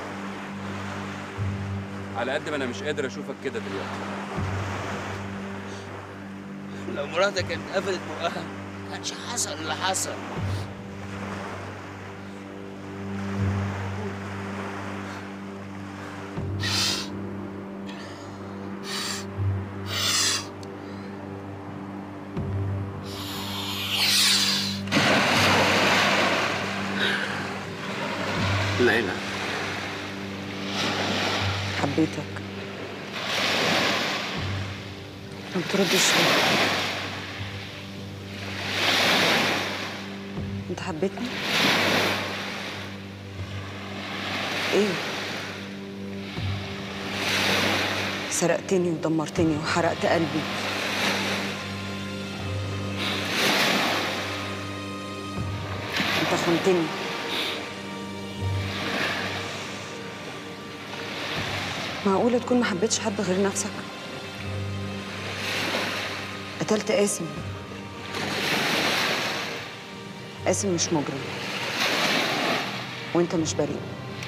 على قد ما انا مش قادر اشوفك كده دلوقتي. لو مراتك كانت قفلت بقها ما كانش حصل اللي حصل. ليلى، حبيتك. ما بتردش ليه؟ انت حبيتني؟ ايه؟ سرقتني ودمرتني وحرقت قلبي. انت خنتني. معقولة تكون ما حبيتش حد غير نفسك؟ قتلت قاسم. قاسم مش مجرم، وانت مش بريء.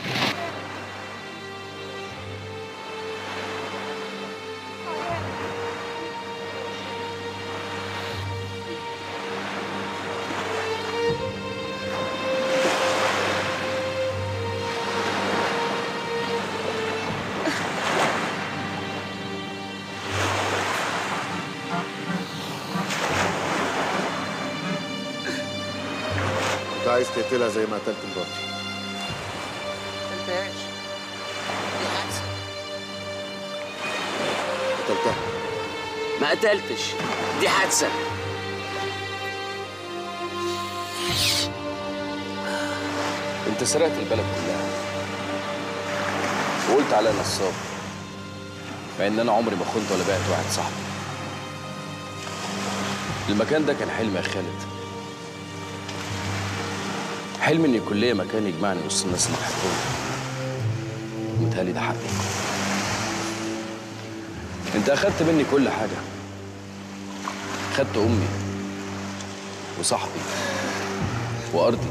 كنت عايز تقتلها زي ما قتلت مراتي. ما قتلتهاش، دي حادثة. قتلتها. ما قتلتش، دي حادثة. انت سرقت البلد كلها وقلت عليا نصاب، مع ان انا عمري ما خنت ولا بعت واحد صاحبي. المكان ده كان حلم يا خالد، حلم ان يكون ليا مكان يجمعني وسط الناس اللي بحبهم. متهيألي ده حقي. انت اخدت مني كل حاجه، خدت امي وصاحبي وارضي،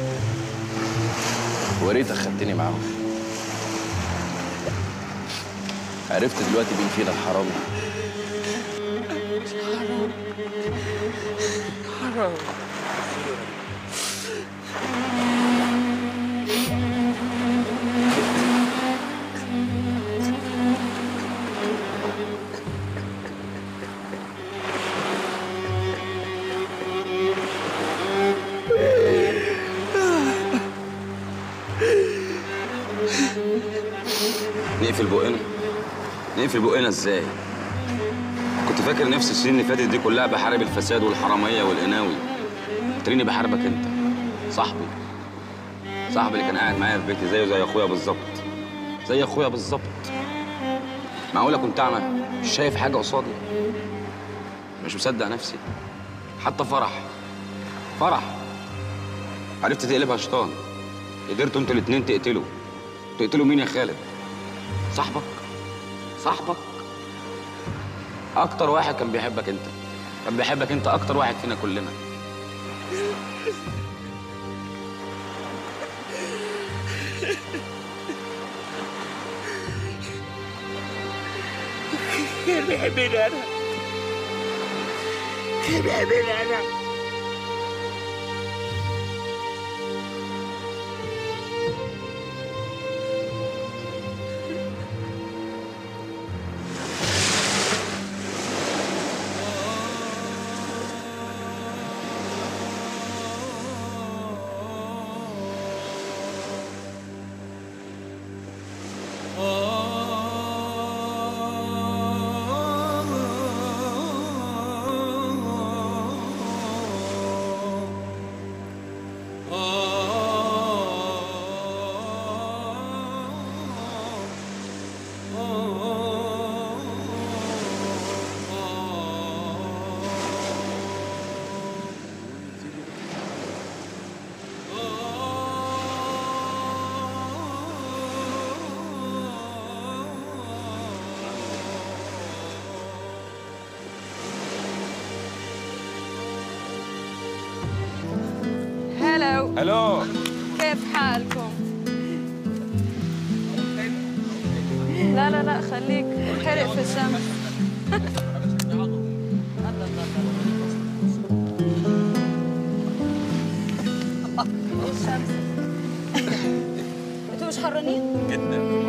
ويا ريتك خدتني معاهم. عرفت دلوقتي مين فينا الحرامي. حرام حرام. نقفل بقنا؟ نقفل بقنا ازاي؟ كنت فاكر نفسي السنين اللي فاتت دي كلها بحارب الفساد والحراميه والقناوي. تريني بحاربك انت، صاحبي صاحبي اللي كان قاعد معايا في بيتي زيه زي اخويا بالظبط، زي اخويا بالظبط. معقوله كنت اعمى مش شايف حاجه قصادي؟ مش مصدق نفسي. حتى فرح فرح عرفت تقلبها شيطان. قدرتوا انتوا الاتنين تقتلوا. تقتلوا مين يا خالد؟ صاحبك صاحبك اكتر واحد كان بيحبك انت، كان بيحبك انت اكتر واحد فينا كلنا. كان بيحبني انا، كان بيحبني انا. هلو الو كيف حالكم؟ لا لا لا خليك حرق في الشمس. الشمس. انتوا مش حرانين؟ جدا.